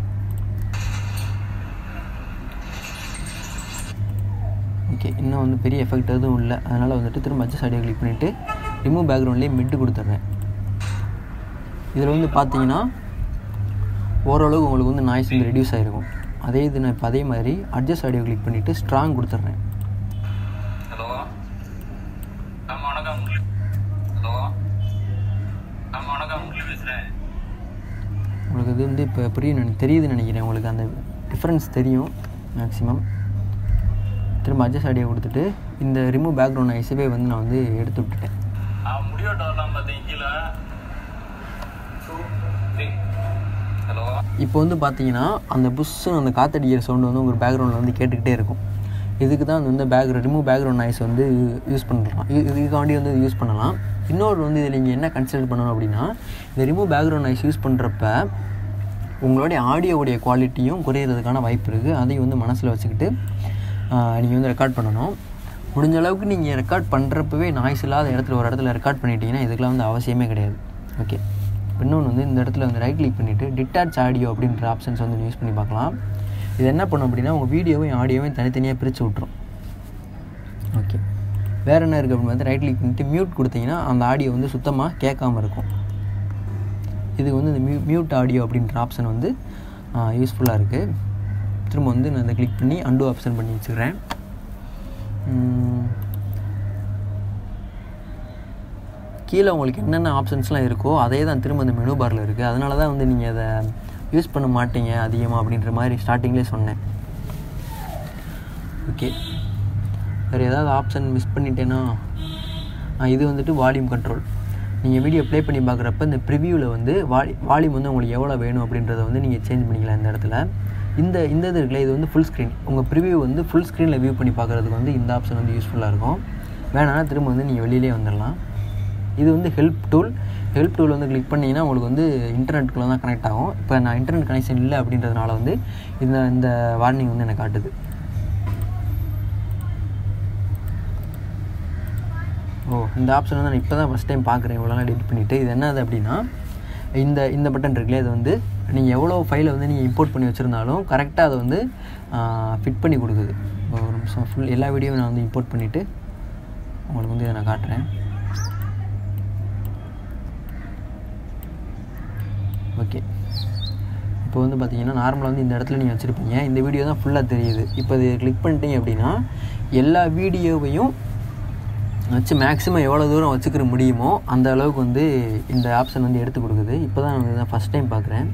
ஓகே, இன்னும் வந்து பெரிய எஃபெக்ட் எதுவும் இல்லை. அதனால் வந்துட்டு திரும்ப அட்ஜஸ்ட் ஆடியோ கிளிக் பண்ணிவிட்டு ரிமூவ் பேக்ரவுண்ட்லேயே மிட்டு கொடுத்துட்றேன். இதில் வந்து பார்த்தீங்கன்னா ஓரளவுக்கு உங்களுக்கு வந்து நாய்ஸ் வந்து ரெடியூஸ் ஆகிருக்கும். அதே இது நான் இப்போ அதே மாதிரி அட்ஜஸ்ட் ஆடியோ கிளிக் பண்ணிவிட்டு ஸ்ட்ராங் கொடுத்துட்றேன். ஹலோ வணக்கம். ஹலோ வணக்கம் பேசுகிறேன். உங்களுக்கு இது வந்து இப்போ தெரியுதுன்னு நினைக்கிறேன். உங்களுக்கு அந்த டிஃப்ரென்ஸ் தெரியும் மேக்ஸிமம். திரும்ப அட்ஜஸ்ட் ஆடியோ கொடுத்துட்டு இந்த ரிமூவ் பேக்ரவுண்ட் நாய்ஸவே வந்து நான் வந்து எடுத்து விட்டுட்டேன். இப்போ வந்து பார்த்தீங்கன்னா அந்த புஷ்ஷுன்னு அந்த காற்றடிக்கிற சவுண்டு வந்து உங்கள் பேக்ரவுண்டில் வந்து கேட்டுக்கிட்டே இருக்கும். இதுக்கு தான் வந்து ரிமூவ் பேக்ரவுண்ட் நாய்ஸ் வந்து யூஸ் பண்ணலாம். இதுக்காண்டி வந்து யூஸ் பண்ணலாம். இன்னொரு வந்து இதில் நீங்கள் என்ன கன்சிடர் பண்ணணும் அப்படின்னா, இந்த ரிமூவ் பேக்ரவுண்ட் நாய்ஸ் யூஸ் பண்ணுறப்ப உங்களுடைய ஆடியோவுடைய குவாலிட்டியும் குறையிறதுக்கான வாய்ப்பு இருக்குது. அதையும் வந்து மனசில் வச்சுக்கிட்டு நீங்கள் வந்து ரெக்கார்ட் பண்ணணும். முடிஞ்ச அளவுக்கு நீங்கள் ரெக்கார்ட் பண்ணுறப்பவே நாய்ஸ் இல்லாத ஒரு இடத்துல ரெக்கார்ட் பண்ணிட்டீங்கன்னா இதுக்கெலாம் வந்து அவசியமே கிடையாது. ஓகே, இன்னொன்று வந்து இந்த இடத்துல வந்து ரைட் கிளிக் பண்ணிவிட்டு டிட்டாச் ஆடியோ அப்படின்ற ஆப்ஷன்ஸ் வந்து யூஸ் பண்ணி பார்க்கலாம். இது என்ன பண்ணும் அப்படின்னா உங்கள் வீடியோவையும் ஆடியோவையும் தனித்தனியாக பிரித்து விட்ரும். ஓகே, வேறு என்ன இருக்குது அப்படின்னு வந்து ரைட் கிளிக் பண்ணிவிட்டு மியூட் கொடுத்தீங்கன்னா அந்த ஆடியோ வந்து சுத்தமாக கேட்காமல் இருக்கும். இதுக்கு வந்து இந்த மியூட் ஆடியோ அப்படின்ற ஆப்ஷன் வந்து யூஸ்ஃபுல்லாக இருக்குது. திரும்ப வந்து நான் இதை கிளிக் பண்ணி அன்டூ ஆப்ஷன் பண்ணி வச்சுக்கிறேன். கீழே உங்களுக்கு என்னென்ன ஆப்ஷன்ஸ்லாம் இருக்கோ அதே தான் திரும்ப இந்த மெனு பாரில் இருக்குது. அதனால தான் வந்து நீங்கள் அதை யூஸ் பண்ண மாட்டீங்க அதிகமாக அப்படின்ற மாதிரி ஸ்டார்டிங்லேயே சொன்னேன். ஓகே, வேறு ஏதாவது ஆப்ஷன் மிஸ் பண்ணிட்டேன்னா இது வந்துட்டு வால்யூம் கண்ட்ரோல். நீங்கள் வீடியோ ப்ளே பண்ணி பார்க்குறப்ப இந்த ப்ரிவியூவில் வந்து வால்யூம் வந்து உங்களுக்கு எவ்வளோ வேணும் அப்படின்றத வந்து நீங்கள் சேஞ்ச் பண்ணிக்கலாம். இந்த இடத்துல இந்த இது இருக்குல்ல, இது வந்து ஃபுல் ஸ்க்ரீன். உங்கள் ப்ரிவியூ வந்து ஃபுல் ஸ்க்ரீனில் வியூ பண்ணி பார்க்குறதுக்கு வந்து இந்த ஆப்ஷன் வந்து யூஸ்ஃபுல்லாக இருக்கும். வேணான்னா திரும்ப வந்து நீங்கள் வெளியிலே வந்துடலாம். இது வந்து ஹெல்ப் டூல் வந்து கிளிக் பண்ணிங்கன்னா உங்களுக்கு வந்து இன்டர்நெட்டுக்குள்ளே தான் கனெக்ட் ஆகும். இப்போ நான் இன்டர்நெட் கனெக்ஷன் இல்லை அப்படின்றதுனால வந்து இந்த வார்னிங் வந்து எனக்கு காட்டுது. இந்த ஆப்ஷன் வந்து நான் இப்போ தான் ஃபஸ்ட் டைம் பார்க்குறேன். இவ்வளோலாம் எடிட் பண்ணிவிட்டு இது என்னது அப்படின்னா இந்த பட்டன் இருக்குல்ல, இது வந்து நீங்கள் எவ்வளோ ஃபைலை வந்து நீங்கள் இம்போர்ட் பண்ணி வச்சுருந்தாலும் கரெக்டாக அதை வந்து ஃபிட் பண்ணி கொடுக்குது. ஒரு நிமிஷம் ஃபுல் எல்லா வீடியோவும் நான் வந்து இம்போர்ட் பண்ணிவிட்டு உங்களுக்கு வந்து இதை நான் காட்டுறேன். ஓகே, இப்போ வந்து பார்த்தீங்கன்னா நார்மலாக வந்து இந்த இடத்துல நீங்கள் வச்சுருப்பீங்க. இந்த வீடியோ தான் ஃபுல்லாக தெரியுது. இப்போ இது கிளிக் பண்ணிட்டீங்க அப்படின்னா எல்லா வீடியோவையும் வச்சு மேக்ஸிமம் எவ்வளோ தூரம் வச்சுக்கிற முடியுமோ அந்த அளவுக்கு வந்து இந்த ஆப்ஷன் வந்து எடுத்து கொடுக்குது. இப்போ தான் நான் ஃபஸ்ட் டைம் பார்க்குறேன்.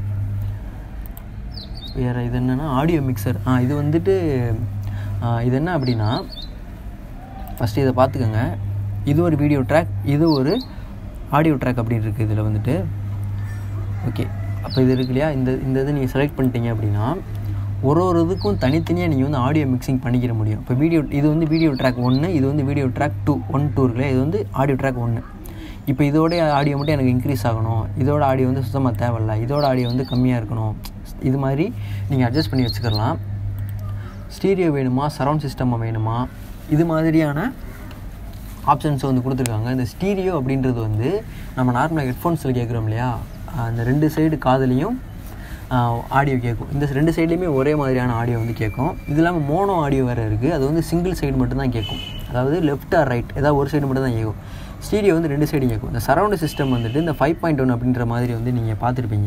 வேறு இது என்னென்னா ஆடியோ மிக்சர். இது வந்துட்டு இது என்ன அப்படின்னா ஃபஸ்ட்டு இதை பார்த்துக்கோங்க. இது ஒரு வீடியோ ட்ராக், இது ஒரு ஆடியோ ட்ராக் அப்படின்னு இருக்குது இதில் வந்துட்டு. ஓகே, அப்போ இது இருக்கு இல்லையா, இந்த இது நீங்கள் செலக்ட் பண்ணிட்டீங்க அப்படின்னா ஒரு இதுக்கும் தனித்தனியாக நீங்கள் வந்து ஆடியோ மிக்சிங் பண்ணிக்கிற முடியும். இப்போ இது வந்து வீடியோ ட்ராக் 1, இது வந்து வீடியோ ட்ராக் 2 இருக்குல்ல, இது வந்து ஆடியோ ட்ராக் 1. இப்போ இதோடைய ஆடியோ மட்டும் எனக்கு இன்க்ரீஸ் ஆகணும், இதோட ஆடியோ வந்து சுத்தமாக தேவையில்லை, இதோட ஆடியோ வந்து கம்மியாக இருக்கணும், இது மாதிரி நீங்கள் அட்ஜஸ்ட் பண்ணி வச்சுக்கலாம். ஸ்டீரியோ வேணுமா, சரவுண்ட் சிஸ்டமாக வேணுமா, இது மாதிரியான ஆப்ஷன்ஸ் வந்து கொடுத்துருக்காங்க. இந்த ஸ்டீரியோ அப்படின்றது வந்து நம்ம நார்மலாக ஹெட்ஃபோன்ஸில் கேட்குறோம் இல்லையா, அந்த 2 சைடு காதுலேயும் ஆடியோ கேட்கும். இந்த 2 சைட்லேயுமே ஒரே மாதிரியான ஆடியோ வந்து கேட்கும். இது இல்லாமல் மோனோ ஆடியோ வேறு இருக்குது. அது வந்து சிங்கிள் சைடு மட்டும்தான் கேட்கும். அதாவது லெஃப்ட் ஆர் ரைட் ஏதாவது ஒரு சைடு மட்டும் தான் கேட்கும். ஸ்டீரியோ வந்து 2 சைடு கேட்கும். இந்த சரவுண்ட் சிஸ்டம் வந்துட்டு இந்த 5.1 அப்படின்ற மாதிரி வந்து நீங்கள் பார்த்துருப்பீங்க.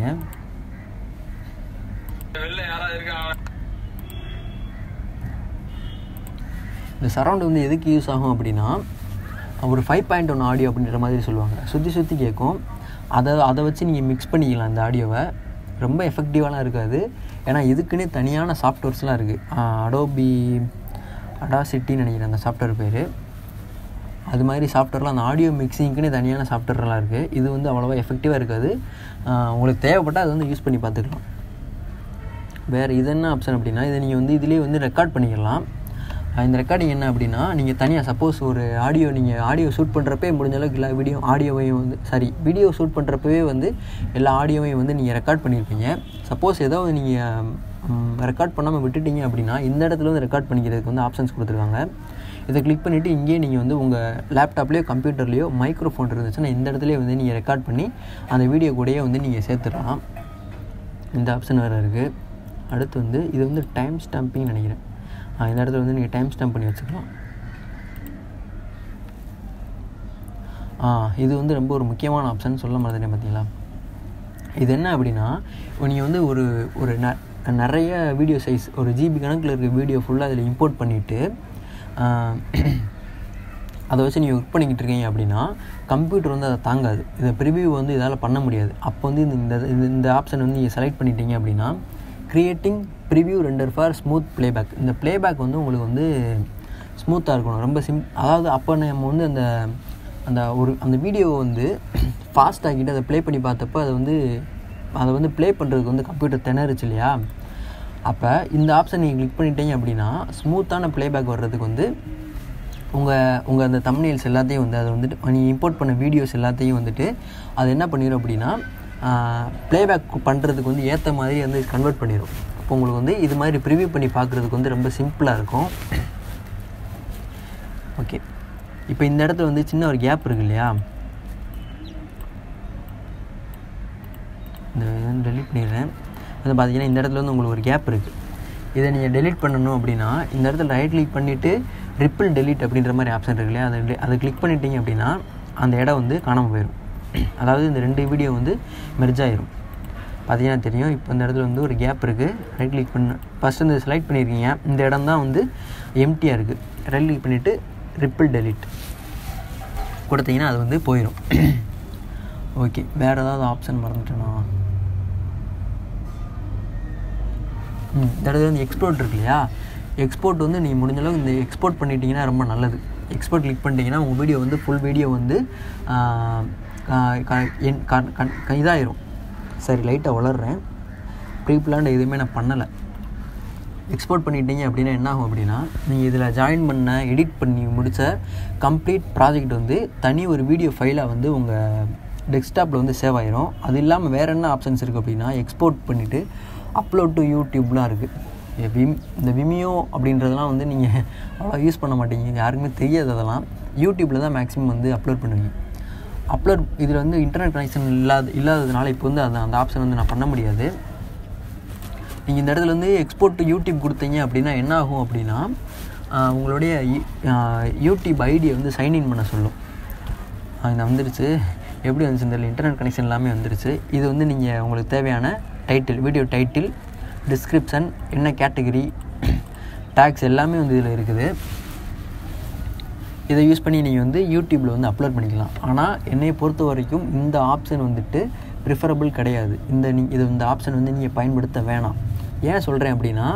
இந்த சரவுண்டு வந்து எதுக்கு யூஸ் ஆகும் அப்படின்னா ஒரு 5.1 ஆடியோ அப்படின்ற மாதிரி சொல்லுவாங்க. சுற்றி கேட்கும். அதை வச்சு நீங்கள் மிக்ஸ் பண்ணிக்கலாம் இந்த ஆடியோவை. ரொம்ப எஃபெக்டிவாலாம் இருக்காது. ஏன்னா இதுக்குன்னே தனியான சாஃப்ட்வேர்ஸ்லாம் இருக்குது. அடாசிட்டின்னு நினைக்கிறேன் அந்த சாஃப்ட்வேர் பேர். அது மாதிரி சாஃப்ட்வேர்லாம் அந்த ஆடியோ மிக்சிங்க்குன்னே தனியான சாஃப்ட்வேர்லாம் இருக்குது. இது வந்து அவ்வளோவா எஃபெக்டிவாக இருக்காது. உங்களுக்கு தேவைப்பட்டால் அது வந்து யூஸ் பண்ணி பார்த்துக்கலாம். வேறு இது என்ன ஆப்ஷன் அப்படின்னா இதை நீங்கள் வந்து இதிலே வந்து ரெக்கார்ட் பண்ணிக்கலாம். இந்த ரெக்கார்டிங் என்ன அப்படின்னா, நீங்கள் தனியாக சப்போஸ் ஒரு ஆடியோ ஷூட் பண்ணுறப்பே முடிஞ்ச அளவுக்கு எல்லா ஆடியோவையும் வந்து வீடியோ ஷூட் பண்ணுறப்பவே வந்து எல்லா ஆடியோவையும் வந்து நீங்கள் ரெக்கார்ட் பண்ணியிருப்பீங்க. சப்போஸ் ஏதாவது நீங்கள் ரெக்கார்ட் பண்ணாமல் விட்டுட்டீங்க அப்படின்னா இந்த இடத்துல வந்து ரெக்கார்ட் பண்ணிக்கிறதுக்கு வந்து ஆப்ஷன்ஸ் கொடுத்துருக்காங்க. இதை கிளிக் பண்ணிவிட்டு இங்கேயே நீங்கள் வந்து உங்கள் லேப்டாப்லேயோ கம்ப்யூட்டர்லேயோ மைக்ரோஃபோன் இருந்துச்சுன்னா இந்த இடத்துலேயே வந்து நீங்கள் ரெக்கார்ட் பண்ணி அந்த வீடியோ கூடயே வந்து நீங்கள் சேர்த்துடலாம். இந்த ஆப்ஷன் வேறு இருக்குது. அடுத்து வந்து இது வந்து டைம் ஸ்டாம்பிங் நினைக்கிறேன். இந்த இடத்துல வந்து நீங்கள் டைம் ஸ்டாம்ப் பண்ணி வச்சுக்கலாம். இது வந்து ரொம்ப ஒரு முக்கியமான ஆப்ஷன் சொல்ல மறந்துட்டேன் பார்த்தீங்களா. இது என்ன அப்படின்னா, இப்போ நீங்கள் வந்து ஒரு நிறைய வீடியோ சைஸ் ஒரு GB கணக்கில் இருக்க வீடியோ ஃபுல்லாக அதில் இம்போர்ட் பண்ணிவிட்டு அதை வச்சு நீங்கள் ஒர்க் பண்ணிக்கிட்டு இருக்கீங்க அப்படின்னா கம்ப்யூட்டர் வந்து அதை தாங்காது. இதை ப்ரிவியூ வந்து இதால் பண்ண முடியாது. அப்போ வந்து இந்த ஆப்ஷன் வந்து நீங்கள் செலக்ட் பண்ணிட்டீங்க அப்படின்னா creating preview render for smooth playback. இந்த ப்ளேபேக் வந்து உங்களுக்கு வந்து ஸ்மூத்தாக இருக்கணும், ரொம்ப அதாவது அப்போ நம்ம வந்து அந்த வீடியோவை வந்து ஃபாஸ்ட் ஆக்கிட்டு அதை ப்ளே பண்ணி பார்த்தப்போ அதை வந்து ப்ளே பண்ணுறதுக்கு வந்து கம்ப்யூட்டர் திணறுச்சு இல்லையா. அப்போ இந்த ஆப்ஷன் நீங்கள் கிளிக் பண்ணிட்டீங்க அப்படின்னா ஸ்மூத்தான ப்ளேபேக் வர்றதுக்கு வந்து உங்கள் அந்த தம்ப்நெயில்ஸ் எல்லாத்தையும் வந்து அதை வந்துட்டு நீங்கள் இம்போர்ட் பண்ண வீடியோஸ் எல்லாத்தையும் வந்துட்டு அது என்ன பண்ணிடும் அப்படின்னா ப்ளேபேக் பண்ணுறதுக்கு வந்து ஏற்ற மாதிரி வந்து கன்வெர்ட் பண்ணிடும். அப்போ உங்களுக்கு வந்து இது மாதிரி ப்ரிவியூ பண்ணி பார்க்குறதுக்கு வந்து ரொம்ப சிம்பிளாக இருக்கும். ஓகே, இப்போ இந்த இடத்துல வந்து சின்ன ஒரு கேப் இருக்குது இல்லையா, இந்த டெலீட் பண்ணிடுறேன். வந்து பார்த்தீங்கன்னா இந்த இடத்துல வந்து உங்களுக்கு ஒரு கேப் இருக்குது. இதை நீங்கள் டெலீட் பண்ணணும் அப்படின்னா இந்த இடத்துல ரைட் கிளிக் பண்ணிவிட்டு ரிப்பிள் டெலீட் அப்படின்ற மாதிரி ஆப்ஷன் இருக்கு இல்லையா, அதை கிளிக் பண்ணிட்டீங்க அப்படின்னா அந்த இடம் வந்து காணாமல் போயிடும். அதாவது இந்த 2 வீடியோ வந்து மெர்ஜ் ஆயிரும். பார்த்தீங்கன்னா தெரியும். இப்போ இந்த இடத்துல வந்து ஒரு கேப் இருக்குது. ரைட் கிளிக் பண்ண ஃபஸ்ட்டு இந்த செலக்ட் பண்ணியிருக்கீங்க, இந்த இடம் தான் வந்து எம்டியாக இருக்குது. ரைட் கிளிக் பண்ணிவிட்டு ரிப்பிள் டெலீட் கொடுத்தீங்கன்னா அது வந்து போயிடும். ஓகே, வேறு ஏதாவது ஆப்ஷன் மறந்துட்டேனா? இந்த இடத்துல வந்து எக்ஸ்போர்ட் இருக்கு இல்லையா, எக்ஸ்போர்ட் வந்து நீங்கள் முடிஞ்சளவுக்கு இந்த எக்ஸ்போர்ட் பண்ணிட்டீங்கன்னா ரொம்ப நல்லது. எக்ஸ்போர்ட் கிளிக் பண்ணிட்டீங்கன்னா உங்கள் வீடியோ வந்து ஃபுல் வீடியோ வந்து இதாயிரும். சரி, லைட்டாக வளர்றேன். ப்ரீ பிளான் எதுவுமே நான் பண்ணலை. எக்ஸ்போர்ட் பண்ணிட்டீங்க அப்படின்னா என்ன ஆகும் அப்படின்னா நீங்கள் இதில் ஜாயின் பண்ண எடிட் பண்ணி முடித்த கம்ப்ளீட் ப்ராஜெக்ட் வந்து தனி ஒரு வீடியோ ஃபைலாக வந்து உங்கள் டெஸ்க்டாப்பில் வந்து சேவ் ஆயிரும். அது இல்லாமல் வேறு என்ன ஆப்ஷன்ஸ் இருக்குது அப்படின்னா எக்ஸ்போர்ட் பண்ணிவிட்டு அப்லோட் டு யூடியூப்லாம் இருக்குது. இந்த விமியோ அப்படின்றதெல்லாம் வந்து நீங்கள் அவ்வளோ யூஸ் பண்ண மாட்டீங்க, யாருக்குமே தெரியாது. அதெல்லாம் யூடியூப்பில் தான் மேக்ஸிமம் வந்து அப்லோட் பண்ணுவீங்க. இதில் வந்து இன்டர்நெட் கனெக்ஷன் இல்லாததுனால இப்போ வந்து அந்த ஆப்ஷன் வந்து நான் பண்ண முடியாது. நீங்கள் இந்த இடத்துல வந்து எக்ஸ்போர்ட் டு யூடியூப் கொடுத்தீங்க அப்படின்னா என்ன ஆகும் அப்படின்னா உங்களுடைய யூடியூப் ஐடியை வந்து சைன்இன் பண்ண சொல்லும். இது வந்துருச்சு. எப்படி வந்துச்சு இந்த இன்டர்நெட் கனெக்ஷன் எல்லாமே வந்துருச்சு. இது வந்து நீங்கள் உங்களுக்கு தேவையான டைட்டில், வீடியோ டைட்டில், டிஸ்கிரிப்ஷன், என்ன கேட்டகரி, டேக்ஸ் எல்லாமே வந்து இதில் இருக்குது. இதை யூஸ் பண்ணி நீங்கள் வந்து யூடியூப்பில் வந்து அப்லோட் பண்ணிக்கலாம். ஆனால் என்னை பொறுத்த வரைக்கும் இந்த ஆப்ஷன் வந்துட்டு ப்ரிஃபரபிள் கிடையாது. இந்த ஆப்ஷன் வந்து நீங்கள் பயன்படுத்த வேணாம். ஏன் சொல்கிறேன் அப்படின்னா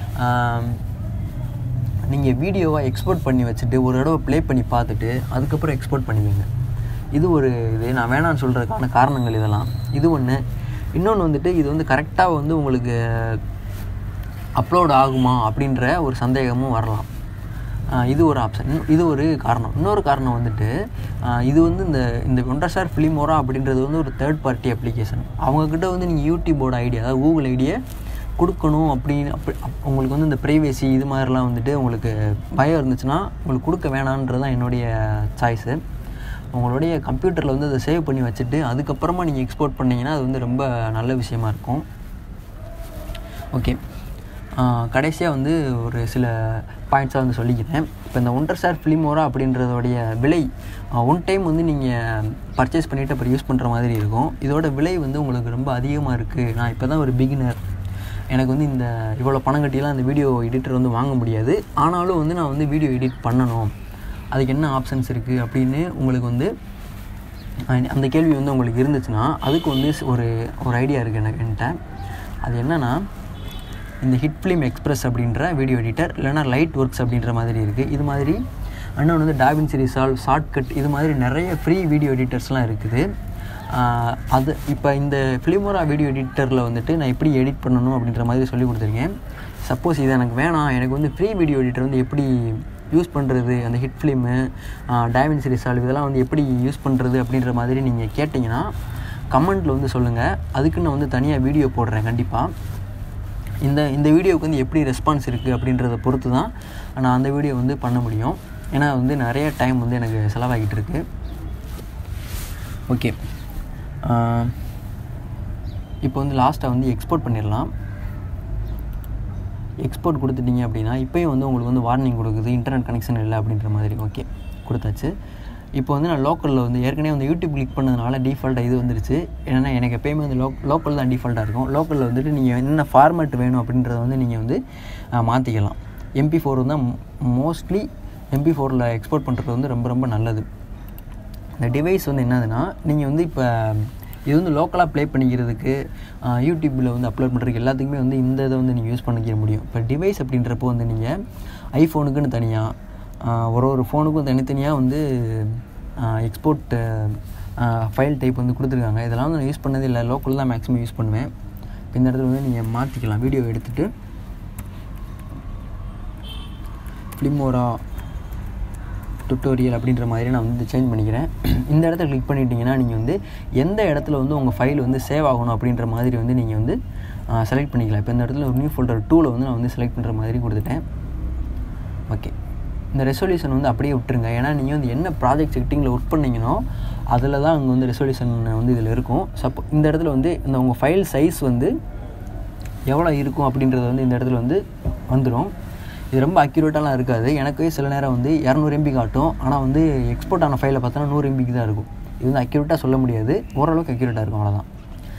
நீங்கள் வீடியோவை எக்ஸ்போர்ட் பண்ணி வச்சுட்டு ஒரு தடவை ப்ளே பண்ணி பார்த்துட்டு அதுக்கப்புறம் எக்ஸ்போர்ட் பண்ணிக்கோங்க. இது நான் வேணான்னு சொல்கிறதுக்கான காரணங்கள் இதெல்லாம். இது ஒன்று. இன்னொன்று வந்துட்டு இது வந்து கரெக்டாக வந்து உங்களுக்கு அப்லோட் ஆகுமா அப்படின்ற ஒரு சந்தேகமும் வரலாம். இது ஒரு ஆப்ஷன், இது ஒரு காரணம். இன்னொரு காரணம் வந்துட்டு இது வந்து இந்த ஒண்டர்ஷார் ஃபிலிமோரா அப்படின்றது வந்து ஒரு தேர்ட் பார்ட்டி அப்ளிகேஷன். அவங்கக்கிட்ட வந்து நீங்கள் யூடியூபோட ஐடியா, அதாவது கூகுள் ஐடியை கொடுக்கணும் அப்படின்னு உங்களுக்கு வந்து இந்த ப்ரைவேசி இது மாதிரிலாம் வந்துட்டு உங்களுக்கு பயம் இருந்துச்சுன்னா உங்களுக்கு கொடுக்க வேணான்றது தான் என்னுடைய சாய்ஸு. உங்களுடைய கம்ப்யூட்டரில் வந்து அதை சேவ் பண்ணி வச்சுட்டு அதுக்கப்புறமா நீங்கள் எக்ஸ்போர்ட் பண்ணிங்கன்னா அது வந்து ரொம்ப நல்ல விஷயமா இருக்கும். ஓகே, கடைசியாக வந்து ஒரு சில பாயிண்ட்ஸாக வந்து சொல்லிக்கிறேன். இப்போ இந்த ஒண்டர்ஷார் ஃபிலிமோரா அப்படின்றதோடைய விலை ஒன் டைம் வந்து நீங்கள் பர்ச்சேஸ் பண்ணிவிட்டு அப்புறம் யூஸ் பண்ணுற மாதிரி இருக்கும். இதோட விலை வந்து உங்களுக்கு ரொம்ப அதிகமாக இருக்குது. நான் இப்போ தான் ஒரு பிகினர், எனக்கு வந்து இவ்வளோ பணம் கட்டிலாம் அந்த வீடியோ எடிட்டர் வந்து வாங்க முடியாது. ஆனாலும் வந்து நான் வந்து வீடியோ எடிட் பண்ணணும், அதுக்கு என்ன ஆப்ஷன்ஸ் இருக்குது அப்படின்னு உங்களுக்கு வந்து அந்த கேள்வி வந்து உங்களுக்கு இருந்துச்சுன்னா அதுக்கு வந்து ஒரு ஐடியா இருக்குது என்கிட்ட. அது என்னென்னா இந்த ஹிட் ஃபிலிம் எக்ஸ்பிரஸ் அப்படின்ற வீடியோ எடிட்டர், இல்லைனா லைட் ஒர்க்ஸ் அப்படின்ற மாதிரி இருக்குது. இது மாதிரி இன்னொன்று வந்து டாவின்சி ரிசால்வ், ஷார்ட்கட், இது மாதிரி நிறைய ஃப்ரீ வீடியோ எடிட்டர்ஸ்லாம் இருக்குது. இப்போ இந்த ஃபிலிமோரா வீடியோ எடிட்டரில் வந்துட்டு நான் எப்படி எடிட் பண்ணணும் அப்படின்ற மாதிரி சொல்லி கொடுத்துருக்கேன். சப்போஸ் இது எனக்கு வேணாம், எனக்கு வந்து ஃப்ரீ வீடியோ எடிட்டர் வந்து எப்படி யூஸ் பண்ணுறது, அந்த ஹிட் ஃபிலிமு, டாவின்சி ரிசால்வ் இதெல்லாம் வந்து எப்படி யூஸ் பண்ணுறது அப்படின்ற மாதிரி நீங்கள் கேட்டிங்கன்னா கமெண்ட்டில் வந்து சொல்லுங்கள். அதுக்கு நான் வந்து தனியாக வீடியோ போடுறேன் கண்டிப்பாக. இந்த வீடியோவுக்கு வந்து எப்படி ரெஸ்பான்ஸ் இருக்குது அப்படின்றத பொறுத்து தான் நான் அந்த வீடியோ வந்து பண்ண முடியும். ஏன்னா வந்து நிறைய டைம் வந்து எனக்கு செலவாகிட்டு இருக்குது. ஓகே, இப்போ வந்து லாஸ்ட்டாக வந்து எக்ஸ்போர்ட் பண்ணிடலாம். எக்ஸ்போர்ட் கொடுத்துட்டிங்க அப்படின்னா இப்போயும் வந்து உங்களுக்கு வந்து வார்னிங் கொடுக்குது, இன்டர்நெட் கனெக்ஷன் இல்லை அப்படின்ற மாதிரி. ஓகே, கொடுத்தாச்சு. இப்போ வந்து நான் லோக்கலில் வந்து ஏற்கனவே வந்து யூடியூப் கிளிக் பண்ணதுனால டிஃபால்ட்டாக இது வந்துருச்சு. ஏன்னா எனக்கு எப்போயுமே வந்து லோக்கல் தான் டிஃபால்ட்டாக இருக்கும். லோக்கலில் வந்துட்டு நீங்கள் என்ன ஃபார்மேட் வேணும் அப்படின்றத வந்து நீங்கள் வந்து மாற்றிக்கலாம். MP4 தான் மோஸ்ட்லி MP4ல் எக்ஸ்போர்ட் பண்ணுறது வந்து ரொம்ப ரொம்ப நல்லது. இந்த டிவைஸ் வந்து என்னதுன்னா, நீங்கள் வந்து இப்போ இது வந்து லோக்கலாக ப்ளே பண்ணிக்கிறதுக்கு, யூடியூப்பில் வந்து அப்லோட் பண்ணுறதுக்கு எல்லாத்துக்குமே வந்து இந்த இதை வந்து நீங்கள் யூஸ் பண்ணிக்க முடியும். இப்போ டிவைஸ் அப்படின்றப்போ வந்து நீங்கள் ஐஃபோனுக்குன்னு தனியாக, ஒரு ஃபோனுக்கும் தனித்தனியாக வந்து எக்ஸ்போர்ட் ஃபைல் டைப் வந்து கொடுத்துருக்காங்க. இதெல்லாம் வந்து நான் யூஸ் பண்ணதே இல்லை, லோக்கல் தான் மேக்ஸிமம் யூஸ் பண்ணுவேன். இப்போ இந்த இடத்துல வந்து நீங்கள் மாற்றிக்கலாம். வீடியோ எடுத்துகிட்டு ஃபிலிமோரா டுட்டோரியல் அப்படின்ற மாதிரி நான் வந்து சேஞ்ச் பண்ணிக்கிறேன். இந்த இடத்த கிளிக் பண்ணிட்டீங்கன்னா நீங்கள் வந்து எந்த இடத்துல வந்து உங்கள் ஃபைல் வந்து சேவ் ஆகணும் அப்படின்ற மாதிரி வந்து நீங்கள் வந்து செலக்ட் பண்ணிக்கலாம். இப்போ இந்த இடத்துல ஒரு நியூ ஃபோல்டர் 2ல் வந்து நான் வந்து செலக்ட் பண்ணுற மாதிரி கொடுத்துட்டேன். ஓகே, இந்த ரெசொல்யூஷன் வந்து அப்படியே விட்டுருங்க. ஏன்னா நீங்கள் வந்து என்ன ப்ராஜெக்ட் செட்டிங்கில் ஒர்க் பண்ணிங்கனோ அதில் தான் அங்கே வந்து ரெசொல்யூஷன் வந்து இதில் இருக்கும். இந்த இடத்துல வந்து இந்த உங்கள் ஃபைல் சைஸ் வந்து எவ்வளோ இருக்கும் அப்படின்றது வந்து இந்த இடத்துல வந்து வந்துடும். இது ரொம்ப அக்யூரேட்டாலாம் இருக்காது. எனக்கு சில நேரம் வந்து 200 MB காட்டும், ஆனால் வந்து எக்ஸ்போர்ட் ஆன ஃபைலை பார்த்தோன்னா 100 MBக்கு தான் இருக்கும். இது வந்து அக்யூரேட்டாக சொல்ல முடியாது, ஓரளவுக்கு அக்யூரேட்டாக இருக்கும், அவ்வளோதான்.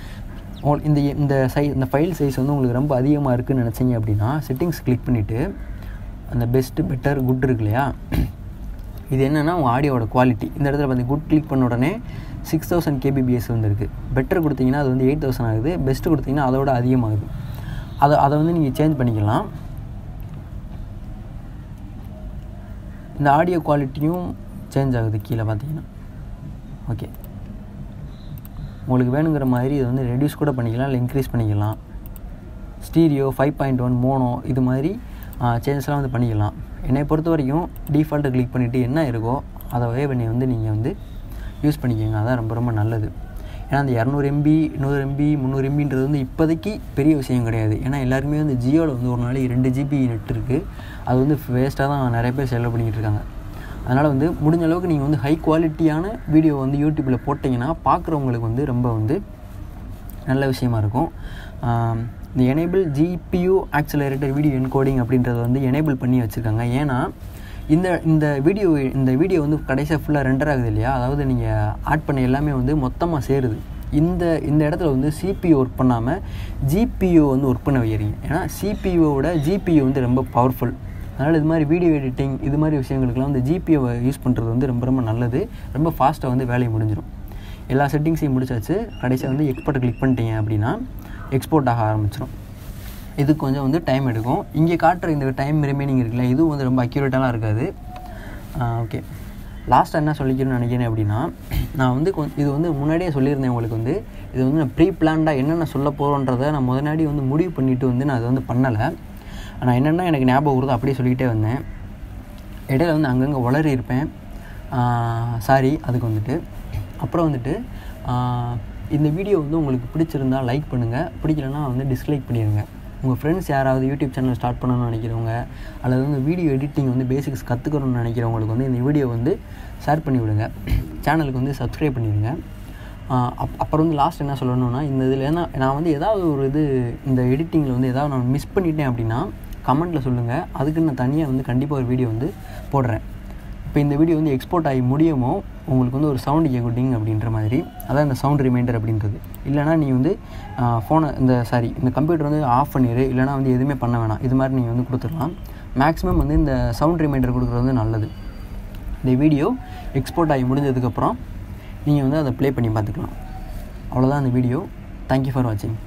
இந்த ஃபைல் சைஸ் வந்து உங்களுக்கு ரொம்ப அதிகமாக இருக்குதுன்னு நினச்சிங்க அப்படின்னா செட்டிங்ஸ் கிளிக் பண்ணிவிட்டு அந்த பெஸ்ட்டு, பெட்டர், குட் இருக்கு இல்லையா, இது என்னென்னா உங்கள் ஆடியோட குவாலிட்டி. இந்த இடத்துல வந்து குட் கிளிக் பண்ண உடனே 6000 kbps வந்துருக்கு. பெட்டர் கொடுத்தீங்கன்னா அது வந்து 8000 ஆகுது. பெஸ்ட்டு கொடுத்தீங்கன்னா அதோட அதிகமாகுது. அதை வந்து நீங்கள் சேஞ்ச் பண்ணிக்கலாம். இந்த ஆடியோ குவாலிட்டியும் சேஞ்ச் ஆகுது கீழே பார்த்தீங்கன்னா. ஓகே, உங்களுக்கு வேணுங்கிற மாதிரி இதை வந்து ரெடியூஸ் கூட பண்ணிக்கலாம், இல்லை இன்க்ரீஸ் பண்ணிக்கலாம். ஸ்டீரியோ, 5.1, மோனோ, இது மாதிரி சேஞ்சஸ்லாம் வந்து பண்ணிக்கலாம். என்னை பொறுத்த வரைக்கும் டிஃபால்ட்டை கிளிக் பண்ணிவிட்டு என்ன இருக்கோ அதை பண்ணி வந்து நீங்கள் வந்து யூஸ் பண்ணிக்கோங்க. அதான் ரொம்ப ரொம்ப நல்லது. ஏன்னா அந்த 200 MB, 100 MB, 300 MBன்றது வந்து இப்போதைக்கு பெரிய விஷயம் கிடையாது. ஏன்னா எல்லாருமே வந்து ஜியோவில் வந்து ஒரு நாளைக்கு 2 GB நெட் இருக்குது. அது வந்து வேஸ்ட்டாக தான் நிறைய பேர் செலவு பண்ணிக்கிட்டு இருக்காங்க. அதனால் வந்து முடிஞ்ச அளவுக்கு நீங்கள் வந்து ஹை குவாலிட்டியான வீடியோ வந்து யூடியூப்பில் போட்டிங்கன்னா பார்க்குறவங்களுக்கு வந்து ரொம்ப வந்து நல்ல விஷயமா இருக்கும். இந்த enable GPU accelerator video encoding அப்படின்றத வந்து எனேபிள் பண்ணி வச்சுருக்காங்க. ஏன்னா இந்த வீடியோ வந்து கடைசியாக ஃபுல்லாக ரெண்டர் ஆகுது இல்லையா, அதாவது நீங்கள் ஆட் பண்ண எல்லாமே வந்து மொத்தமாக சேருது. இந்த இடத்துல வந்து CPU ஒர்க் பண்ணாமல் GPU வந்து ஒர்க் பண்ண வைக்கிறீங்க. ஏன்னா CPUவோட GPU வந்து ரொம்ப பவர்ஃபுல். அதனால் இது மாதிரி வீடியோ எடிட்டிங் இது மாதிரி விஷயங்களுக்குலாம் வந்து GPUவை யூஸ் பண்ணுறது வந்து ரொம்ப ரொம்ப நல்லது. ரொம்ப ஃபாஸ்ட்டாக வந்து வேலையை முடிஞ்சிடும். எல்லா செட்டிங்ஸையும் முடிச்சாச்சு. கடைசியாக வந்து எக்ஸ்போர்ட்டை கிளிக் பண்ணிட்டீங்க அப்படின்னா எக்ஸ்போர்ட் ஆக ஆரம்பிச்சிடும். இது கொஞ்சம் வந்து டைம் எடுக்கும். இங்கே காட்டுற இந்த டைம் ரிமைனிங் இருக்குல்ல, இதுவும் வந்து ரொம்ப அக்யூரேட்டாலாம் இருக்காது. ஓகே, லாஸ்ட்டாக என்ன சொல்லிக்கணும்னு நினைக்கிறேன் அப்படின்னா, நான் வந்து இது வந்து முன்னாடியே சொல்லியிருந்தேன் உங்களுக்கு வந்து இது வந்து நான் ப்ரீ பிளான்டாக என்னென்ன சொல்ல போகிறோன்றதை நான் முன்னாடி வந்து முடிவு பண்ணிவிட்டு வந்து நான் அதை வந்து பண்ணலை. நான் என்னென்னா எனக்கு ஞாபகம் வருதோ அப்படியே சொல்லிக்கிட்டே வந்தேன். இடையில வந்து அங்கங்கே உளறி இருப்பேன், சாரி அதுக்கு வந்துட்டு. அப்புறம் வந்துட்டு இந்த வீடியோ வந்து உங்களுக்கு பிடிச்சிருந்தால் லைக் பண்ணுங்கள், பிடிக்கலன்னா வந்து டிஸ்லைக் பண்ணிடுங்க. உங்கள் ஃப்ரெண்ட்ஸ் யாராவது யூடியூப் சேனல் ஸ்டார்ட் பண்ணணும்னு நினைக்கிறவங்க, அல்லது வந்து வீடியோ எடிட்டிங் வந்து பேசிக்ஸ் கற்றுக்கணும்னு நினைக்கிறவங்களுக்கு வந்து இந்த வீடியோ வந்து ஷேர் பண்ணி விடுங்க. சேனலுக்கு வந்து சப்ஸ்கிரைப் பண்ணிடுங்க. அப்புறம் வந்து லாஸ்ட் என்ன சொல்லணும்னா, இந்த இதில் ஏன்னா நான் வந்து ஏதாவது ஒரு இந்த எடிட்டிங்கில் வந்து ஏதாவது நான் மிஸ் பண்ணிட்டேன் அப்படின்னா கமெண்ட்டில் சொல்லுங்கள். அதுக்கு நான் தனியாக வந்து கண்டிப்பாக ஒரு வீடியோ வந்து போடுறேன். இப்போ இந்த வீடியோ வந்து எக்ஸ்போர்ட் ஆகி முடியுமோ உங்களுக்கு வந்து ஒரு சவுண்டு கேட்குட்டிங் அப்படின்ற மாதிரி, அதான் இந்த சவுண்ட் ரிமைண்டர் அப்படின்றது. இல்லைனா நீங்கள் வந்து ஃபோனை இந்த கம்ப்யூட்டர் வந்து ஆஃப் பண்ணிடு, இல்லைனா வந்து எதுவுமே பண்ண வேணாம், இது மாதிரி நீங்கள் வந்து கொடுத்துடலாம். மேக்ஸிமம் வந்து இந்த சவுண்ட் ரிமைண்டர் கொடுக்குறது வந்து நல்லது. இந்த வீடியோ எக்ஸ்போர்ட் ஆகி முடிஞ்சதுக்கப்புறம் நீங்கள் வந்து அதை ப்ளே பண்ணி பார்த்துக்கலாம். அவ்வளோதான் இந்த வீடியோ. தேங்க்யூ ஃபார் வாட்சிங்.